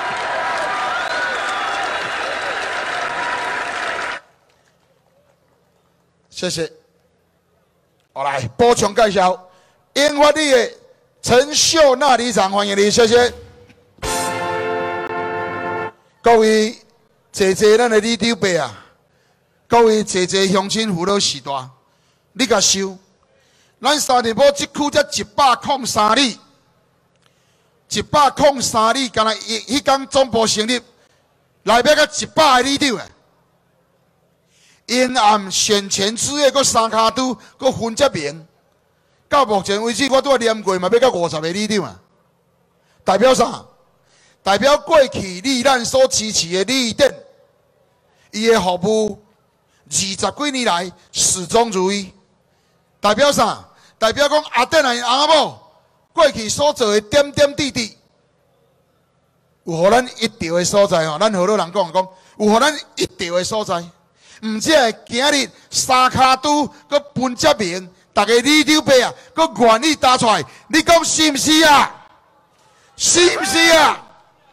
谢谢。我来补充介绍，英法里的陈秀娜里长，欢迎你，谢谢。各位坐坐咱的李长伯啊，各位坐坐乡亲父老士大，你甲收。咱沙田堡这区才103里，103里，敢若迄天总部成立，内面才100个里长诶。因暗选前之夜，搁三卡都，搁分这名。到目前为止，我拄念过嘛，要到50个里长啊。代表啥？代表过去你咱所支持的里长，伊的服务20几年来始终如一。代表啥？代表讲阿德啊，阿某过去所做的点点滴滴，有互咱一条的所在吼。咱好多人讲，有互咱一条的所在，毋只会今日三卡都搁分这名，大家李长伯啊，搁愿意搭出来，你讲是毋是啊？是毋是啊？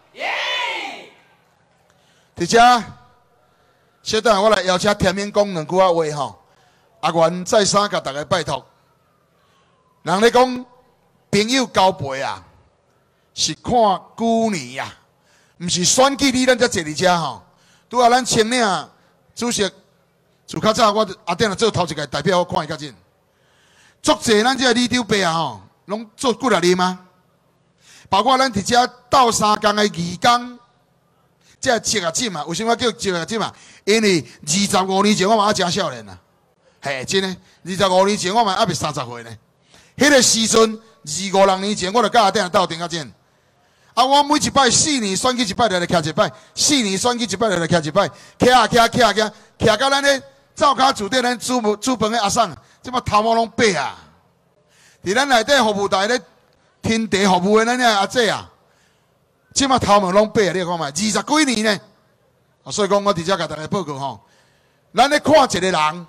伫遮，小等我来邀请田明讲2句话吼。阿元再三甲大家拜托。人咧讲朋友交陪啊，是看旧年呀，毋是选举你咱才坐伫遮吼。拄啊，咱青岭主席自较早，我阿顶啊做头一届代表，我看伊较真。足济咱这里长伯啊吼，拢做几啊年啊。包括咱伫遮斗3工的义工，这职业进啊，为什么叫职业进啊？因为25年前我嘛还真少年啊，嘿，真诶，25年前我嘛还未30岁呢。迄个时阵，25、6年前，我就甲阿顶斗阵较真。啊，我每一摆4年选举一摆，就来徛一摆；4年选举一摆，就来徛一摆。徛到咱咧灶骹厝顶，咱煮饭的阿婶，即马头毛拢白啊！伫咱内底服务台咧天地服务的咱阿姐啊，即马头毛拢白啊！你看觅20几年呢。所以讲，我伫遮甲大家报告吼，咱咧看一个人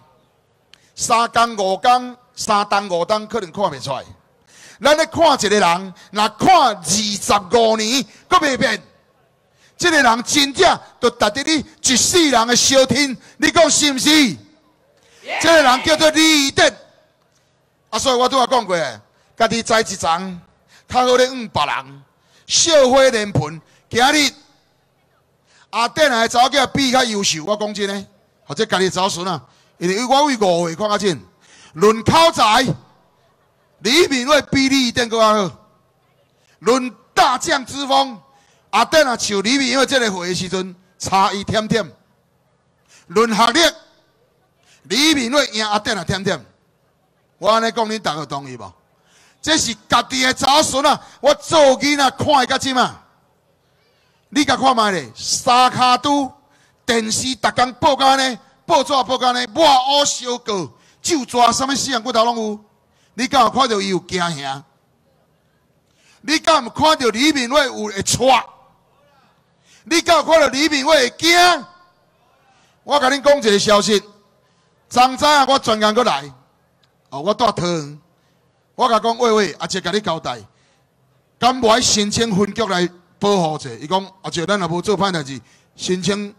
，3工5工。3冬5冬可能看袂出来，咱咧看一个人，若看25年，阁袂变。这个人真正就值得你一世人的小听，你讲是毋是？这个人叫做李德。啊，所以我拄仔讲过，家己栽一丛，较好咧养别人。小花莲盆，今日阿顶来查某囝比较优秀，我讲真诶，或者家己查某孙啊，因为我为5岁看较真。论口才，李敏慧比李登阁较好。论大将之风，阿登啊像李敏慧这个会的时阵差一点点。论学历，李敏慧赢阿登啊点点。我安尼讲，恁大家同意无？这是家己的查某孙啊！我做囡仔看伊甲即嘛。你甲看卖咧，三卡都电视逐工报甲呢，报纸报甲呢，抹乌烧过。就抓什么死人骨头拢有，你敢有看到伊有惊吓？你敢有看到李敏慧有会喘？你敢有看到李敏慧会惊？我甲恁讲一个消息，昨早啊，我专工过来，我带桃园，我甲讲喂，阿姐甲你交代，敢无爱申请分局来保护者？伊讲阿姐，咱也无做歹代志，申请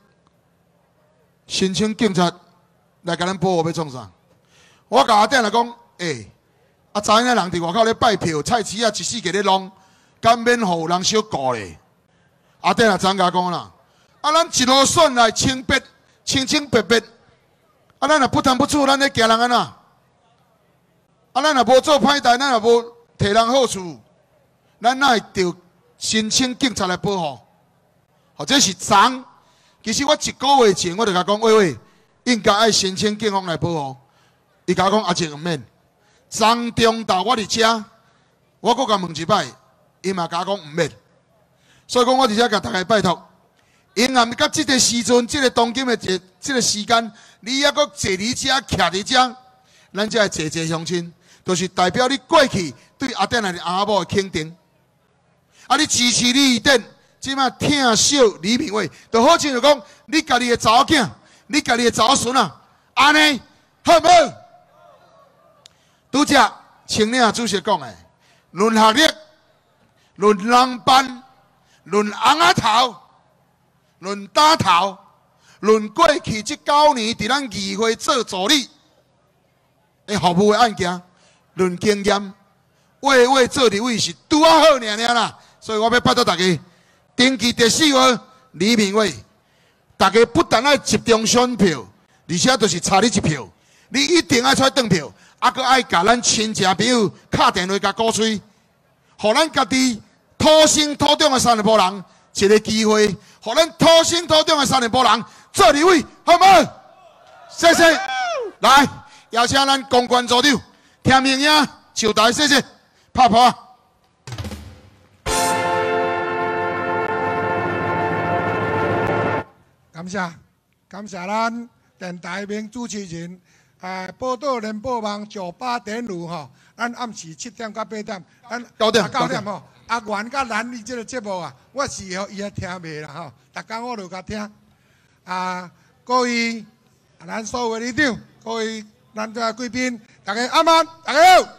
警察来甲咱保护，要创啥？我甲阿顶来讲，昨昏人伫外口咧拜票，菜市啊一世界咧弄，敢免互人小顾咧？阿顶啊，昨甲讲啦，啊，咱一路选来清白，清白白，啊，咱若不贪不处，咱咧惊人安怎？啊，咱若无做歹代，咱若无摕人好处，咱哪会着申请警察来保护？或者是昨，其实我1个月前我就甲讲，喂，应该爱申请警方来保护。伊甲我讲阿姐唔免，昨中昼我伫遮，我阁甲问一摆，伊嘛甲我讲唔免。 所以讲，我伫遮甲大家拜托，永暗到即个时阵，即个当今的即个时间，你还阁坐伫遮，徛伫遮，咱遮的坐乡亲，就是代表你过去对阿典来的阿某的肯定。啊，你支持你一定，即摆疼惜李明伟，就好像就讲，你家己的查某囝，你家己的查某孙啊，安尼好唔好？拄则青领主席讲的，论学历、论人办、论红仔头、论打头、论过去这9年伫咱议会做助理的服务的案件，论经验，位做立委是拄啊好尔啦。所以我要拜托大家，登记第4号李明伟，大家不但爱集中选票，而且就是差你1票，你一定爱出来转票，还佫爱甲咱亲戚朋友敲电话甲鼓吹，互咱家己土生土长的三立波人一个机会，互咱土生土长的三立波人做立委，好唔好？谢谢。来，邀请咱公关组长听明影上台，谢谢，拍拍。 感谢咱电台名主持人，报道联播网98.5吼，咱暗时7点到8点，咱 9点吼。阿元甲兰你这个节目啊，我是吼伊也听袂啦吼，逐工我就甲听。各位咱所有的里长，各位咱这贵宾，大家阿曼，大家好。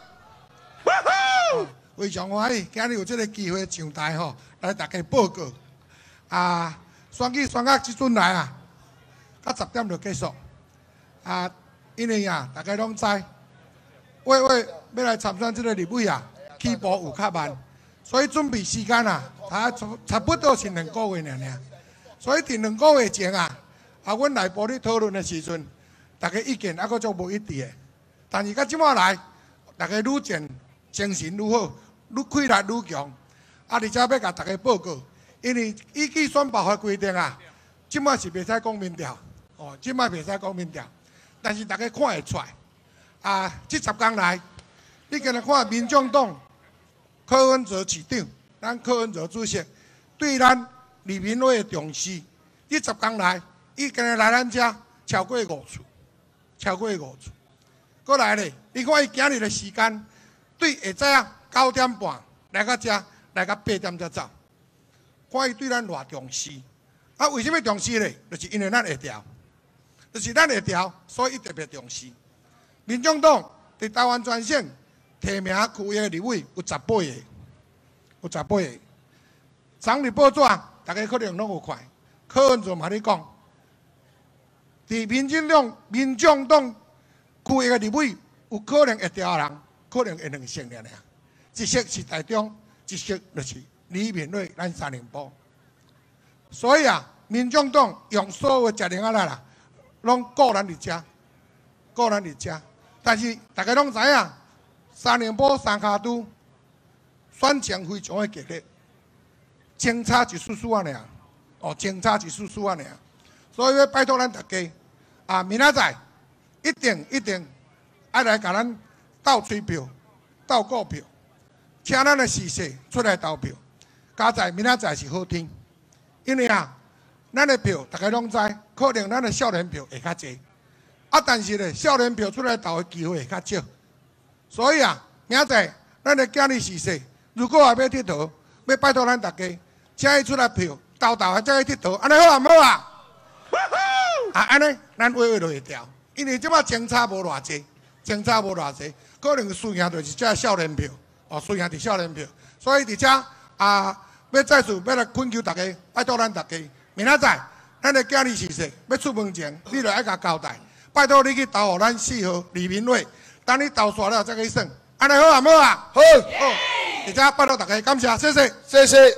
非常欢喜，今日有这个机会上台吼，来大家报告。选举选到即阵来啊，到10点就结束。因为大家拢知，为要来参选这个立委啊，起步有较慢，所以准备时间啊，差不多是2个月尔。所以伫2个月前啊，阮内部咧讨论的时阵，大家意见还佫足无一致的。但是到即摆来，大家愈渐精神愈好，愈气力愈强。而且要甲大家报告。因为依据选罢法规定啊，即摆是袂使讲民调，即摆袂使讲民调。但是大家看会出来，这10天来，你今日看民众党柯文哲市长，咱柯文哲主席对咱李明伟的重视，这10天来，伊今日来咱遮超过5次，超过5次。过来咧，你看伊今日的时间，对下早9点半来到遮，来到8点才走。看伊对咱偌重视，为什么重视咧？就是因为咱会调，就是咱会调，所以伊特别重视。民众党伫台湾全省提名区域的立委有18个，有18个。昨日报纸大家可能拢有看，柯文哲嘛咧讲，伫民众党区域的立委有可能会调的人，可能会2席尔，一席是台中，一席就是李明伟，咱3连波，所以民众党用所有的食零来啦，拢顾咱伫遮，顾咱伫遮。但是大家拢知影，3连波3卡都选情非常的激烈，争差一丝丝啊尔，争差一丝丝啊尔。所以要拜托咱大家，明仔载一定爱来甲咱斗吹票、斗股票，请咱的时势出来投票。加在明仔载是好天，因为咱的票大家拢知，可能咱的少年票会较济，但是咧少年票出来投的机会会较少，所以明仔载咱的今日时势，如果要佚佗，要拜托咱大家，请伊出来票，投还再去佚佗，安尼好啊，唔好啊？安尼咱话就会调，因为即摆争差无偌济，可能输赢就是这少年票，输赢伫少年票，所以伫遮。要再次要来恳求大家，拜托咱大家，明仔载咱的今日时势要出门前，你就爱甲交代，拜托你去投互咱4号李明伟，等你投煞了再去算，安尼好啊，唔好啊？好，而且拜托大家，感谢，谢谢。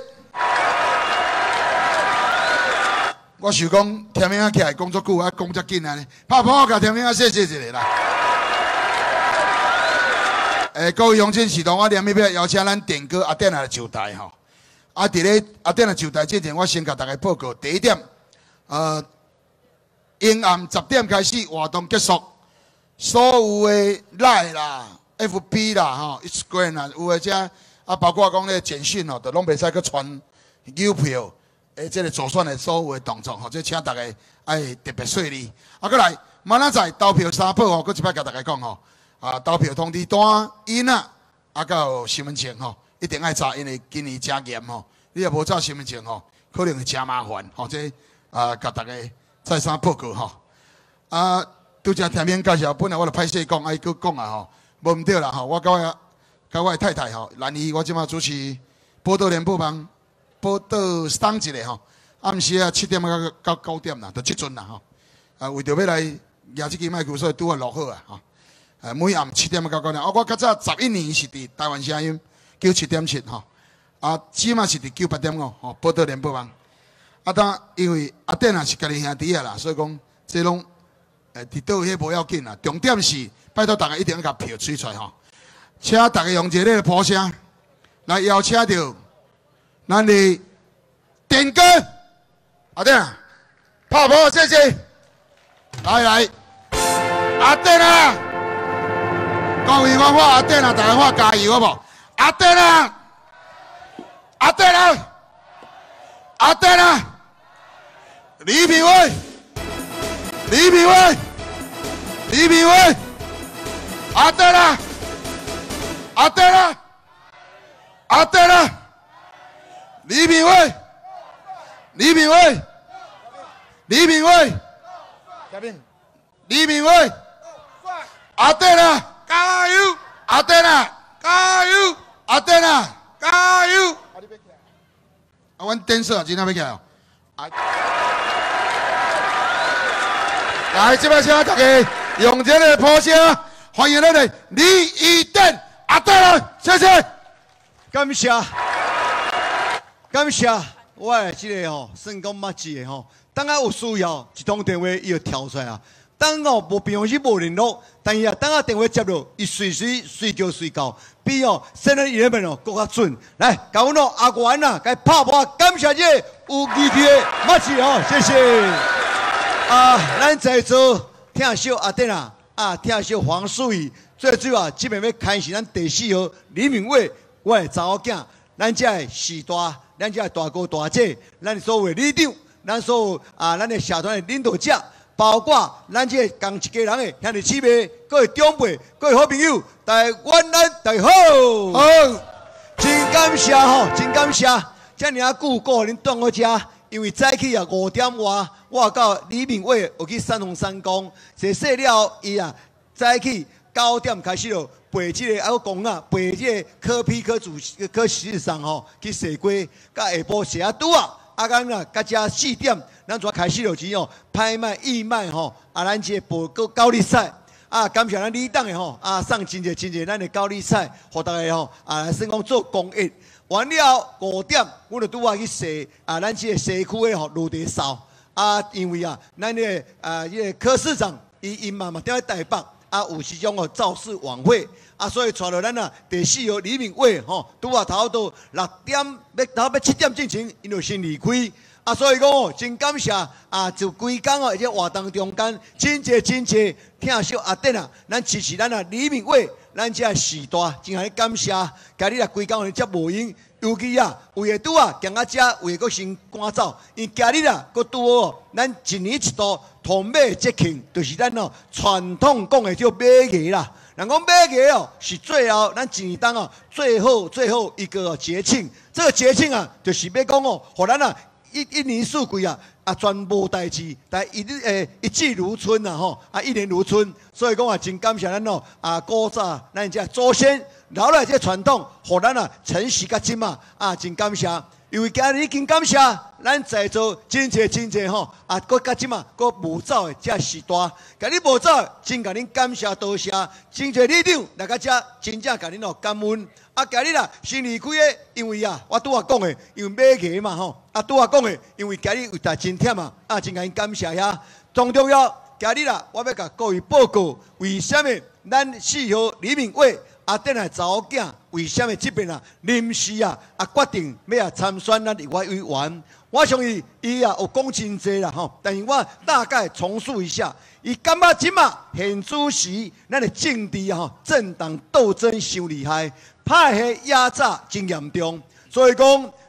我想讲，听明仔起来讲足久，讲遮紧安尼，拍拍甲听明仔谢一下啦。各位乡亲视同，我连要邀请咱电哥阿典来上台吼。伫咧阿典来上台之前，我先甲大家报告第一点，阴暗10点开始活动结束，所有的 Line 啦、FB 啦、Instagram 啦，有诶遮包括讲咧简讯就拢袂使去传邮票诶，这个助选的所有的动作吼，这请大家爱特别细腻。啊，过来，明仔载投票3宝吼，搁一摆甲大家讲吼，啊，投票通知单、印啊，到身份证吼，一定爱查，因为今年真严吼，你若无照身份证吼，可能会真麻烦吼。这甲大家再三报告吼。啊，拄则听免介绍，本来我就歹势讲，爱佫讲啊吼，无毋对啦吼，我甲我的太太吼，兰姨，我即马主持报道联播网。报道送一个吼，暗时啊7点到9点啦，就即阵啦吼。啊，为着要来举即支麦克风，所以拄啊录好啊吼。每暗7点到9点。我较早11年是伫台湾声音97.7吼，啊，即马是伫98.5吼，报道联播网。啊，当因为阿典啊是家己兄弟啊啦，所以讲这拢伫倒迄无要紧啦。重点是拜托大家一定要甲票取出来吼，请大家用一个呼声来邀请到。咱的点歌，阿典啊，泡泡谢谢，来，阿典啊，恭喜我阿典啊，大家我加油好不？阿典啊，阿典啊，阿典啊，李品威，李品威，李品威，阿典啊，阿典啊，阿典啊。李品威，李品威，李品威，李品威，阿典啊，加油！阿典啊，加油！阿典啊，加油！啊，阮电视今仔要起来哦。来，这摆请大家用这个呼声，欢迎咱的李义典阿典啊，谢谢， 感谢。感谢我的这个吼，算讲捌字的吼，当下有需要一通电话伊就跳出来啊。当哦无平常时无联络，但是啊当下电话接落，伊随叫随到，比哦7-11哦更较准。来，甲阮哦阿元啊，该拍拍感谢这有义气的捌字吼，谢谢。啊，咱在座听小阿典啊，听小黄淑仪，最主要这边要开始咱第4号李敏伟，我的查某囝，咱这的时大。咱这大哥大姐，咱所有的理长，咱所有咱的社团的领导者，包括咱这共一家人的兄弟姊妹，各位长辈，各位好朋友，大家晚安，大家好。好，真感谢吼，真感谢，遮尔啊久过恁等我遮，因为早起啊5点外，我到李敏伟有去三峰山宫，洗洗了伊啊早起9点开始咯。陪这个还有讲啊，陪这个科批科主科事实上吼去洗过，甲下晡洗啊拄啊，咱啊，甲遮4点，咱就开始落去哦，拍卖义卖吼，咱这报告高丽赛感谢咱李党的吼送真侪咱的高丽赛，互大家吼算讲做公益。完了5点，我就拄啊去洗咱这个西区的吼落地扫因为咱的这个柯市长伊嘛踮咧台北。有时种哦造势晚会所以带着咱第4号李敏伟吼，拄啊头到6点要7点进前，因就先离开所以讲哦，真感谢就规工而且活动中间真侪听小阿典咱支持咱李敏伟，咱这时大真系感谢，今日规工遮无闲，尤其为个拄行到遮，为个先赶走，因今日个拄好咱1年1度。同马节庆就是咱传统讲的叫马月啦。人讲马月是最后咱1年当最后一个节庆。这个节庆就是要讲互咱一年四季全无代志，但一季如春一年如春。所以讲真感谢咱古早咱这祖先留来这传统，互咱承袭到今真感谢。因为今日已经感谢咱在座真侪吼搁甲即嘛搁无走的遮时大，今日无走真甲恁感谢多谢，真侪理长来到遮真正甲恁感恩。今日新离开的，因为我拄讲的，因为马月嘛吼，拄讲的，因为今日为大真忝真甲恁感谢遐。最重要，今日我要甲各位报告，为什么咱4号李敏伟阿典的查某囝，为什么这边临时决定要参选咱立法委员？我相信伊有讲真济啦吼，但是我大概重述一下，伊感觉即马现主时咱的政治政党斗争伤厉害，派系压榨真严重，所以讲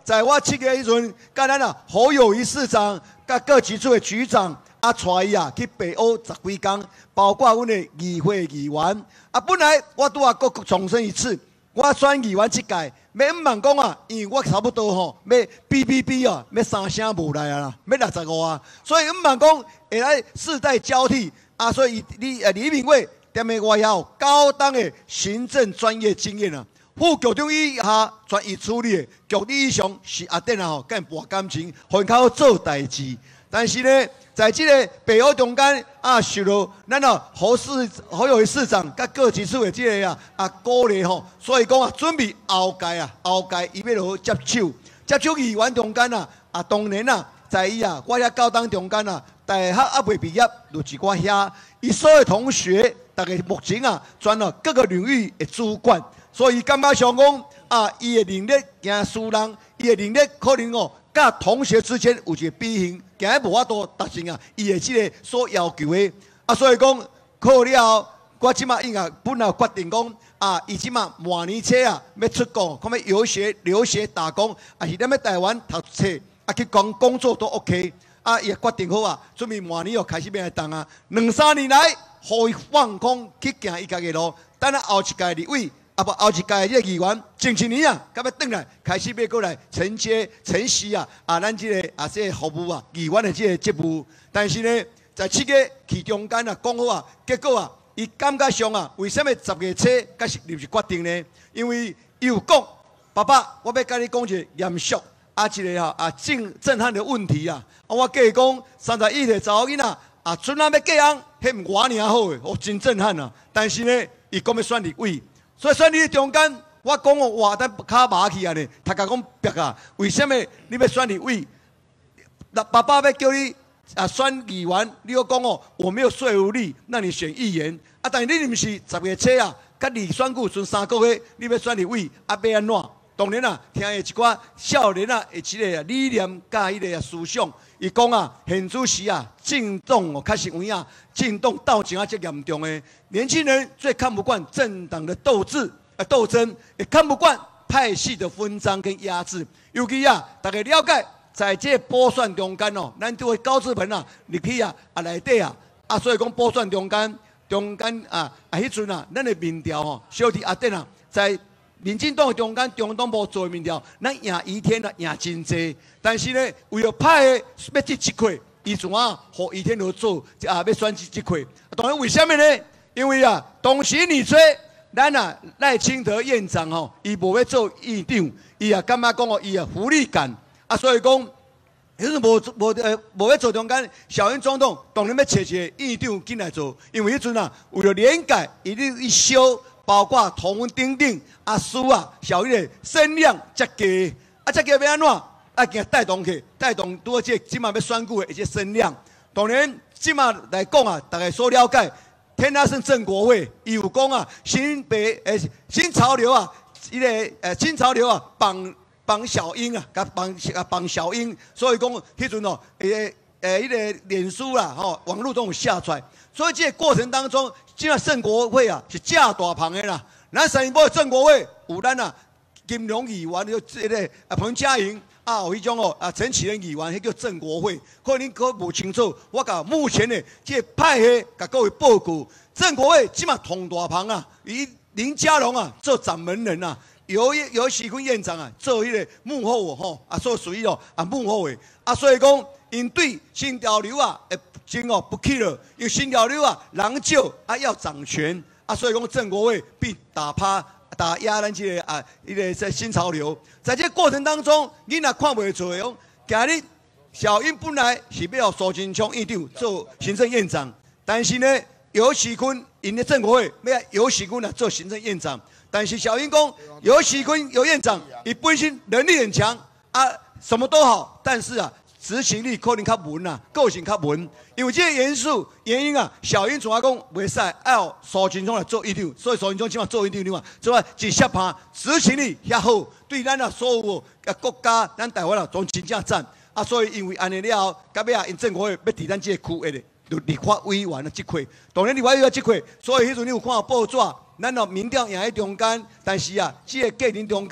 在我7月迄阵，甲咱侯友宜市长，甲各局处的局长带伊去北欧10几天，包括阮的议会议员本来我拄搁重申一次，我选议员这届，要毋茫讲因为我差不多要BBB要3声无来啦，要65啊，所以毋茫讲会来世代交替所以李敏慧踮的外有高档的行政专业经验副局长以下专业处理的，局理以上是阿典更博感情，很靠做代志。但是呢，在这个北欧中间受到咱侯友宜市长甲各局处的这个鼓励所以讲准备后届伊要落接手议员中间当然在伊我遐高档中间大学未毕业，就一寡遐伊所有同学，大家目前转了各个领域的主管。所以感觉上讲伊的能力行私人，伊的能力可能甲同学之间有一个比型，行无法度达成伊的这个所要求的所以讲考了后，我即马本来决定讲伊即马明年初要出国，看要留学打工，是咱要台湾读册去工作都 OK。伊决定好准备明年开始要来动2、3年来，互伊放空去行伊家己路，等后一届立委。后一届这个议员，前1年到要转来，开始要过来承袭咱这个这个服务议员的这个职务。但是呢，在7月去中间讲好结果伊感觉上为什么10月初才是临时决定呢？因为伊有讲，爸爸，我要跟你讲一个严肃一个震撼的问题我跟伊讲，31岁查某囡仔阵要嫁人，迄毋我尔好诶，真震撼但是呢，伊讲要选立委。所以选立中间，我讲哇，咱骹麻去呢，他讲逼为什么你要选立委？爸爸要叫你选议员，你又讲我没有说服力，让你选议员但是你毋是10月初甲离选举剩3个月，你要选立委要安怎？当然听的一寡少年的这个理念甲迄个思想，伊讲现主时进动确实有影，进动斗争这严重的年轻人最看不惯政党的斗争，也看不惯派系的分赃跟压制。尤其大家了解，在这补选中间咱这位高志鹏入去内底所以讲补选中间迄阵咱的民调小弟典在。民进党中间中党部做的民调，咱赢1天赢真济，但是呢，为了派的要这1块，伊怎互1天落做要选这1块？当然为什么呢？因为当时年初咱赖清德院长伊无要做院长，伊感觉讲伊福利感所以讲，无要做中间，小英总统当然要找一个院长进来做，因为迄阵为了连改，一修。包括同文等等小英的声量才低才低要安怎？惊带动拄即马要选举的一些声量。当然，即马来讲大家所了解，天下是郑国会，伊有讲新潮流新潮流帮小英帮小英，所以讲迄阵迄个脸书网络都有下出来，所以这个过程当中，即马郑国会是正大旁的啦。咱3年半郑国会有咱金融议员，这个彭佳莹有迄种陈启仁议员，迄叫郑国会。可能可无清楚，我甲目前的这个派系甲各位报告，郑国会即马同大旁以林佳龙做掌门人尤喜坤院长做迄个幕后所属于幕后的所以讲。因对新潮流真不去了，因为新潮流人少要掌权所以讲郑国会必打压咱这个这新潮流。在这过程当中，你若看袂出的今日小英本来是要苏贞昌院长做行政院长，但是呢，尤喜坤因的郑国会要尤喜坤做行政院长，但是小英讲尤喜坤尤院长，伊本身能力很强什么都好，但是执行力可能较文个性较文，因为这个原因小英总讲袂使要苏贞昌来做院长，所以苏贞昌起码做院长做一下盘执行力遐好，对咱所有国家咱台湾总真正赞所以因为安尼了后，到尾因政府会要伫咱这个区域就立法委员这块，当然立法委员这块，所以迄阵你有看报纸，咱民调赢喺中间，但是这个过程中间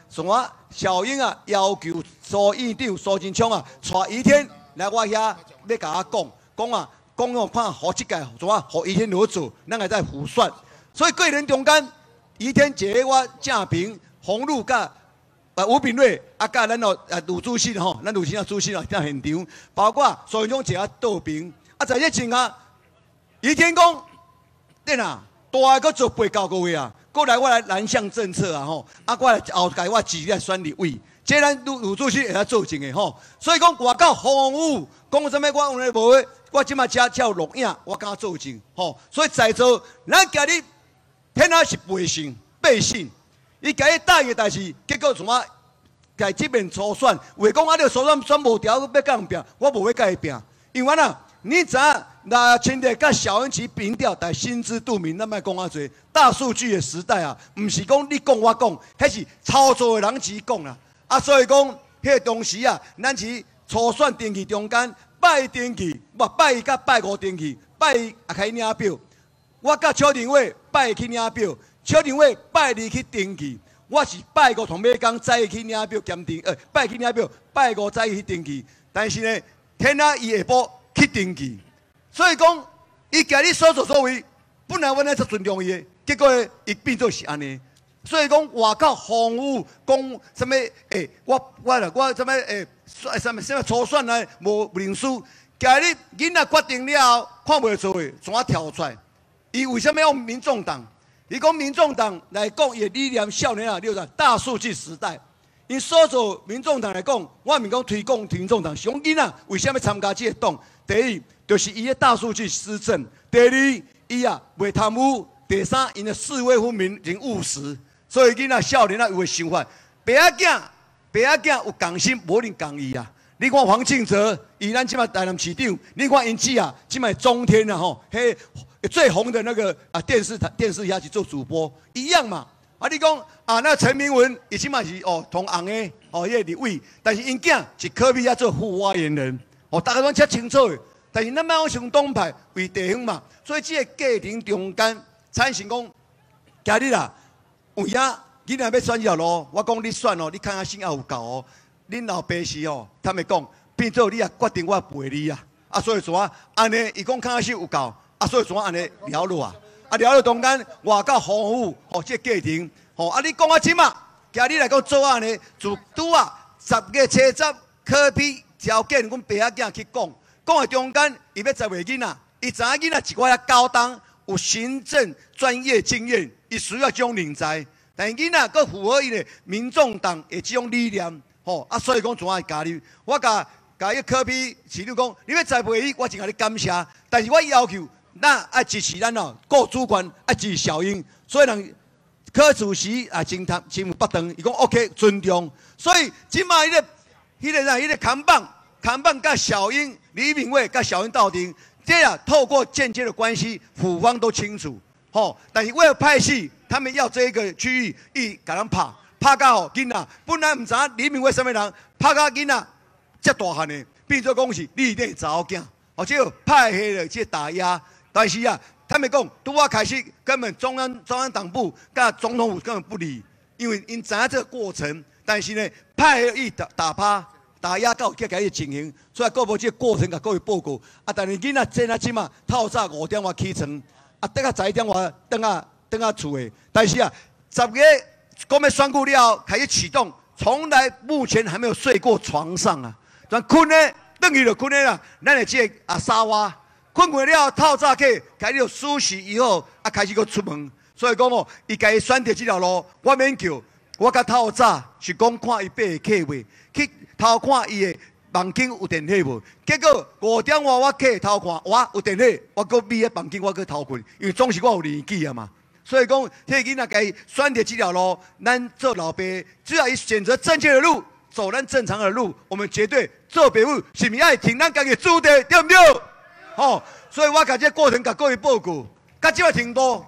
从我小英啊要求苏院长苏贞昌啊，带于天来我遐要甲我讲哦，看好这届怎啊，互于天落做，咱会再互选。所以过年中间，于天坐我正平、洪路甲吴炳瑞啊，甲咱哦卢主席吼，咱卢先生主席啊在现场，包括苏贞昌坐啊倒边啊，在这前啊，于天讲，对啦，大个做8、9个月啊。过来，我来南向政策啊吼，啊，我来后改我自己来选立委，这咱卢主席会晓做成的吼。所以讲外口服务，讲什么我有咧无诶，我即马只有录影，我敢做成吼。所以在座咱今日天下是百姓，伊家己答应的代志，结果怎啊？家这边初选，话讲啊，你初选无条，要甲人拼，我无要甲伊拼，因为呐，你知影？那前日甲小英旗民调，但心知肚明，咱莫讲啊多。大数据的时代啊，毋是讲你讲我讲，迄是操作的人只讲啦。啊，所以讲，迄个当时啊，咱是初选登记中间拜登记，拜一甲拜5登记，拜一也开领票。我甲邱定伟拜去领票，邱定伟拜2去登记。我是拜5同尾工早去领票检定，拜去领票，拜5早去登记。但是呢，天啊，伊下晡去登记。所以讲，伊今日所作所为，本来我咧就尊重伊的，结果伊变做是安尼。所以讲，外口服务讲什么？我什么初选啊，无认输。今日囡仔决定了后，看袂做的，怎啊跳出来？伊为什么用民众党？伊讲民众党来讲，伊的理念少年啊，就是大数据时代。因所做民众党来讲，我毋讲推广民众党，是讲囡仔为什么参加这个党？第一，就是伊的大数据施政；第二，伊啊袂贪污；第三，因的是非分明，真务实。所以囡仔少年啊有个想法，爸仔有共心，无人共意啊。你看黄庆哲，伊咱即摆台南市长，你看因姊啊，即摆中天啊吼，迄最红的那个啊电视遐去做主播一样嘛。啊，你讲啊，那陈明文伊即摆是同红的迄个立委，但是因囝是科比遐做副发言人。大家拢遮清楚的，但是咱莫讲上党派为地方嘛，所以这个过程中间产生讲，今日啦，有影囡仔要选这条路，我讲你选哦，你看下心也有够哦，恁老爸是他们讲变做你也决定我陪你啊，所以说安尼，伊讲看下心有够，所以说安尼聊落啊，聊落中间外口服务这个过程，你讲啊即嘛，今日来讲做安尼，就拄啊10月70科比。条件，阮爸仔囝去讲的中间，伊要10个囡仔，伊知影囡仔一寡遐高档，有行政专业经验，伊需要这种人才。但是囡仔佫符合伊的民众党的这种理念，所以讲怎啊加入？我甲迄科比市长讲，你要栽培伊，我就甲你感谢。但是我要求，咱爱支持咱各主管爱支持小英，所以人柯主席啊，真有不同，伊讲 OK 尊重。所以即卖迄个扛棒甲小英、李敏慧甲小英斗阵，这样透过间接的关系，府方都清楚。但是为了派系，他们要这个区域，伊甲人拍到囡仔，本来唔知影李敏慧什么人，拍到囡仔遮大汉的，变做讲是你那查某囝，就派系的这打压。但是啊，他们讲拄啊开始，根本中央党部甲总统府根本不理，因为因知影这个过程。但是呢，派伊打压到这个情形，所以各部这个过程甲各位报告。但是囡仔即嘛透早5点外起床，等下11点外等下厝的。但是10月讲要选举了后开始启动，从来目前还没有睡过床上啊。但困呢，等于就困的啦。咱的这个沙挖困过了，透早起开始梳洗以后开始个出门。所以讲伊家己选择这条路，我免叫。我甲透早是讲看伊爬会客袂，去偷看伊的房间有电梯无？结果5点外我起偷看，哇有电梯，我搁秘个房间我搁偷困，因为总是我有年纪啊嘛。所以讲，迄个囡仔家选择这条路，咱做老爸，只要伊选择正确的路，走咱正常的路，我们绝对做父母是毋是爱听咱家己主的，对不对？所以我甲这过程甲各位报告，甲即个程度，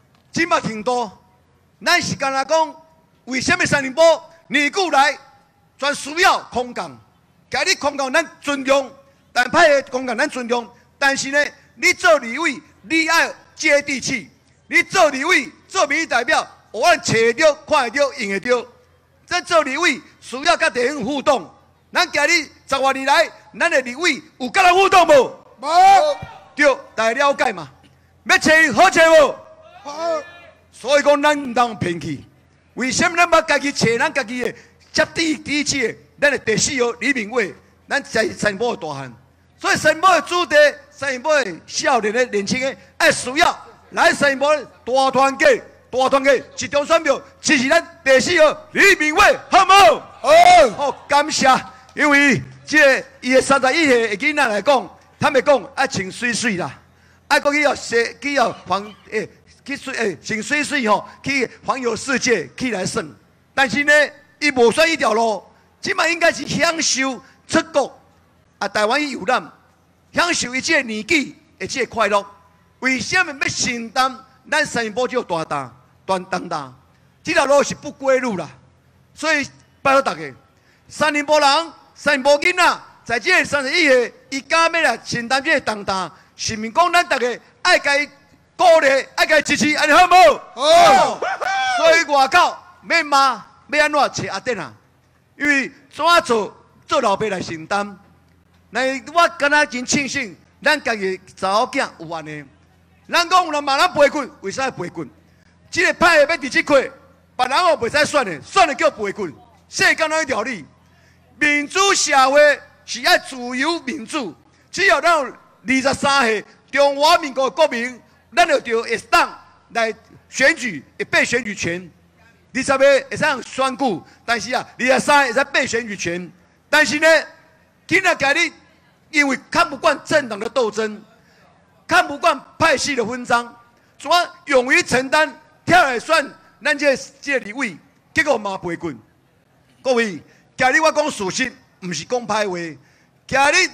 咱是干那讲。为什么3年波年久来全需要空降？今日空降咱尊重，但派的空降咱尊重。但是呢，你做立委，你要接地气；你做立委、做民意代表，我找得到、看得到、用得到。 咱做立委需要甲地方互动。咱今日10多年来，咱的立委有甲咱互动无？无。对，大家了解嘛？要找好找无？好。所以讲，咱唔当偏去。为什么咱要家己找咱家己的接地气的？咱的第4号李明伟，咱在三宝的大汉。所以三宝的主题，三宝的少年的年轻的，爱需要来三宝大团结。大团结集中选票支持咱第4号李明伟，好唔好？好，感谢。因为这个伊的31岁的囡仔来讲，他们讲爱穿水水啦，爱讲去要环穿水水吼，去环游世界去来耍。但是呢，伊无选一条路，即摆应该是享受出国啊，台湾游览，享受伊这个年纪的这个快乐。为什么要承担咱三宝这大担？这条路是不归路啦，所以拜托大家，三林波人、三林波囡仔，在这31岁，伊敢要来承担这个重担，是毋是讲咱大家爱甲伊鼓励，爱甲伊支持，安尼好无？好。所以外口要骂，要安怎找阿典啊？因为怎做老爸来承担？那我敢若真庆幸，咱家己查某囝有安尼。咱讲有人骂咱背棍，为啥背棍？这个派要伫即块，别人哦袂使选的，选的叫背棍。世间哪一条理？民主社会是爱自由民主，只要咱有23岁中华民国国民，咱就会当来选举，会被选举权。20岁会使选举，但是啊，23会使被选举权。但是呢，今仔今日因为看不惯政党的斗争，看不惯派系的分赃，怎么勇于承担？跳来选咱这个立委，结果嘛背棍。各位，今日我讲事实，唔是讲歹话。今日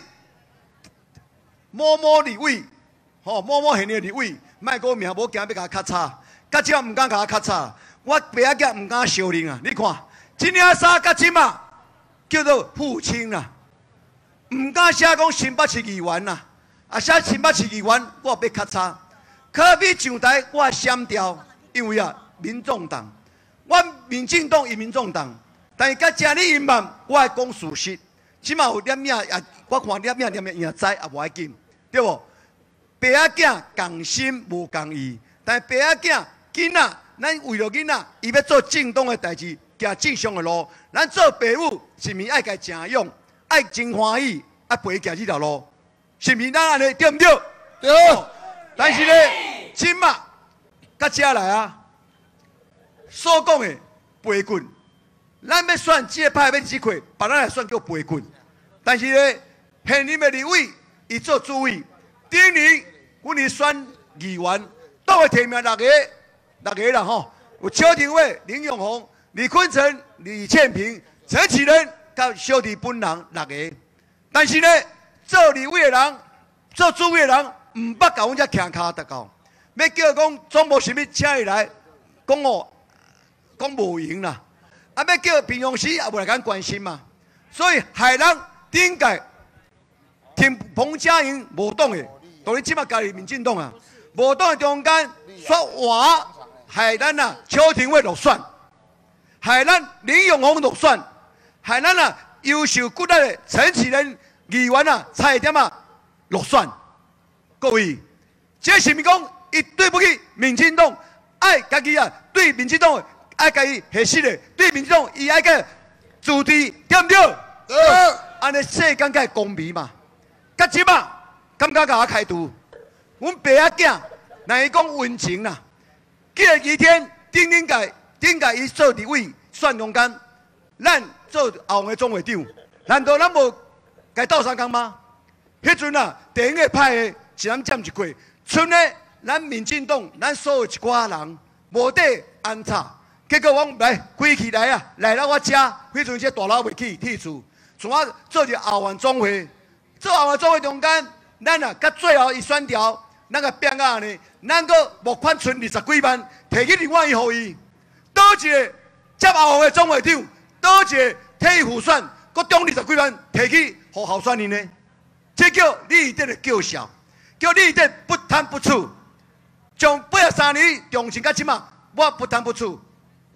某立委，某县的立委，卖个名，无惊要甲咔嚓，甲只唔敢甲咔嚓。我爸仔囝唔敢相认啊！你看，今年衫甲即嘛叫做父亲啦，唔敢写讲新北市议员啦，啊写新北市议员，我要咔嚓。可比上台，我闪掉。因为啊，民众党，我民进党与民众党，但是甲正理隐瞒，我爱讲事实。即嘛有点命也，我看点命也知也无要紧，对无？爸仔囝共心无共意，但爸仔囝囡仔，咱为了囡仔，伊要做正当的代志，行正常的路。咱做父母是毋是爱家正勇，爱真欢喜，爱陪伊行这条路，是毋是咱安尼对毋对？对。但是呢，即嘛。到遮来啊！所讲的背棍，咱要选这个派要几块，别人来选叫背棍。但是呢，现任的立委伊做主委，顶年阮是选议员，都会提名6个啦吼，有邱廷伟、林永宏、李坤城、李倩萍、陈启仁，甲小弟本人6个。但是呢，做立委的人、做主委的人，唔捌甲阮遮徛骹得到。要叫讲总无啥物请伊来讲哦，讲无用啦。啊，要叫平常时也无来敢关心嘛。所以害人顶届听彭佳莹无党的，当然即马家己民进党啊，无党的中间说话，害咱啊邱廷伟落选，害咱林永宏落选，害咱啊优秀骨力的陈启仁议员啊差一点啊落选。各位，这是毋是讲？伊对不起民进党，爱家己啊，对民进党爱家己合适的，对民进党伊爱个主题，对唔对？对。安尼世间才公平嘛。甲即嘛，感觉甲我开除。阮爸仔囝，若伊讲温情啦，今日几天顶届伊做立委选中间，咱做后个总会长，难道咱无该斗相共吗？迄阵啊，地方的派的一人占一块，剩的。咱民进党，咱所有一寡人无得安插，结果我来开起来啊，来到我家，迄阵这大佬袂去退厝，从我做着后援总会，做后援总会中间，咱啊，到最后伊选调，咱个变啊呢，咱个募款存20几万，摕去另外伊互伊，倒一个接后援总会长，倒一个替伊复选，搁中20几万摕去互候选人呢？这叫立德的叫嚣，叫立德不贪不处。从83年重庆到即嘛，我不贪不处，对不？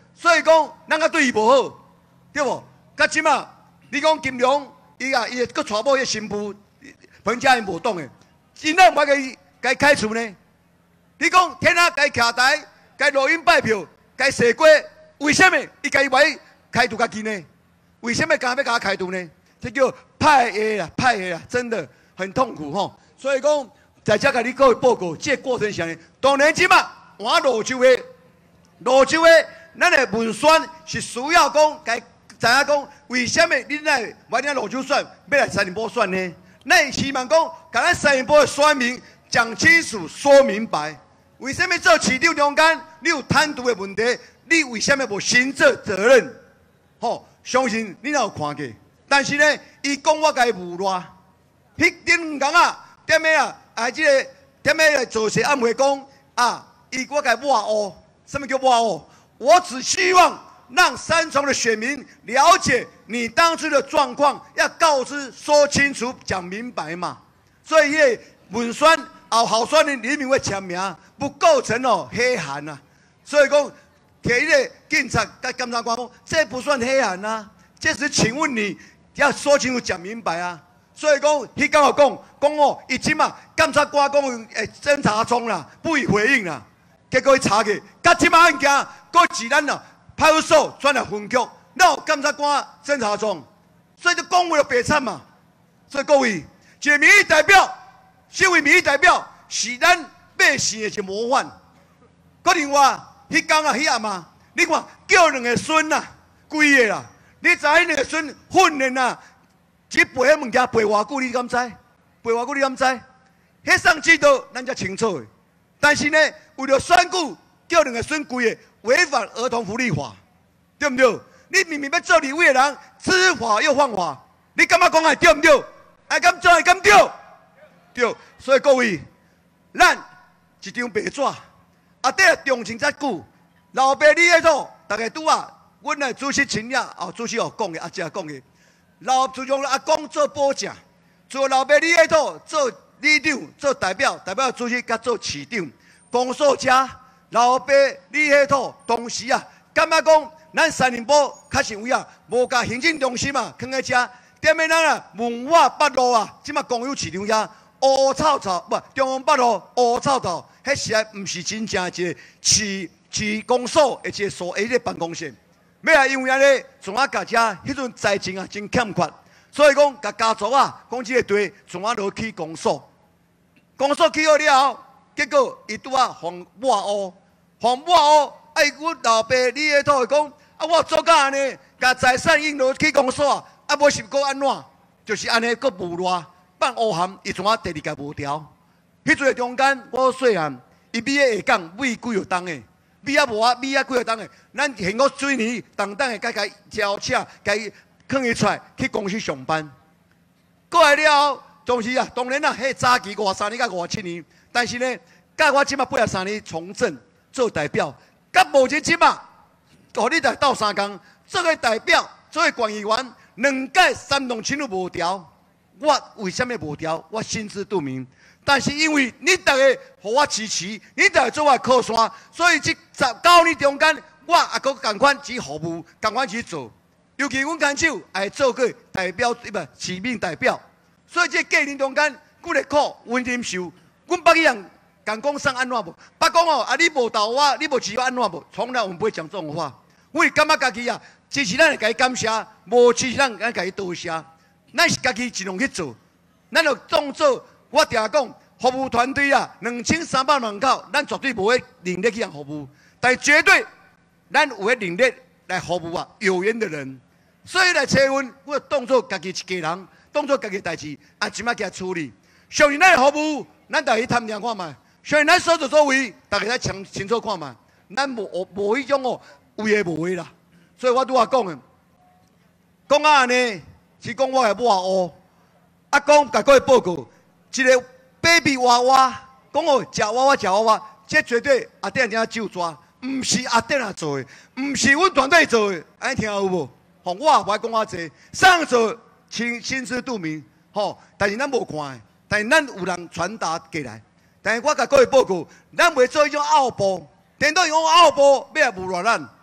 所以讲咱甲对伊无好，对无？甲即马你讲金龙，伊会搁娶某迄新妇，彭家因无懂诶，真哪唔该开除呢？你讲天啊，该徛台，该录音拜票，该洗锅，为什么伊该买开除家己呢？为什么敢要甲他开除呢？这叫派下啦，派下啦，真的很痛苦吼。所以讲，在这甲你各位报告，这过程上呢，当然即马换罗州的，咱的文宣是需要讲，该知影讲，为什么你来买咱罗州选，要来三林波选呢？咱希望讲，甲咱三林波的选民讲清楚、说明白。为什么做市长中间你有贪渎的问题？你为什么无承责责任？吼，相信你若有看过。但是呢，伊讲我该无赖，迄顶两工啊，踮咧啊，即个踮咧来做事，暗回讲啊，我该抹黑。什么叫抹黑？我只希望让三重的选民了解你当初的状况，要告知、说清楚、讲明白嘛。所以迄文宣好选的李明慧签名，不构成黑函啊。所以讲，给迄个警察甲检察官讲，这不算黑函啊，这是请问你要说清楚、讲明白啊。所以讲，迄刚好讲伊即嘛检察官讲侦查中啦，不予回应啦。结果伊查去，甲即嘛案件，搁是咱派出所转来分局，哪有检察官侦查中？所以就讲话就白惨嘛。所以各位，一个民意代表，身为民意代表，是咱百姓的一个模范。搁另外，迄天啊，迄暗啊，你看叫两个孙啊，规个啦，你知迄两个孙训练啊，去背迄物件背偌久，你敢知？背偌久你敢知？迄上指导咱才清楚的。但是呢，为了选举，叫两个孙规个违反儿童福利法，对不对？你明明要做立委的人，知法又犯法，你感觉讲还对不对？还敢做还敢对？对，所以各位，咱一张白纸，底下重情则久，老爸你迄套，大家拄啊，阮的主席亲呀，主席讲的，姐讲的，自从阿公做保证，做老爸你迄套做里长、做代表主席甲做市长，公所家老爸你迄套，当时啊，感觉讲咱三林堡较是有啊，无甲行政中心啊囥在遮，踮咧咱啊文化北路啊，即马公有市场遐乌草草，不中央北路乌草草，迄实在毋是真正一个市公所的一个所一个办公室。要来因为安尼，从啊家遮迄阵财政啊真欠缺，所以讲甲家族啊讲即个地从啊落去公所。公所起好了后，结果伊拄啊防抹黑，阮老爸你迄套讲，我做甲安尼，甲财产引落去公所，无是搁安怎？就是安尼搁无赖，办乌函，伊从啊第二届无调。迄阵中间，我细汉，伊米个下港米几号重诶，米啊无啊，米啊几号重诶，咱幸福水泥当当诶，甲招车，甲伊放伊出来去公司上班。过来了后。当时啊，当然啦，迄早期53年甲57年，但是呢，甲我即马83年从政做代表，甲目前即马，互你来斗3工，做个代表，做个县议员，2届3动清都无调，我为什么无调？我心知肚明。但是因为你大家互我支持，你大家做我靠山，所以这19年中间，我也搁共款去服务，共款去做。尤其阮牵手也做过代表，市民代表。所以这过程中间，阮会苦，阮忍受。阮捌去人讲啥安怎无？捌讲哦，你无投我，你无支持我安怎无？从来我们不会讲这种话。阮是感觉家己啊，支持咱会甲伊感谢，无支持咱甲伊多谢。咱是家己尽量去做，咱就当做我定讲，服务团队啊，2300人口，咱绝对无迄能力去人服务，但绝对咱有迄能力来服务啊有缘的人。所以来找阮，我当做家己一家人。当作家己代志，即马给处理。相信咱的服务，咱大家去探听看卖；相信咱所作所为，大家来清楚看卖。咱无迄种有诶无诶啦。所以我拄仔讲诶，讲安尼是讲我诶抹黑，讲甲各位报告，一个 baby 娃娃，讲食娃娃，这绝对阿爹正手抓，毋是阿爹啊做诶，毋是阮团队做诶，安尼听有无？我也无爱讲我济，上做。心知肚明，但是咱无看的，但是咱有人传达过来。但是我甲各位报告，咱袂做迄种拗步，颠倒用拗步要来侮辱咱。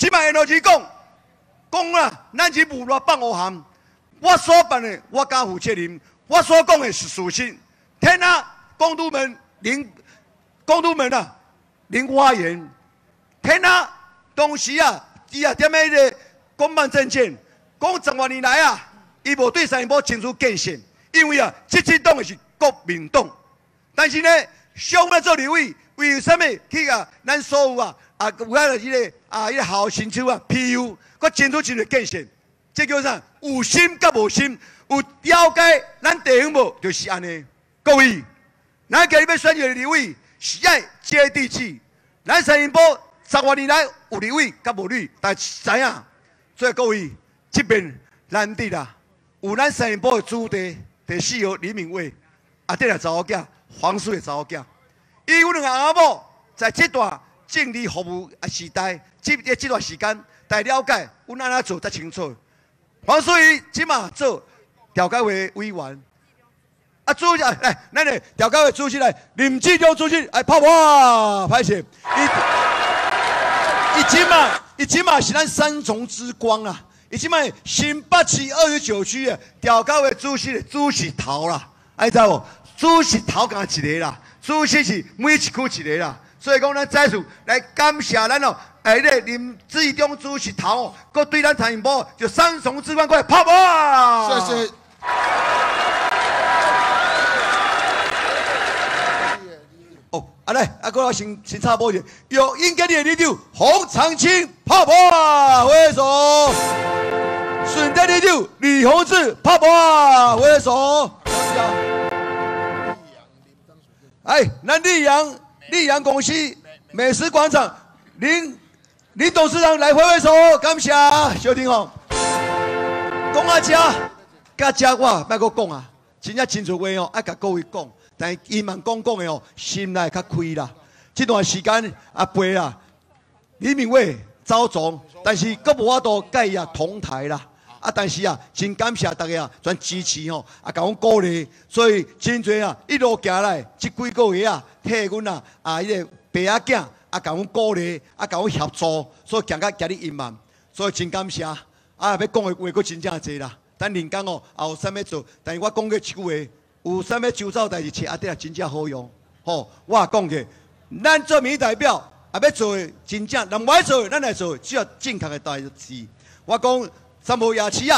即摆老师讲啊，咱是无偌放乌含，我所办的我敢负责任，我所讲的是事实。天啊，公都们啊，零花言。天啊，当时啊，伊啊踮喺个公办证件，讲10多年来啊，伊无对三林堡进出建设，因为啊，这党的是国民党。但是呢，上要做立委，为什么去啊？咱所有啊有个迄个迄个好新手啊 ，PU， 佮进出真个建设，这叫啥？有心甲无心，有了解咱地方无，就是安尼。各位，咱今日要选举立委，是爱接地气。咱三林堡10多年来有立委甲无立，但知影，所以各位这边难得啦，有咱三林堡的主地第4号李敏伟，这个查某囝，黄水的查某囝，伊有2个阿某，在这段政治服务时代，这段时间，大家了解，阮安怎做才清楚。黄水即马做调解会委员。主席来，咱的调解会主席来，林志忠主席来拍我，拍摄。伊即马是咱三重之光啊！伊即马新北市29区的调解会主席的主席头啦，知无？主席头干一个啦，主席是每一区一个啦。所以讲，咱再次来感谢咱哦，迄个林志忠主席头哦，佮对咱三林堡就三重之光，过来拍我！ 谢谢。 来，过来先插播一下，由应该的领导洪长青拍拍挥手，顺德领导李洪志拍拍挥手。咱溧阳公司美食广场林董事长来挥挥手，感谢小婷哦。讲啊遮我莫阁讲啊，真正真侪话哦，爱甲各位讲。但伊嘛讲的哦，心内较开啦。这段时间陪啦，李敏伟走总，但是阁无法度甲伊同台啦。但是真感谢大家全支持吼，甲阮鼓励，所以真侪一路行来，这几个月替阮迄个爸仔囝甲阮鼓励，甲阮协助，所以行到今日圆满，所以真感谢。要讲的话阁真正侪啦。等人讲哦，也有啥物做，但是我讲过一句话。有啥物周遭代志，找阿真正好用。我也讲过，咱做民意代表要做的真正，人歹做的咱来做，只要正确的代志。我讲三无夜市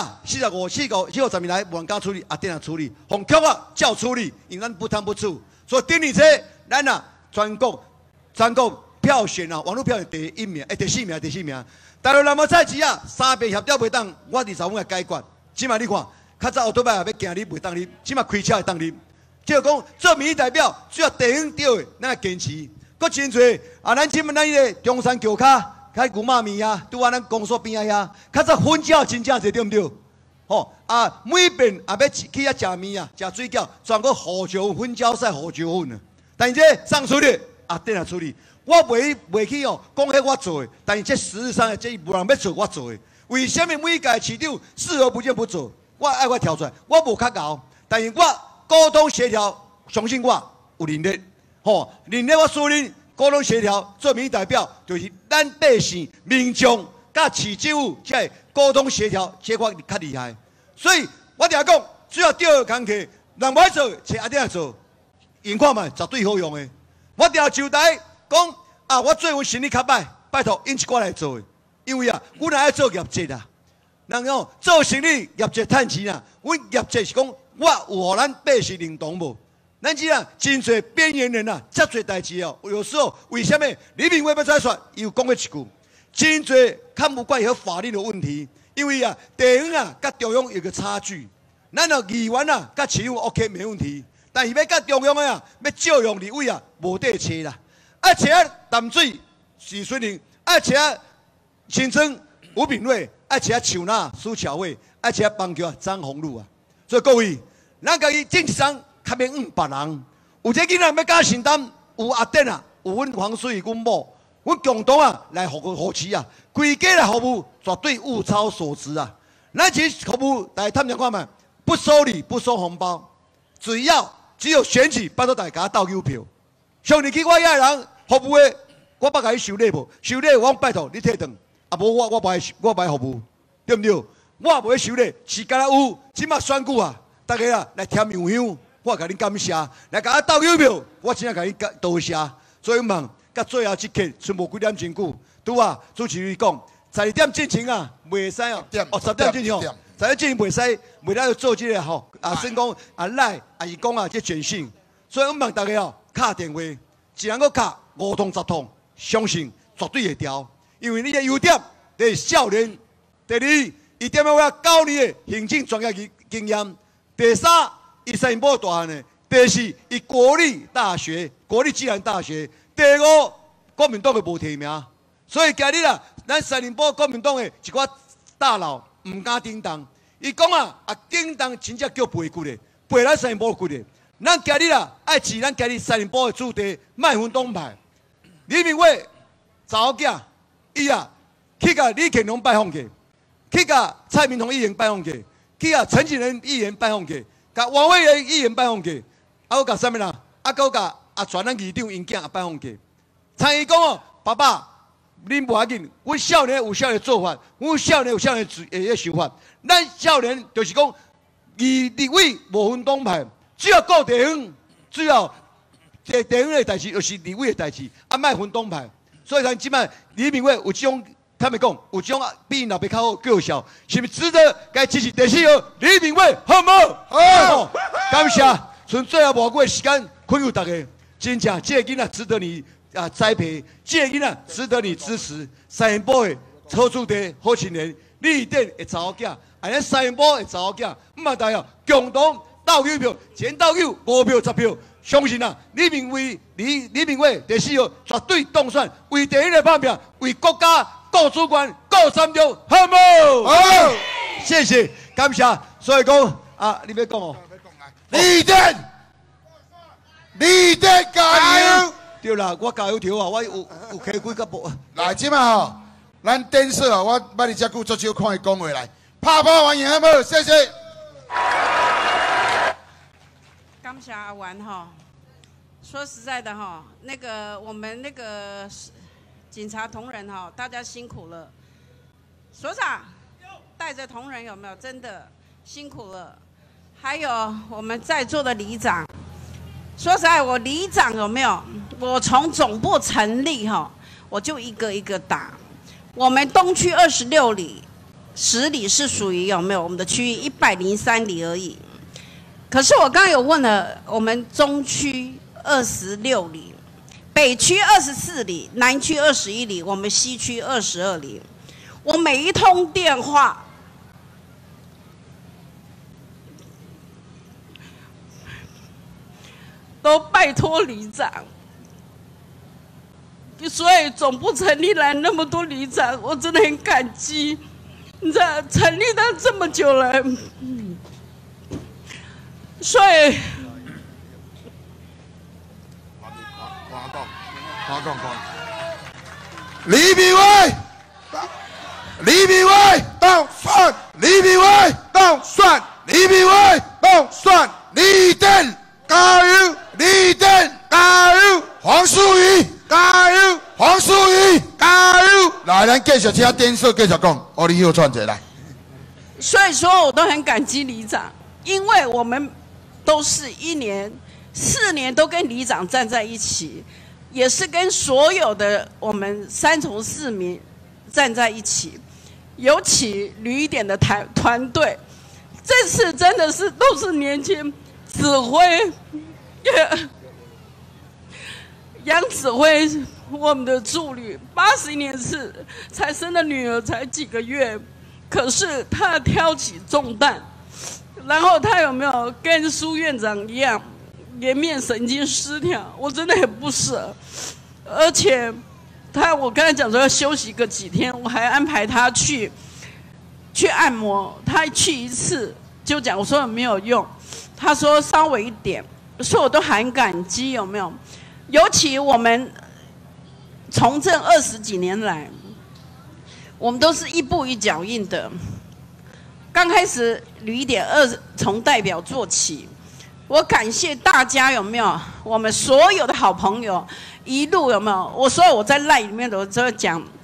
45年来无人敢处理，来处理，红曲照处理，因咱不贪不醋。所以顶年这咱全国票选网络票选第4名。大陆南无赛事3边协调袂当，我20分来解决。即摆你看。较早后头摆要行你袂当你，即马开车会当你。就讲做民意代表，只要地方对的，咱坚持。搁真侪咱即摆咱迄个中山桥骹，开牛肉面拄咱公所边遐，较早分饺真正侪对毋对？每遍要去遐食面食水饺，全个胡椒粉饺赛胡椒粉啊。但是这送出去来处理，我袂去讲迄我做的，但是这事实上这无人要做我做的。为什么每届市长视而不见不做？我爱我跳出来，我无较高，但是我沟通协调，相信我有能力。能力我所任沟通协调做民意代表，就是咱百姓、民众甲市政府才沟通协调，这块较厉害。所以我定讲，只要对工课，人歹做，找阿弟做，用看嘛，绝对好用的。我定就台讲我做阮生意较歹，拜托因一寡来做的，因为阮爱做业绩啊。人讲做生意业绩趁钱啊，阮业绩是讲我有互咱百姓认同无？咱只真侪边缘人遮侪代志哦。有时候为什么李敏伟要再说？伊有讲过一句，真侪看不惯有法律的问题，因为地方甲中央有个差距。咱议员甲市府 OK 没问题，但是要甲中央要照用立委无得找啦。找淡水许水玲，找新庄吴炳瑞。找树那苏巧慧，找邦桥张宏禄啊！所以各位，咱家己正常，较免别人。有这囡仔要敢承担，有阿弟有阮黄水阮某，阮共同来扶持规家来服务，绝对物超所值啊！咱其实服务来探听看嘛，不收礼不收红包，只有选举，拜托大家倒邮票。上年去我遐人服务的，我捌甲伊收礼无？收礼我拜托你退转。 啊无我不爱服务，对不对？我无收咧，是敢若有，即马选举啊，大家啊来添油香，我甲恁感谢，来甲我斗友票，我真正甲恁多谢。所以问，甲最后一刻，剩无几点钟久，拄啊，主持人讲，12点进前啊，袂使哦，10点进前哦，10点进前袂使，袂当做这个吼，算讲赖是讲这简讯，所以我问大家哦，敲电话，一人个敲5通10通，相信绝对会调，因为你的优点，第一少年，第二。伊踮我9年的行政专业经验，第三，伊三年大汉的，第四，伊国立暨南大学，第五，国民党的无提名，所以今日啊，咱三年半国民党的一寡大佬唔敢顶当，伊讲啊，顶当真正叫背骨的，背咱三年半骨的。咱今日啊，爱饲咱今日三年半的主题，卖分党派。李明伟查某囝，伊啊去甲李乾隆拜访去。去甲蔡明同议员拜访去，去甲陈景仁议员拜访去，甲王委员议员拜访去，啊，我甲啥物啦？啊，搁甲全咱议长因囝也拜访去。参伊讲哦，爸爸，恁无要紧，阮少年有少年做法，阮少年有少年的想法。咱少年就是讲，立委无分党派，只要顾地方，只要地方的代志，就是立委的代志，啊，莫分党派。所以咱即摆李明伟有这种。他们讲有种比老爸较好更有效，是不是值得该支持第4号李明伟？好唔好？好，感谢。剩最后无几个时间，恳求大家，真正这个囡仔值得你栽培，这个囡仔值得你支持。三元宝的好主题、好青年，立定的查某囝，咱三元宝的查某囝，大家共同斗友票，前斗友5票10票。相信啊，李明伟第4号绝对当选，为地方来打拼，为国家。顾主管，顾三中，好唔好？好，谢谢，感谢。所以讲你要讲哦，立定加油！对啦，我加油条啊，我有开几个无。 来，即摆吼，咱电视啊，我捌你遮久，足少看伊讲话来，拍拍欢迎好唔好？谢谢。 感谢阿元哈，说实在的哈，那个我们那个。警察同仁哈，大家辛苦了。所长带着同仁有没有？真的辛苦了。还有我们在座的里长，说实在，我里长有没有？我从总部成立哈，我就一个一个打。我们东区26里，10里是属于有没有我们的区域103里而已。可是我刚刚有问了，我们中区26里。北区24里，南区21里，我们西区22里。我每一通电话，都拜托里长。所以总部成立来那么多里长，我真的很感激。你知道，成立到这么久了，所以。 李明伟当选，李明伟当选，李明伟当选，立定加油，立定加油，黄淑仪加油，黄淑仪加油！来，咱继续请电视继续讲，李友串者来。 所以说，我都很感激里长，因为我们都是1年、4年都跟里长站在一起。也是跟所有的我们3重市民站在一起，尤其旅点的团队，这次真的是都是年轻指挥，杨指挥我们的助理，80年次才生的女儿才几个月，可是他挑起重担，然后他有没有跟苏院长一样？颜面神经失调，我真的很不舍。而且我刚才讲说要休息个几天，我还安排他去按摩。他去1次就讲，我说没有用，他说稍微一点，所以我都很感激，有没有？尤其我们从政20几年来，我们都是一步一脚印的。刚开始旅点2从代表做起。我感谢大家，有没有？我们所有的好朋友，一路有没有？我说我在赖里面都在讲，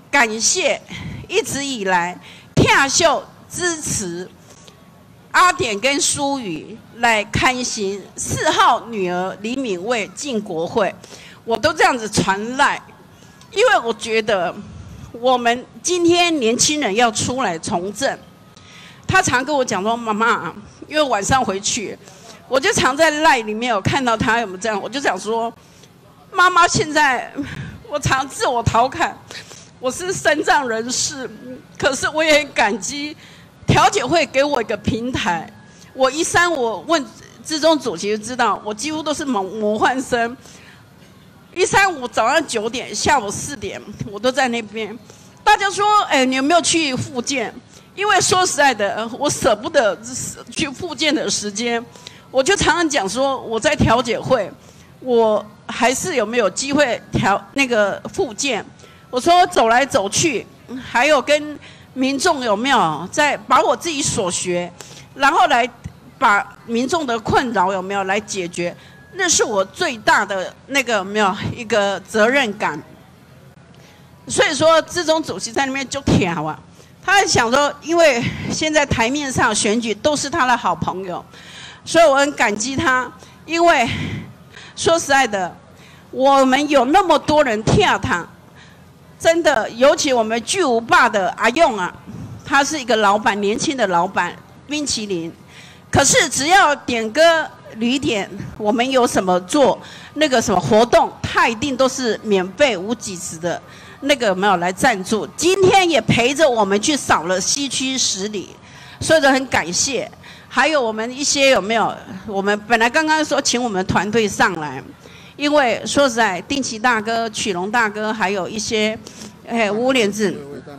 感谢一直以来跳秀支持阿典跟舒瑜来刊行4号女儿李敏蔚进国会，我都这样子传赖，因为我觉得我们今天年轻人要出来从政。他常跟我讲说：“妈妈，因为晚上回去，我就常在赖里面有看到他有没有这样，我就想说，妈妈现在我常自我调侃，我是身障人士，可是我也很感激调解会给我一个平台。我我问志忠主席就知道，我几乎都是模范生。135早上9点，下午4点，我都在那边。大家说，你有没有去复健？因为说实在的，我舍不得去复健的时间，我就常常讲说，我在调解会，我还是有没有机会复健？我说走来走去，还有跟民众有没有在把我自己所学，然后来把民众的困扰有没有来解决？那是我最大的有没有一个责任感。所以说，志忠主席在那边就挑啊。他想说，因为现在台面上选举都是他的好朋友，所以我很感激他。因为说实在的，我们有那么多人跳他，真的，尤其我们巨无霸的阿用啊，他是一个老板，年轻的老板，冰淇淋。可是只要点歌旅点，我们有什么做什么活动，他一定都是免费无给值的。有没有来赞助？今天也陪着我们去扫了西区10里，所以很感谢。还有我们一些有没有？我们本来刚刚说请我们团队上来，因为说实在，定奇大哥、曲龙大哥，还有一些吴连志，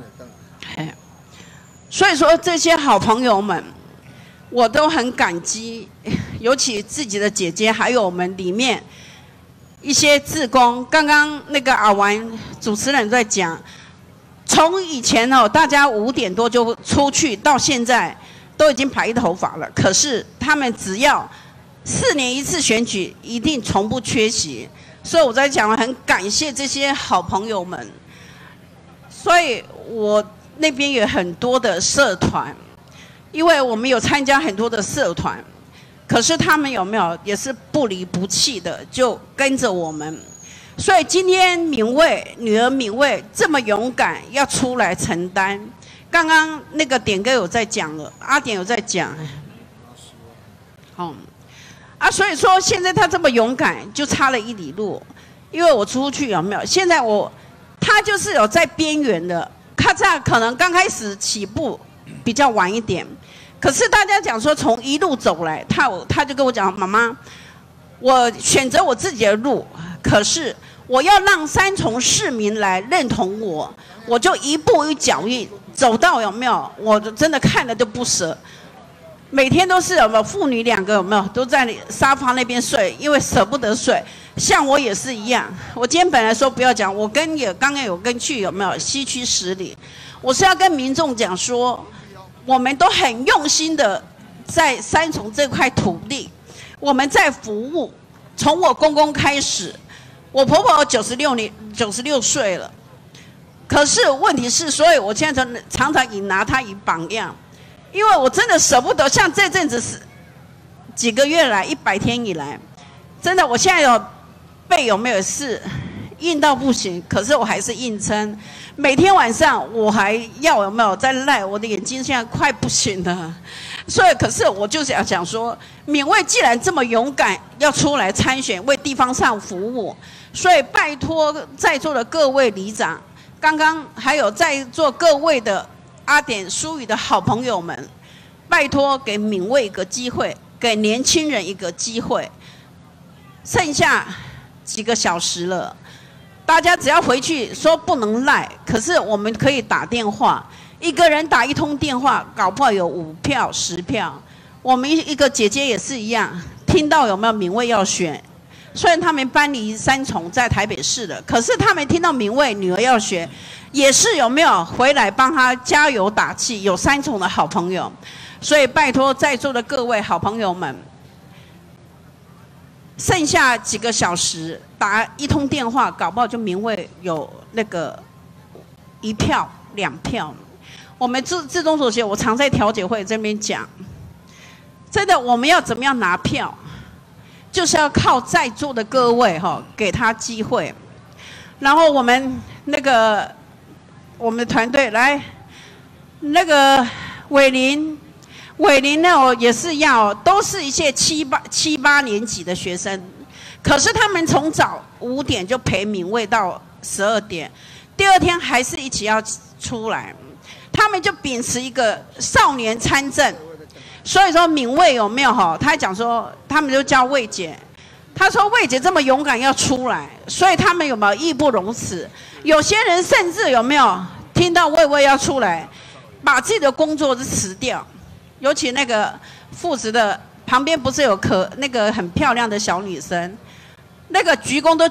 所以说这些好朋友们，我都很感激，尤其自己的姐姐，还有我们里面。一些志工，刚刚阿丸主持人在讲，从以前大家5点多就出去，到现在都已经白头发了。可是他们只要4年1次选举，一定从不缺席。所以我在讲，很感谢这些好朋友们。所以我那边有很多的社团，因为我们有参加很多的社团。可是他们有没有也是不离不弃的，就跟着我们。所以今天女儿敏蔚这么勇敢，要出来承担。刚刚点哥有在讲了，阿典有在讲，所以说现在他这么勇敢，就差了1里路。因为我出去有没有？现在他就是有在边缘的，他这样可能刚开始起步比较晚一点。可是大家讲说从一路走来，他就跟我讲，妈妈，我选择我自己的路，可是我要让3重市民来认同我，我就一步一脚印走到有没有？我真的看了就不舍。每天都是有没有父女2个有没有都在沙发那边睡，因为舍不得睡。像我也是一样，我今天本来说不要讲，我刚刚有跟去有没有西区10里，我是要跟民众讲说。我们都很用心的在3重这块土地，我们在服务。从我公公开始，我婆婆96岁了，可是问题是，所以我现在常常拿她以榜样，因为我真的舍不得。像这阵子是几个月来100天以来，真的我现在背有没有事硬到不行，可是我还是硬撑。每天晚上我还要有没有在赖，我的眼睛现在快不行了。所以，可是我就想讲说，敏蔚既然这么勇敢，要出来参选，为地方上服务，所以拜托在座的各位里长，刚刚还有在座各位的阿典、舒瑜的好朋友们，拜托给敏蔚一个机会，给年轻人一个机会。剩下几个小时了。大家只要回去说不能赖，可是我们可以打电话，一个人打1通电话，搞不好有5票、10票。我们一个姐姐也是一样，听到有没有敏蔚要选，虽然他们搬离3重在台北市的，可是他们听到敏蔚女儿要选，也是有没有回来帮她加油打气？有3重的好朋友，所以拜托在座的各位好朋友们。剩下几个小时打1通电话，搞不好就敏蔚有 1票、2票。我们志忠主席，我常在调解会这边讲，真的我们要怎么样拿票，就是要靠在座的各位给他机会。然后我们我们的团队来，那个伟林呢也是要，都是一些7、8年级的学生，可是他们从早5点就陪敏卫到12点，第2天还是一起要出来，他们就秉持一个少年参政，所以说敏卫有没有他讲说，他们就叫卫姐。他说：“魏姐这么勇敢要出来，所以他们有没有义不容辞？有些人甚至有没有听到魏魏要出来，把自己的工作是辞掉？尤其那个副职的旁边不是有那个很漂亮的小女生，那个鞠躬都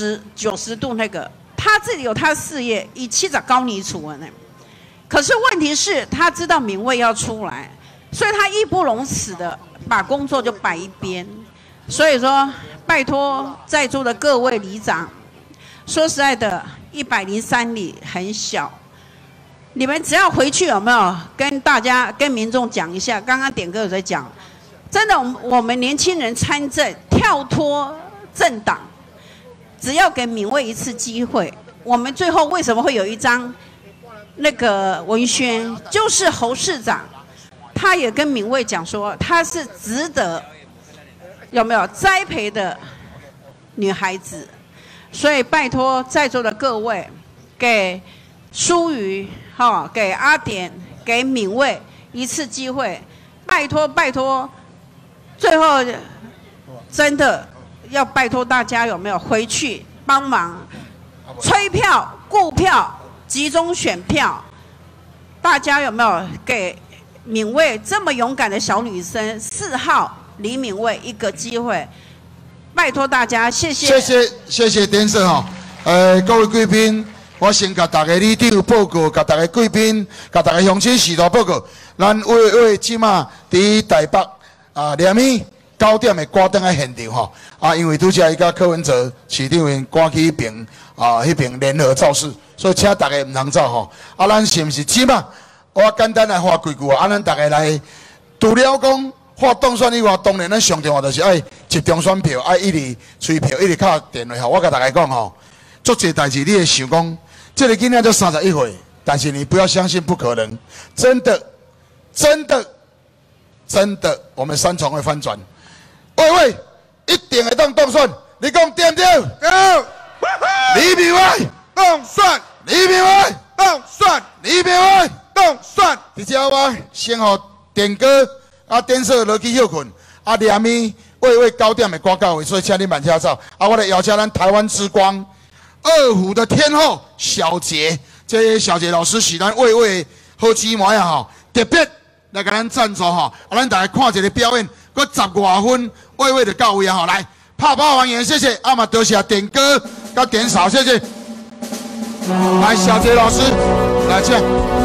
90度那个，她自己有她的事业，以7十高尼处呢。可是问题是，她知道敏卫要出来，所以她义不容辞的把工作就摆一边。所以说。”拜托在座的各位里长，说实在的，103里很小，你们只要回去有没有跟大家、跟民众讲一下？刚刚点哥有在讲，真的，我们年轻人参政，跳脱政党，只要给敏卫一次机会，我们最后为什么会有一张那个文宣？就是侯市长，他也跟敏卫讲说，他是值得。有没有栽培的女孩子？所以拜托在座的各位，给舒瑜给阿典、给敏卫一次机会，拜托，最后真的要拜托大家有没有回去帮忙催票、顾票、集中选票？大家有没有给敏卫这么勇敢的小女生4号？李敏卫一个机会，拜托大家，谢谢。 谢谢点数各位贵宾，我先甲大家里长报告，甲大家贵宾，甲大家乡亲时代报告。咱委即马伫台北连米9点的挂灯在现场因为拄则伊甲柯文哲市长因赶去迄边迄边联合造势，所以请大家唔通走咱是毋是即马？我简单来话几句咱大家来除了讲。发动选以外，当然咱上重要就是爱集中选票，爱一直催票，一直敲电话我甲大家讲做这代志你会想讲，这个囡仔才31岁，但是你不要相信不可能，真的，我们3重会翻转。喂，一定会当选，你讲对不对？对。李敏卫当选，李敏卫当选，李敏卫当选。你知道吗？先互点歌。点数落去休困，连咪为9点的歌到位，所以请你慢车走。我来邀请咱台湾之光2虎的天后小杰，这小杰老师是咱为好姊妹特别来给咱赞助咱大家看一个表演，搁10多分，为就到位来泡泡欢迎，谢谢。嘛多谢点歌跟点嫂，谢谢。来，小杰老师来这样。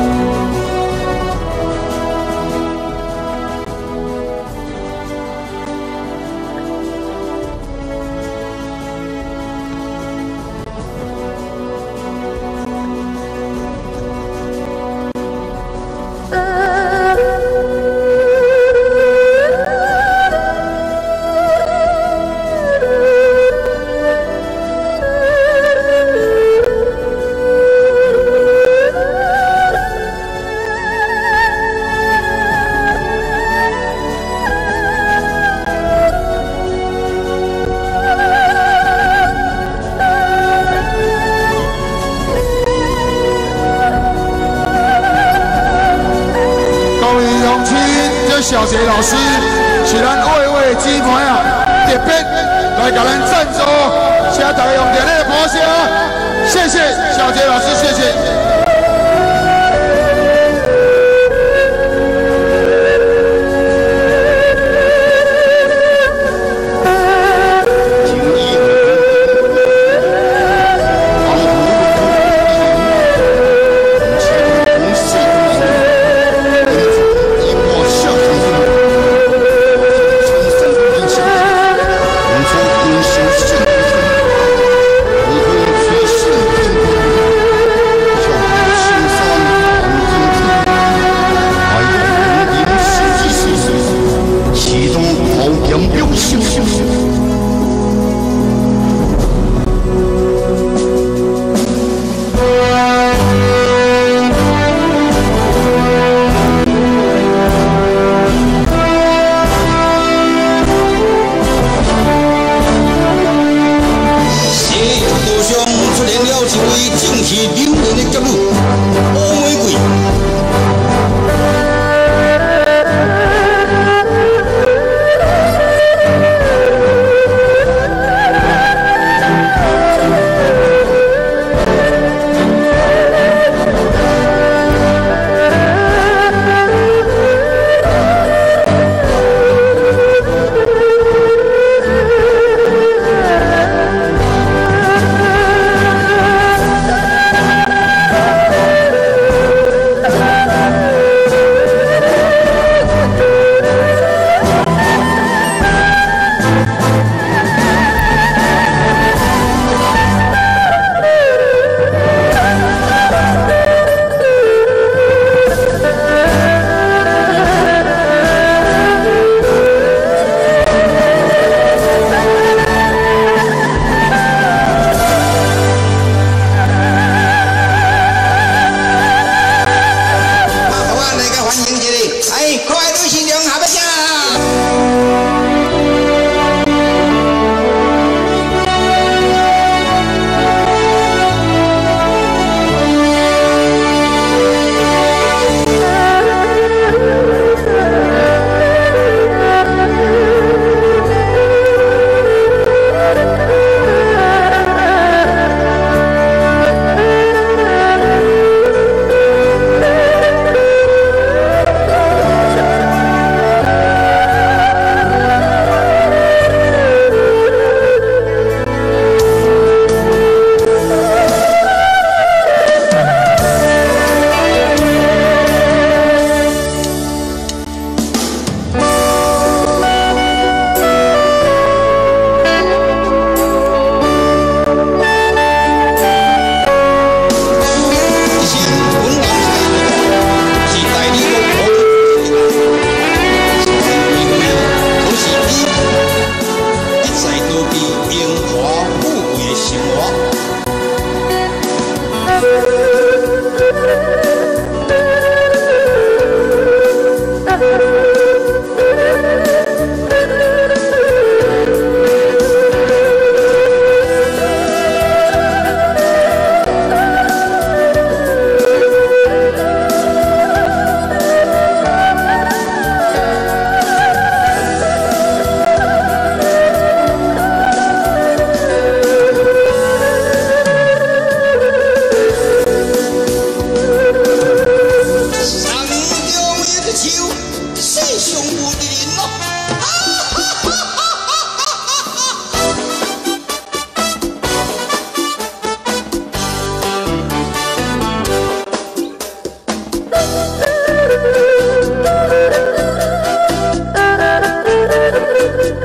小杰老师是咱位姊妹特别来给咱赞助，请大家用热烈的鼓声，谢谢小杰老师，谢谢。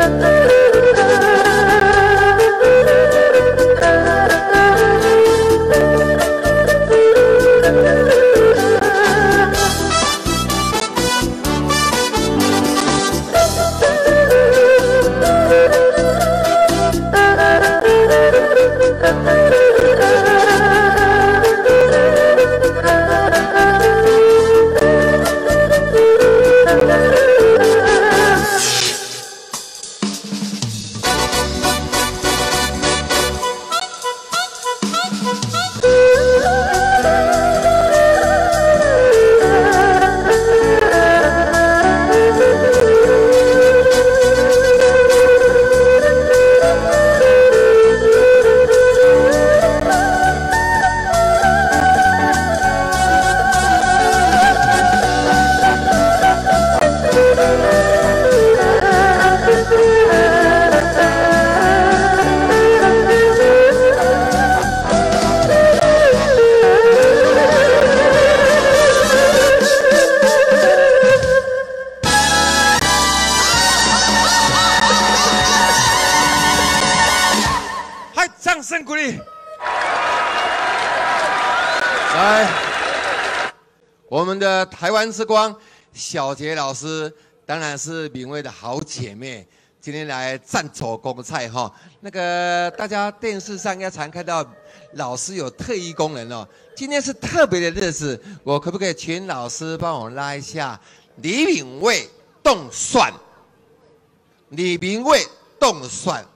我们的台湾之光小杰老师当然是敏慧的好姐妹，今天来赞手公菜哈。那个大家电视上应该常看到老师有特异功能哦。今天是特别的日子，我可不可以请老师帮我拉一下李敏慧动算？李敏慧动算。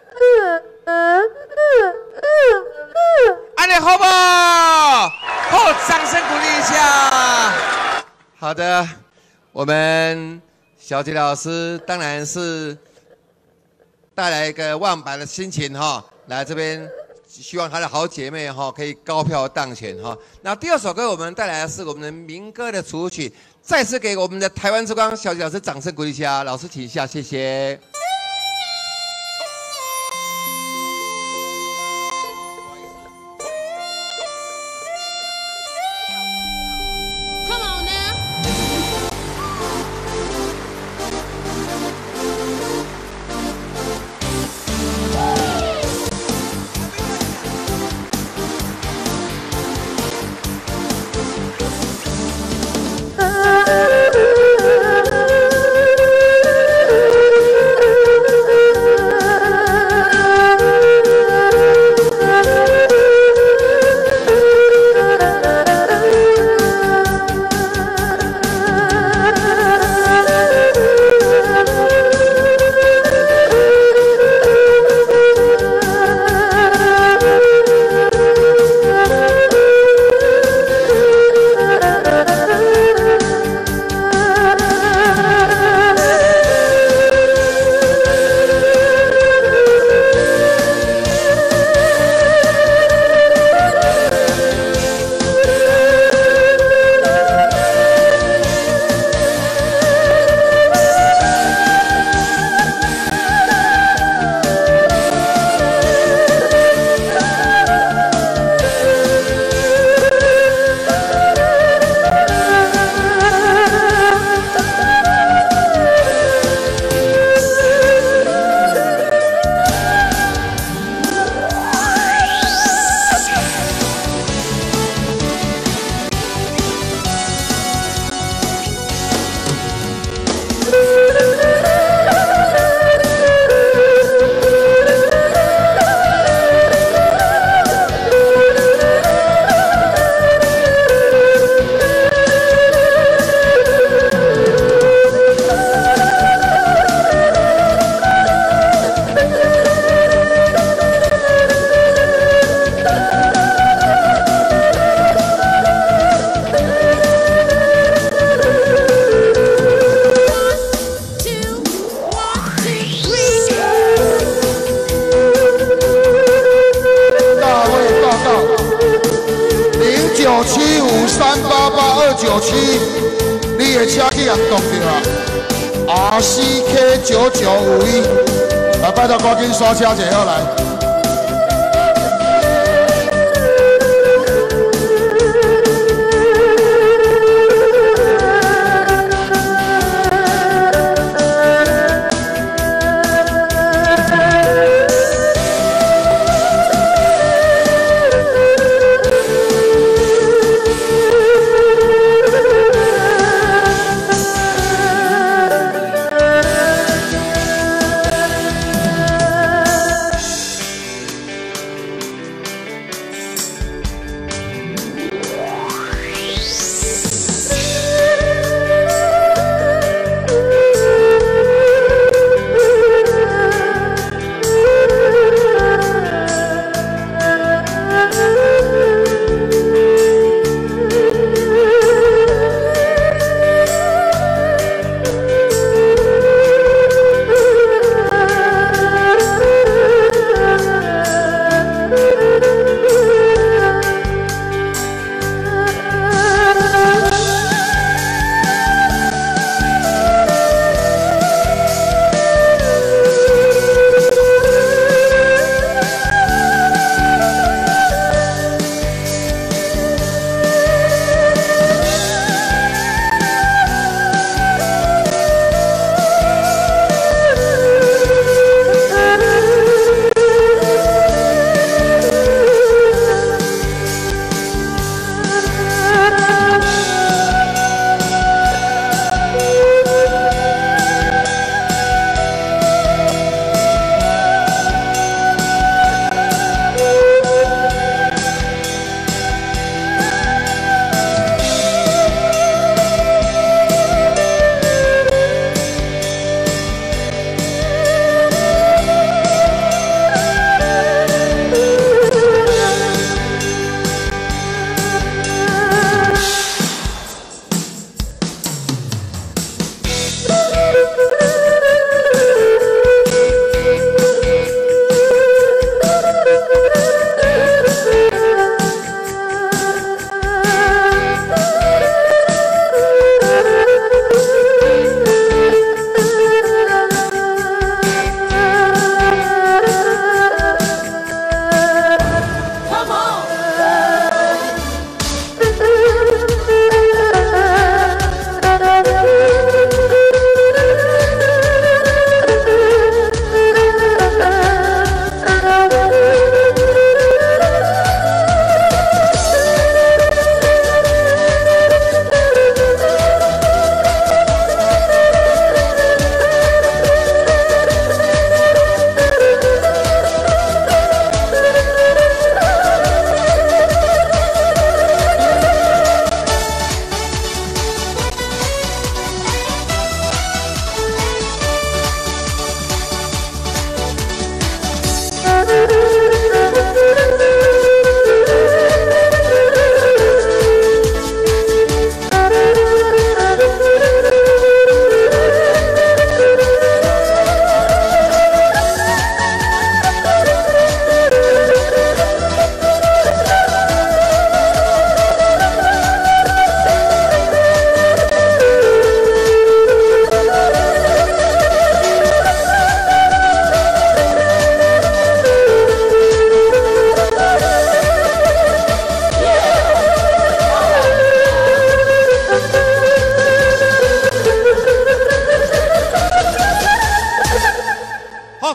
安利好不好？好，掌声鼓励一下。好的，我们小杰老师当然是带来一个万百的心情哈，来这边希望她的好姐妹哈可以高票当选哈。那第二首歌我们带来的是我们的民歌的主曲，再次给我们的台湾之光小杰老师掌声鼓励一下，老师请一下，谢谢。 0975388297，你的车去也动着啊！RCK9951，来拜托赶紧刷车一下来。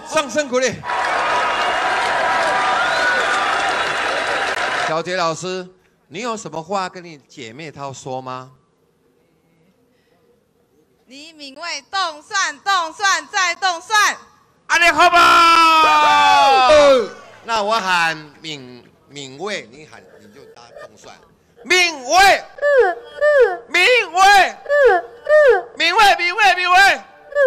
掌声鼓励。小杰老师，你有什么话跟你姐妹淘说吗？ 李敏卫动算动算再动算， 安利好不好？那我喊敏卫，你喊你就答动算。敏卫，敏卫，敏卫，敏卫，敏卫，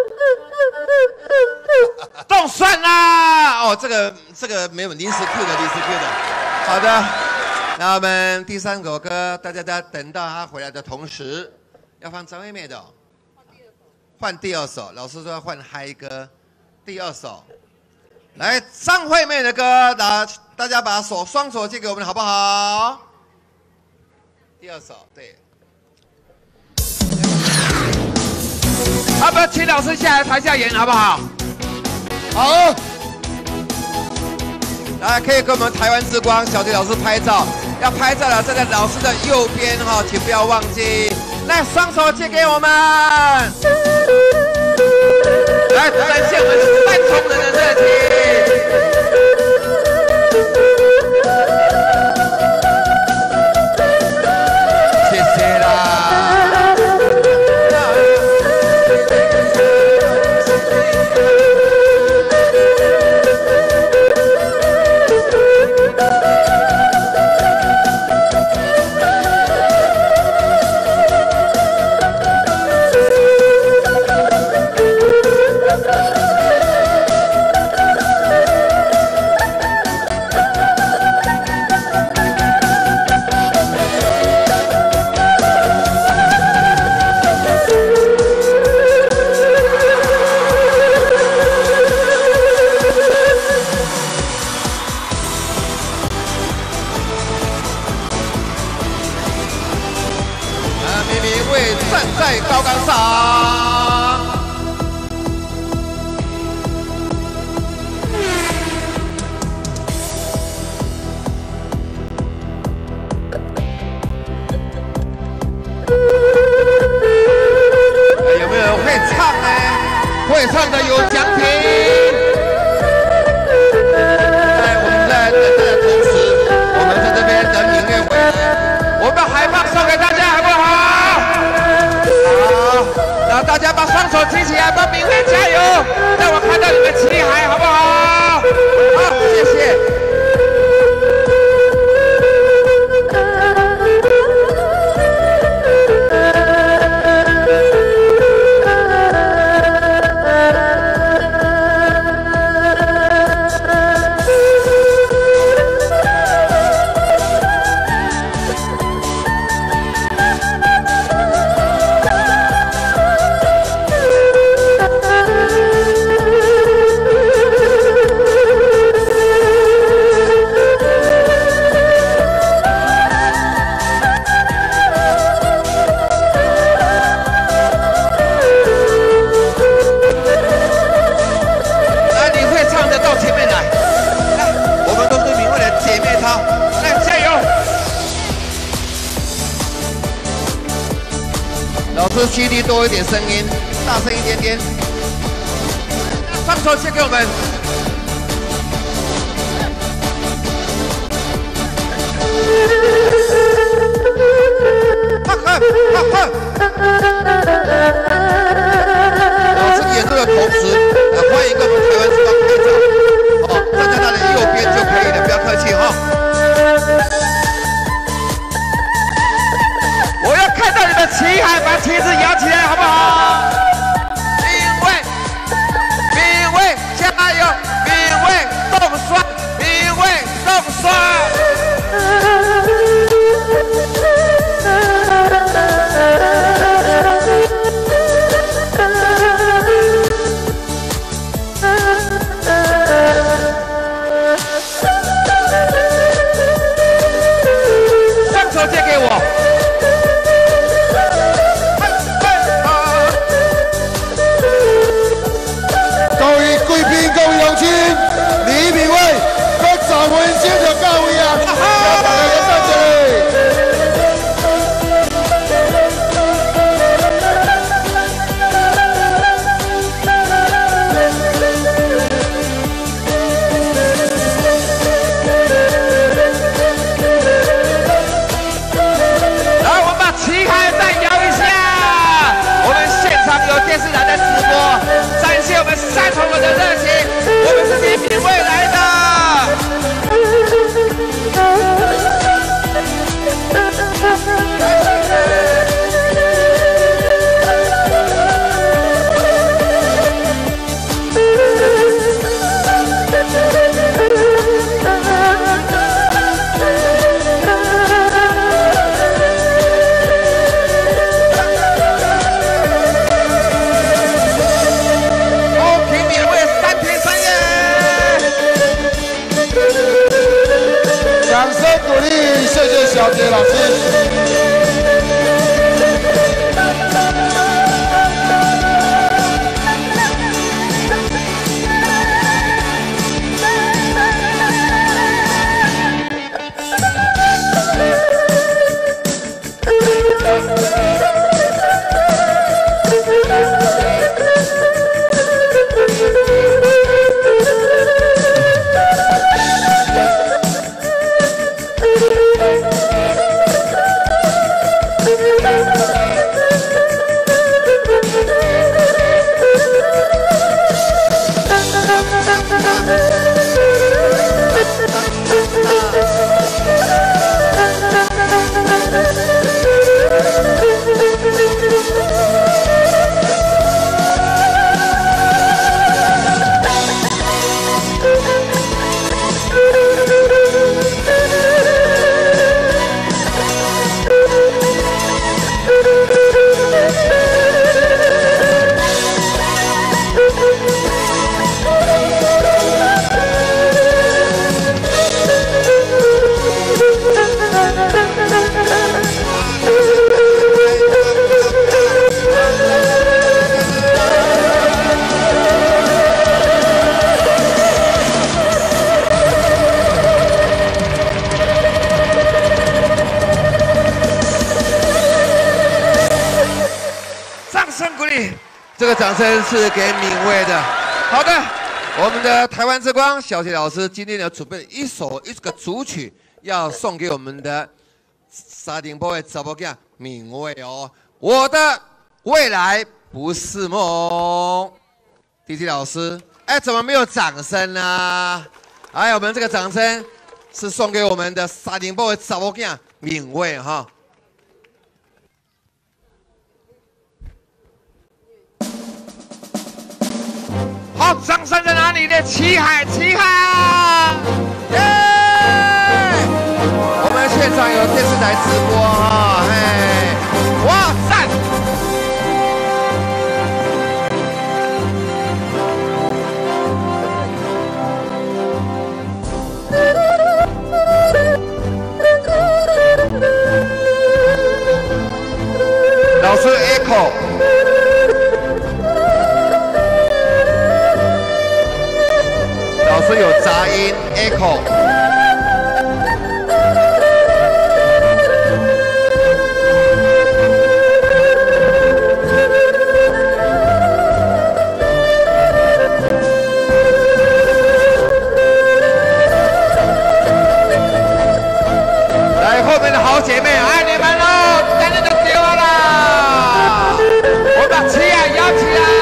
动算啦！哦，这个没有临时 Q 的，临时 Q 的。好的，那我们第3首歌，大家在等到他回来的同时，要放张惠妹的。换第2首，老师说要换嗨歌，第2首，来张惠妹的歌，大家把双手借给我们，好不好？第2首，对。要不要请老师下来台下演，好不好？好。来，可以跟我们台湾之光小杰老师拍照，要拍照了，站在老师的右边哈，请不要忘记。来，双手借给我们。来，展现我们3重人的热情。谢谢啦。在高岗上，有没有人会唱呢？会唱的有奖品。在我们在等待的同时，我们在这边等敏卫回来，我把海报送给大家，好不好？让大家把双手举起来，帮敏卫加油！让我看到你们旗海，好不好？好，谢谢。是 CD 多一点声音，大声一点点。双手借给我们。老师演奏的同时，欢迎跟我们台湾之光拍照。哦，站在他的右边就可以了，不要客气哈。我要看到你的旗海，把旗子摇起来，好不好？敏卫，加油！敏卫动算，敏卫动算。双手借给我。 各位贵宾、各位乡亲，李敏卫，各站稳先就到位啊！ 么的热情，我们是李敏慧来的。 谢谢小杰老师。这个掌声是给敏慧的。好的，我们的台湾之光小铁老师今天呢准备了一个主曲，要送给我们的沙丁波的查某囝敏慧哦。我的未来不是梦。DJ 老师，哎，怎么没有掌声呢？哎，我们这个掌声是送给我们的沙丁波的查某囝敏慧哈。好，掌声在哪里呢？旗海，旗海！耶！我们现场有电视台直播啊，嘿，哇，赞！老师 echo。老师有杂音 echo。来，后面的好姐妹，爱你们喽！赶紧就丢了，我把旗啊摇起来。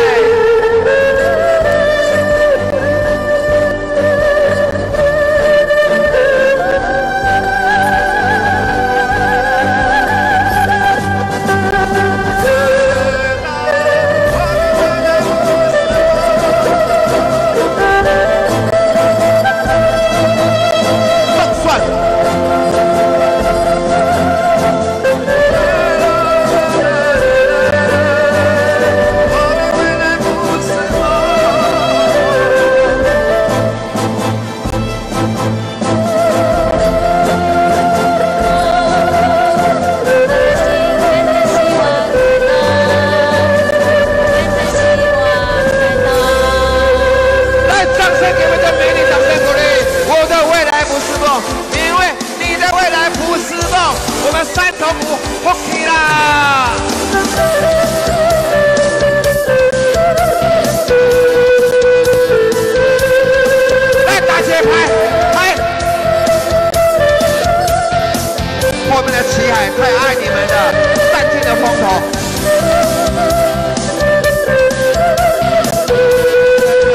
我们三头鼓 ，OK 啦！来打节拍，拍！后面的旗海太爱你们了，淡定的风头。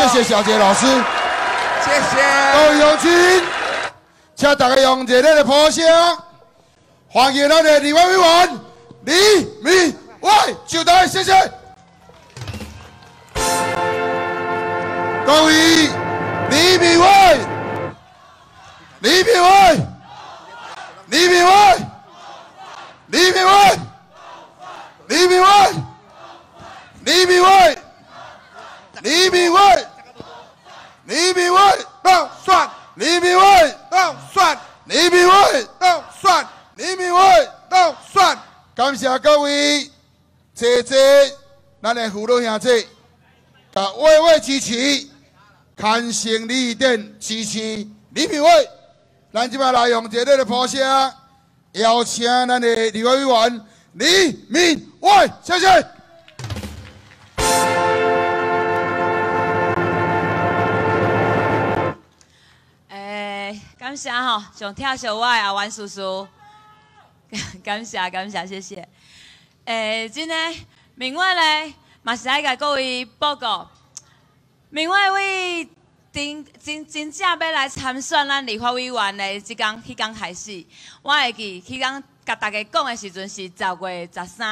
谢小杰老师， 谢谢。 各位乡亲，请大家用热烈的掌声，欢迎咱的立法委员李明伟就台，谢谢。各位，李明伟，李明伟，李明伟，李明伟，李明伟，李明伟。李明伟，李明伟，当选！李明伟，当选！李明伟，当选！李明伟，当选！感谢各位姐姐，咱的父老兄弟，甲微微支持，看成立点支持李明伟。咱即摆来用热烈的掌声，邀请咱的立法委员李明伟，谢谢。 感谢吼，上跳小我的阿元叔叔，感谢，谢谢。真的，明伟咧，嘛是爱甲各位报告，明伟为真正要来参选咱立法委员的迄天开始，我会记，迄天甲大家讲的时阵是10月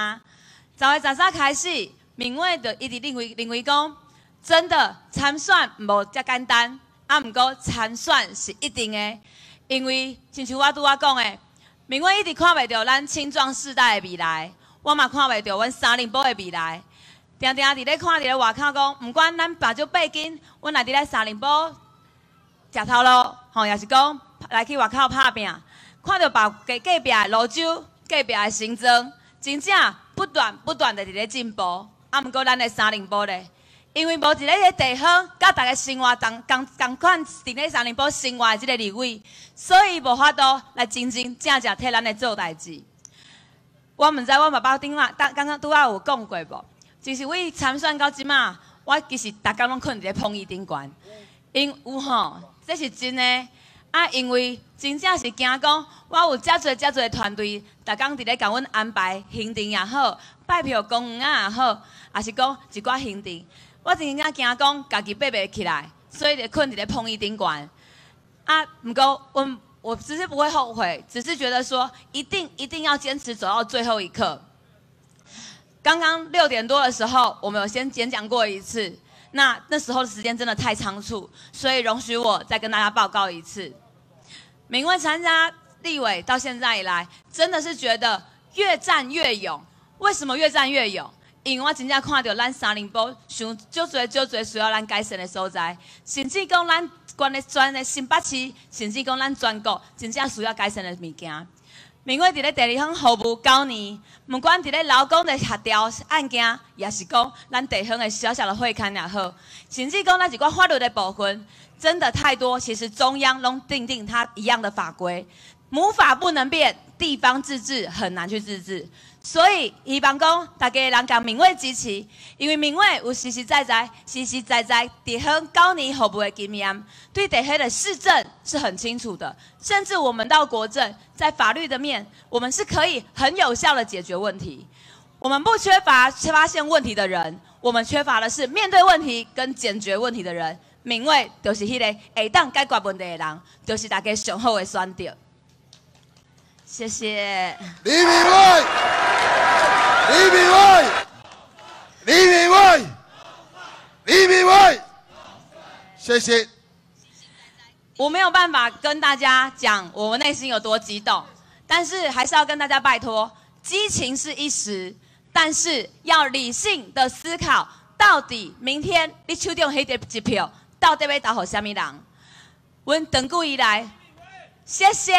13，10月13开始，明伟就一直认为讲，真的参选无遮简单。毋过参选是一定的，因为亲像我拄仔讲的，明伟一直看袂到咱青壮世代的未来，我嘛看袂到阮三林堡的未来。定定伫咧看伫咧外口讲，毋管咱跋少背景，阮来伫咧三林堡食头路，吼，也是讲来去外口拍拼，看到隔壁的泸州、隔壁的新庄，真正不断的伫咧进步。毋过咱的三林堡咧。因为无一个地方，甲大家生活同款伫咧三林堡生活的即个立委，所以无法度来真正替咱来做代志。我毋知我爸爸顶嘛，刚刚拄仔有讲过无？就是我参选到即马，我其实逐工拢困伫咧碰椅顶悬，因有吼，这是真的。因为真正是惊讲，我有遮侪团队，逐工伫咧甲阮安排行程也好，拜票公园也好，也是讲一寡行程。我真正惊讲家己爬袂起来，所以就困伫咧碰椅顶悬。毋过我只是不会后悔，只是觉得说一定要坚持走到最后一刻。刚刚6点多的时候，我们有先演讲过一次，那时候的时间真的太仓促，所以容许我再跟大家报告一次。明伟参加立委到现在以来，真的是觉得越战越勇。为什么越战越勇？因为我真正看到咱三林堡伤少侪需要咱改善的所在，甚至讲咱全的新北市，甚至讲咱全国真正需要改善的物件。明伟伫咧第二项服务9年，不管伫咧劳工的协调案件，也是讲咱地方的小小的会刊也好，甚至讲咱一寡法律的部分，真的太多。其实中央拢定它一样的法规，母法不能变，地方自治很难去自治。所以，希望讲大家人甲明伟支持，因为明伟有实实在在地方9年服务的经验，对地方的市政是很清楚的。甚至我们到国政，在法律的面，我们是可以很有效的解决问题。我们不缺乏发现问题的人，我们缺乏的是面对问题跟解决问题的人。明伟就是迄个会当解决问题的人，就是大家上好的选择。谢谢。 李明伟，李明伟，李明伟，李明伟，谢谢。 我没有办法跟大家讲我们内心有多激动，但是还是要跟大家拜托，激情是一时，但是要理性的思考，到底明天你手中迄一票，到底要投给什么人？阮长久以来，谢谢。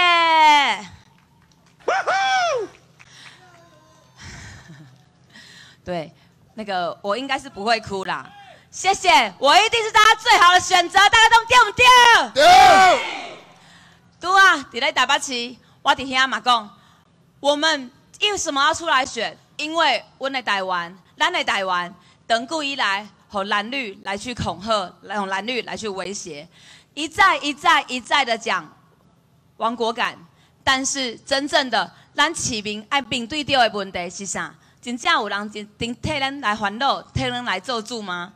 对，那个我应该是不会哭啦。谢谢，我一定是大家最好的选择，大家都对不对？ 对。 对啊，伫咧台北市，我伫遐嘛讲，我们为什么要出来选？因为阮的台湾，咱的台湾，长久以来，让蓝绿来去恐吓，用蓝绿来去威胁，一再的讲亡国感。但是真正的，咱市民爱面对到的问题是啥？真正有人替咱来烦恼，替咱来做主吗？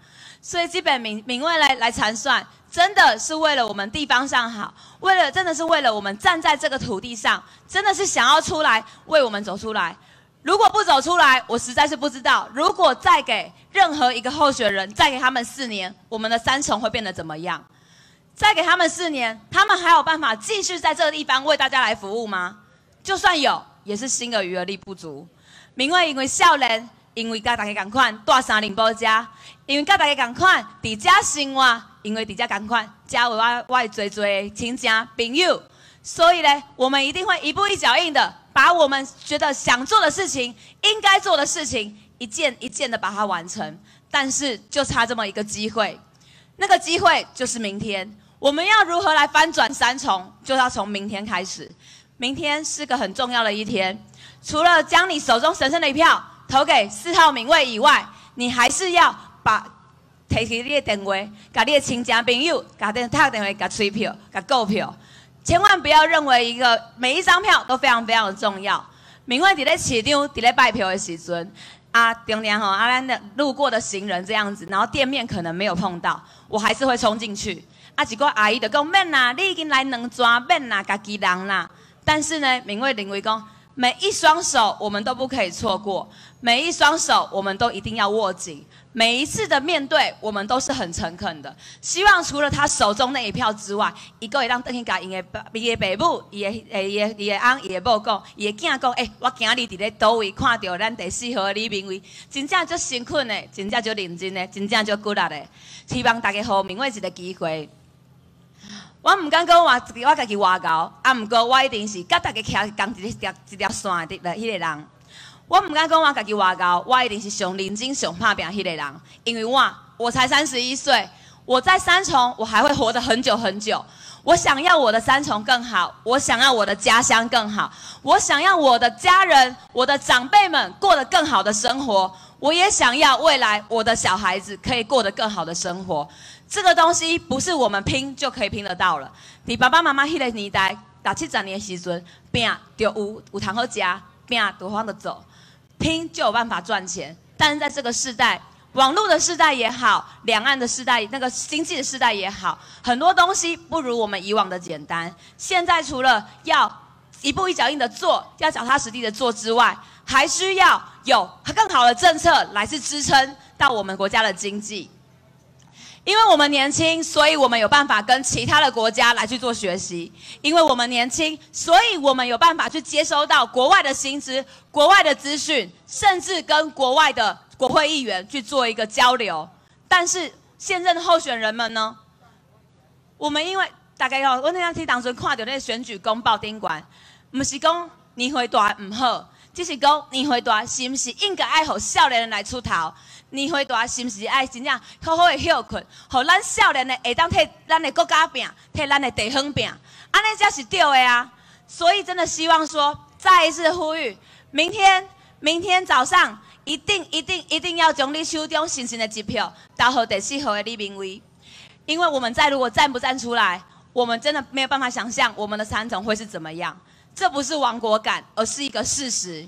所以基本民位来参选，真的是为了我们地方上好，真的是为了我们站在这个土地上，真的是想要出来为我们走出来。如果不走出来，我实在是不知道，如果再给任何一个候选人，再给他们4年，我们的三重会变得怎么样？再给他们4年，他们还有办法继续在这个地方为大家来服务吗？就算有，也是心有余而力不足。民位因为少年，因为甲大家同款住三林堡遮，因为甲大家同款伫遮生活，因为伫遮同款，遮有我的最亲戚朋友，所以呢，我们一定会一步一脚印的，把我们觉得想做的事情、应该做的事情，一件一件的把它完成。但是就差这么一个机会，那个机会就是明天。我们要如何来翻转三重，就要从明天开始。明天是个很重要的一天，除了将你手中神圣的一票投给4号民位以外，你还是要提起你的电话，把你的亲戚朋友，打电话给催票，给购票。千万不要认为每一张票都非常非常的重要。民位在市场在拜票的时阵，中间咱的路过的行人这样子，然后店面可能没有碰到，我还是会冲进去。一个阿姨就讲免啦，你已经来2转免啦，家己人啦。但是呢，民位认为讲，每一双手我们都不可以错过，每一双手我们都一定要握紧。每一次的面对，我们都是很诚恳的。希望除了他手中那一票之外，伊个会当等去甲伊的爸母、伊的翁、伊的某讲，伊的囝讲，我今日伫咧倒位看到咱第4号的李明伟，真正足辛苦的，真正足认真的，真正足骨力的。希望大家互民位一个机会。我唔敢讲我家己外交，唔过我一定是甲大家徛同一条线的迄个人。我唔敢讲我家己外交，我一定是上认真、上打拼迄个人。因为我才31岁，我在三重，我还会活得很久很久。我想要我的三重更好，我想要我的家乡更好，我想要我的家人、我的长辈们过得更好的生活。我也想要未来我的小孩子可以过得更好的生活。这个东西不是我们拼就可以拼得到了。你爸爸妈妈迄个年代，60年的时阵，拼就有通好吃，拼就方得走，拼就有办法赚钱。但是在这个世代，网络的世代也好，两岸的世代，那个经济的世代也好，很多东西不如我们以往的简单。现在除了要一步一脚印的做，要脚踏实地的做之外，还需要有更好的政策来去支撑到我们国家的经济。因为我们年轻，所以我们有办法跟其他的国家来去做学习。因为我们年轻，所以我们有办法去接收到国外的薪资、国外的资讯，甚至跟国外的国会议员去做一个交流。但是现任的候选人们呢？我们因为大概我那天去当初看到那个选举公报顶悬，不是讲年岁大唔好，只是讲年岁大是不是应该爱让少年人来出头？年岁大是不是爱真正好好的休困，让咱少年的会当替咱的国家拼，替咱的地方拼，安尼才是对的啊！所以真的希望说，再一次呼吁，明天早上一定要将你手中神圣的一票投给第4号的李明伟，因为我们如果站不站出来，我们真的没有办法想象我们的三重会是怎么样。这不是亡国感，而是一个事实。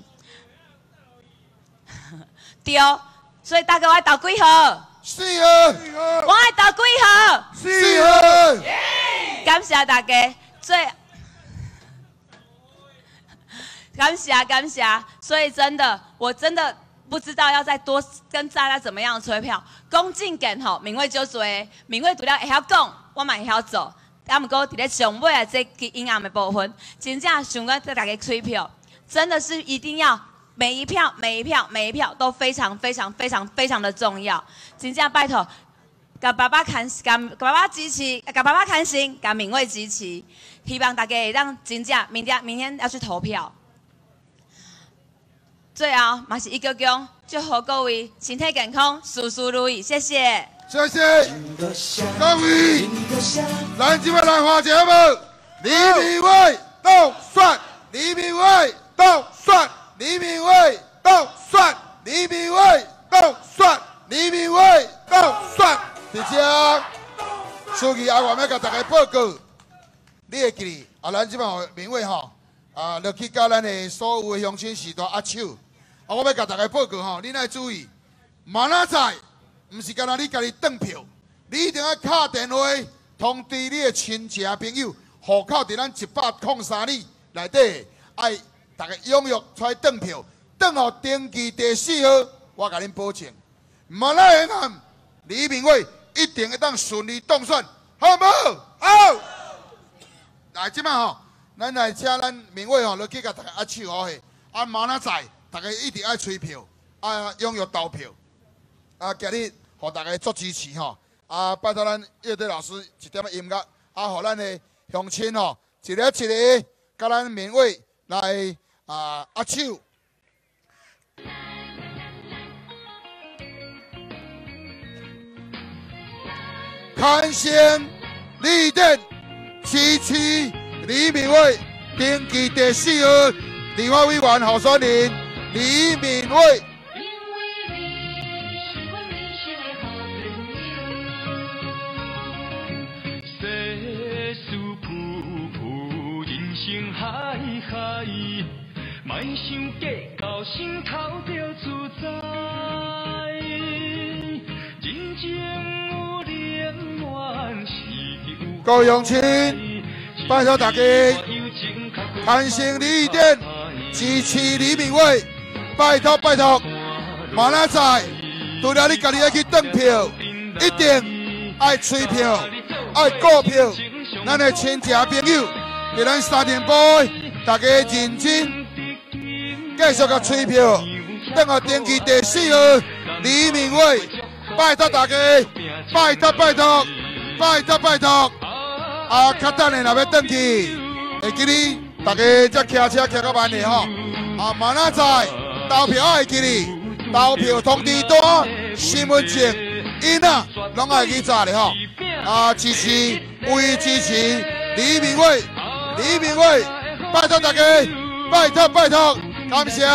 对。所以大家我爱投几号？4号。我爱投几号？4号。感谢大家，感谢。所以我真的不知道要再多跟大家怎么样催票。讲正经吼，民位就多，民位除了会晓讲，我嘛会晓做。不过伫咧上尾啊，这阴暗的部分，真正想要对大家催票，真的是一定要。每一票都非常的重要，真正拜托，甲爸爸支持，甲爸爸看心，甲民位支持，希望大家会让真正明天要去投票。最后，嘛是一个恭祝福各位身体健康，事事如意，谢谢。 谢谢各位，咱今晚来花节目，李明伟当选，李明伟当选。李明伟当选，李明伟当选，李明伟当选。而且，书记我要甲大家报告，你会记得咱即摆明伟落去甲咱的所有的乡亲时代握手。我要甲大家报告你爱注意，明仔载唔是干那你家己转票，你一定要敲电话通知你的亲戚朋友，户口伫咱103里内底，爱大家踊跃出来转票，转好登记第4号，我甲恁保证，马来银行李明伟一定会当顺利当选，好无？好。来，即摆吼，咱来请咱明伟吼，落去甲大家握手好势。啊，明仔载大家一定爱吹票，啊，踊跃投票。啊，今日互大家足支持吼。啊，拜托咱乐队老师一点音乐，啊，互咱的乡亲吼，一个一个甲咱明伟来握手。看先立定77李明伟登记第4号立法委员候选人李明伟。 世事浮浮，人生海海，莫想计较，心头着自在。真情有冷暖是有。 各位乡亲，拜托大家看成立点支持李明伟，拜托拜托，明仔载除了你家己要去转票，一定爱吹票，爱告票，咱的亲戚朋友，伫咱3点半，大家认真继续甲吹票，等下登记第4号李明伟，拜托大家，拜托拜托，拜托拜托。啊，较等的若要登记，会记哩，大家才骑车骑到慢的吼。啊，明仔载投票爱记哩，投票通知单、身份证、印仔拢爱去查的吼。啊，支持为支持李明伟，李明伟，拜托大家，拜托拜托，感谢。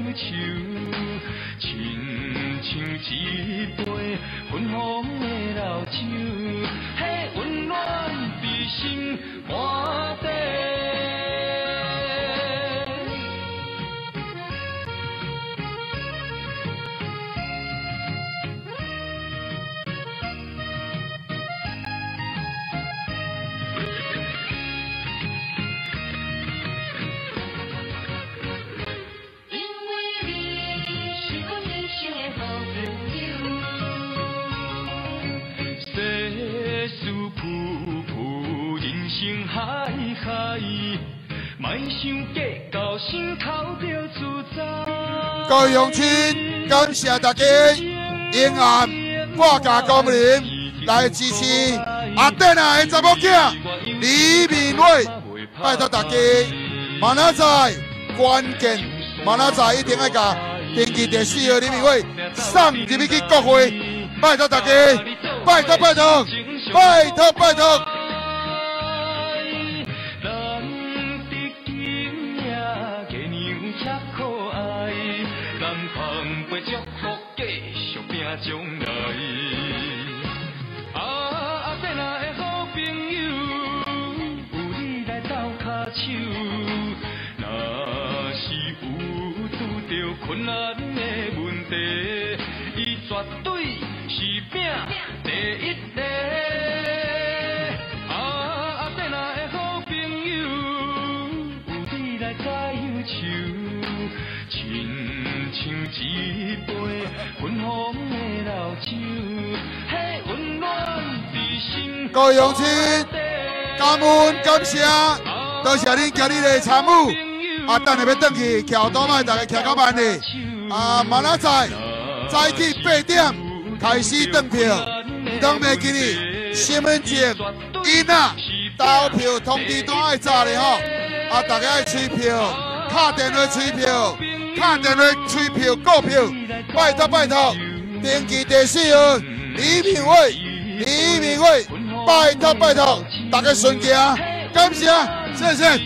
海海，莫想计较，心头着自在。 各位乡亲，感谢大家沿岸半价光临来支持阿德娜的查某囝李明伟，拜托大家，明仔载关键，明仔载一定要甲登记第4号李明伟送入去国会，拜托大家，拜托拜托，拜托拜托。 将来，阿伯那的好朋友，有你来斗骹手，若是有拄着困难的问题，伊绝对是拼第一个。阿伯那的好朋友，有你来加油手，亲像一杯芬芳的。 各位乡亲，感恩感谢，多谢恁今日的参与。啊，等下要转去桥头卖，大家骑到慢的。啊，明仔载早起8点开始转票，唔通袂记哩。身份证、印仔、投票通知单爱查的吼。啊，大家爱吹票，打电话吹票，打电话吹票告票，拜托拜托。登记第4号李明伟，李明伟，拜托拜托，大家顺行，感谢，谢谢。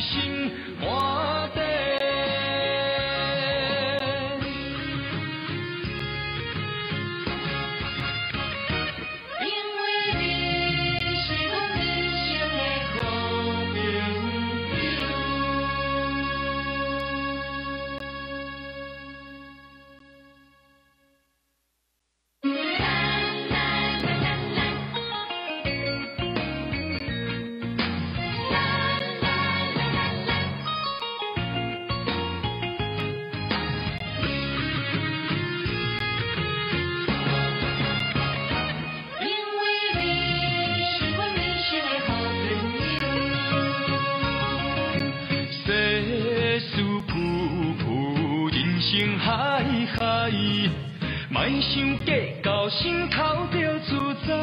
莫想计较心头着自在。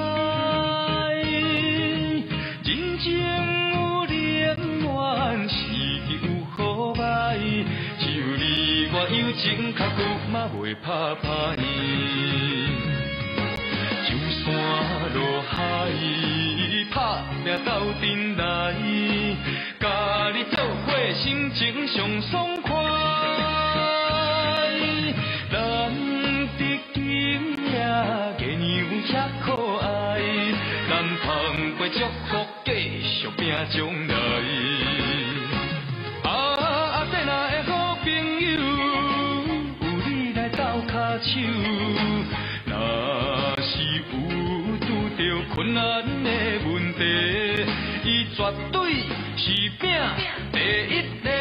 人情有冷暖是有好歹，只有你我友情较久，嘛袂拍歹。就山落海，拍拼斗阵来，甲你做伙心情上爽快。咱的景也月娘遐可爱，咱捧杯祝福继续拼将来。阿弟若的好朋友，有你来斗骹手。困难的问题，伊绝对是拼第一个。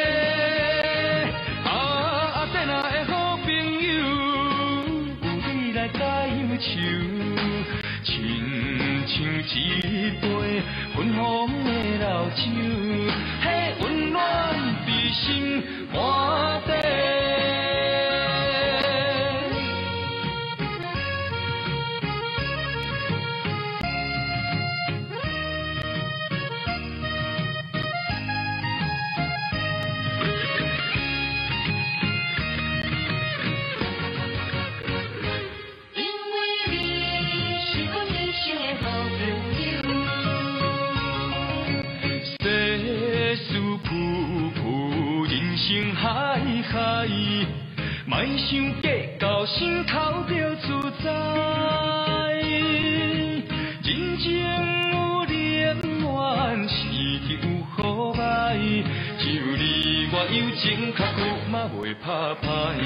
阿弟若的好朋友，有你来解忧愁，亲像一杯芬芳的老酒，迄温暖伫心满底。海海，莫想计较心头着自在。人情有冷暖是有好歹，只有你我友情较久，嘛袂拍歹。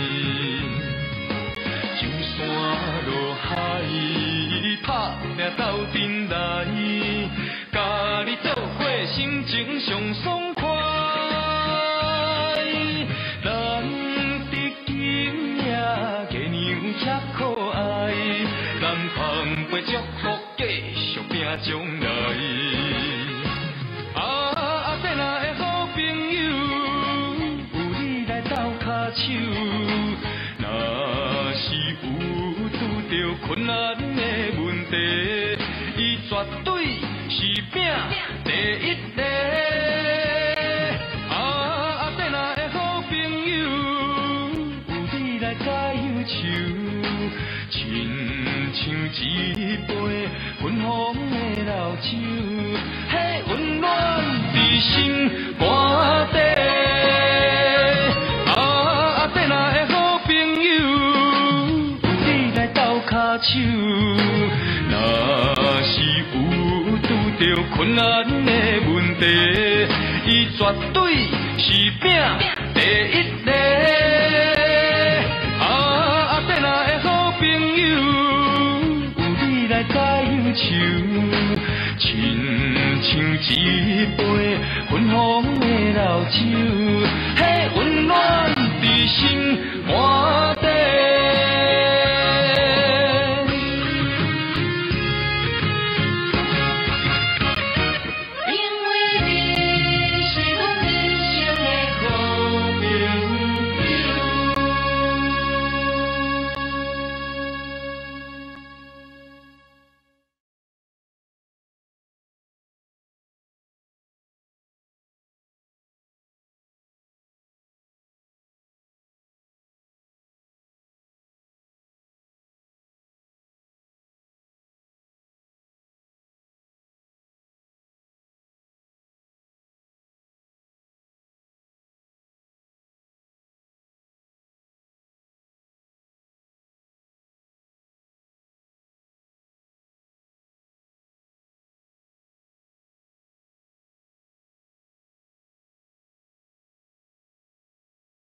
就山落海，拍拼斗阵来，甲你做伙心情上爽快。祝福继续拼将来。阿弟若的好朋友，有你来斗骹手。若是有拄着困难的问题，伊绝对是拼第一个。阿弟若的好朋友，有你来解忧愁，亲像一杯芬芳的老酒，迄温暖伫心肝底。阿弟若的好朋友，有你来斗骹手。若是有拄着困难的问题，伊绝对是拼第一个。阿弟若的好朋友，解忧愁，亲像一杯芬芳的老酒，迄温暖伫心肝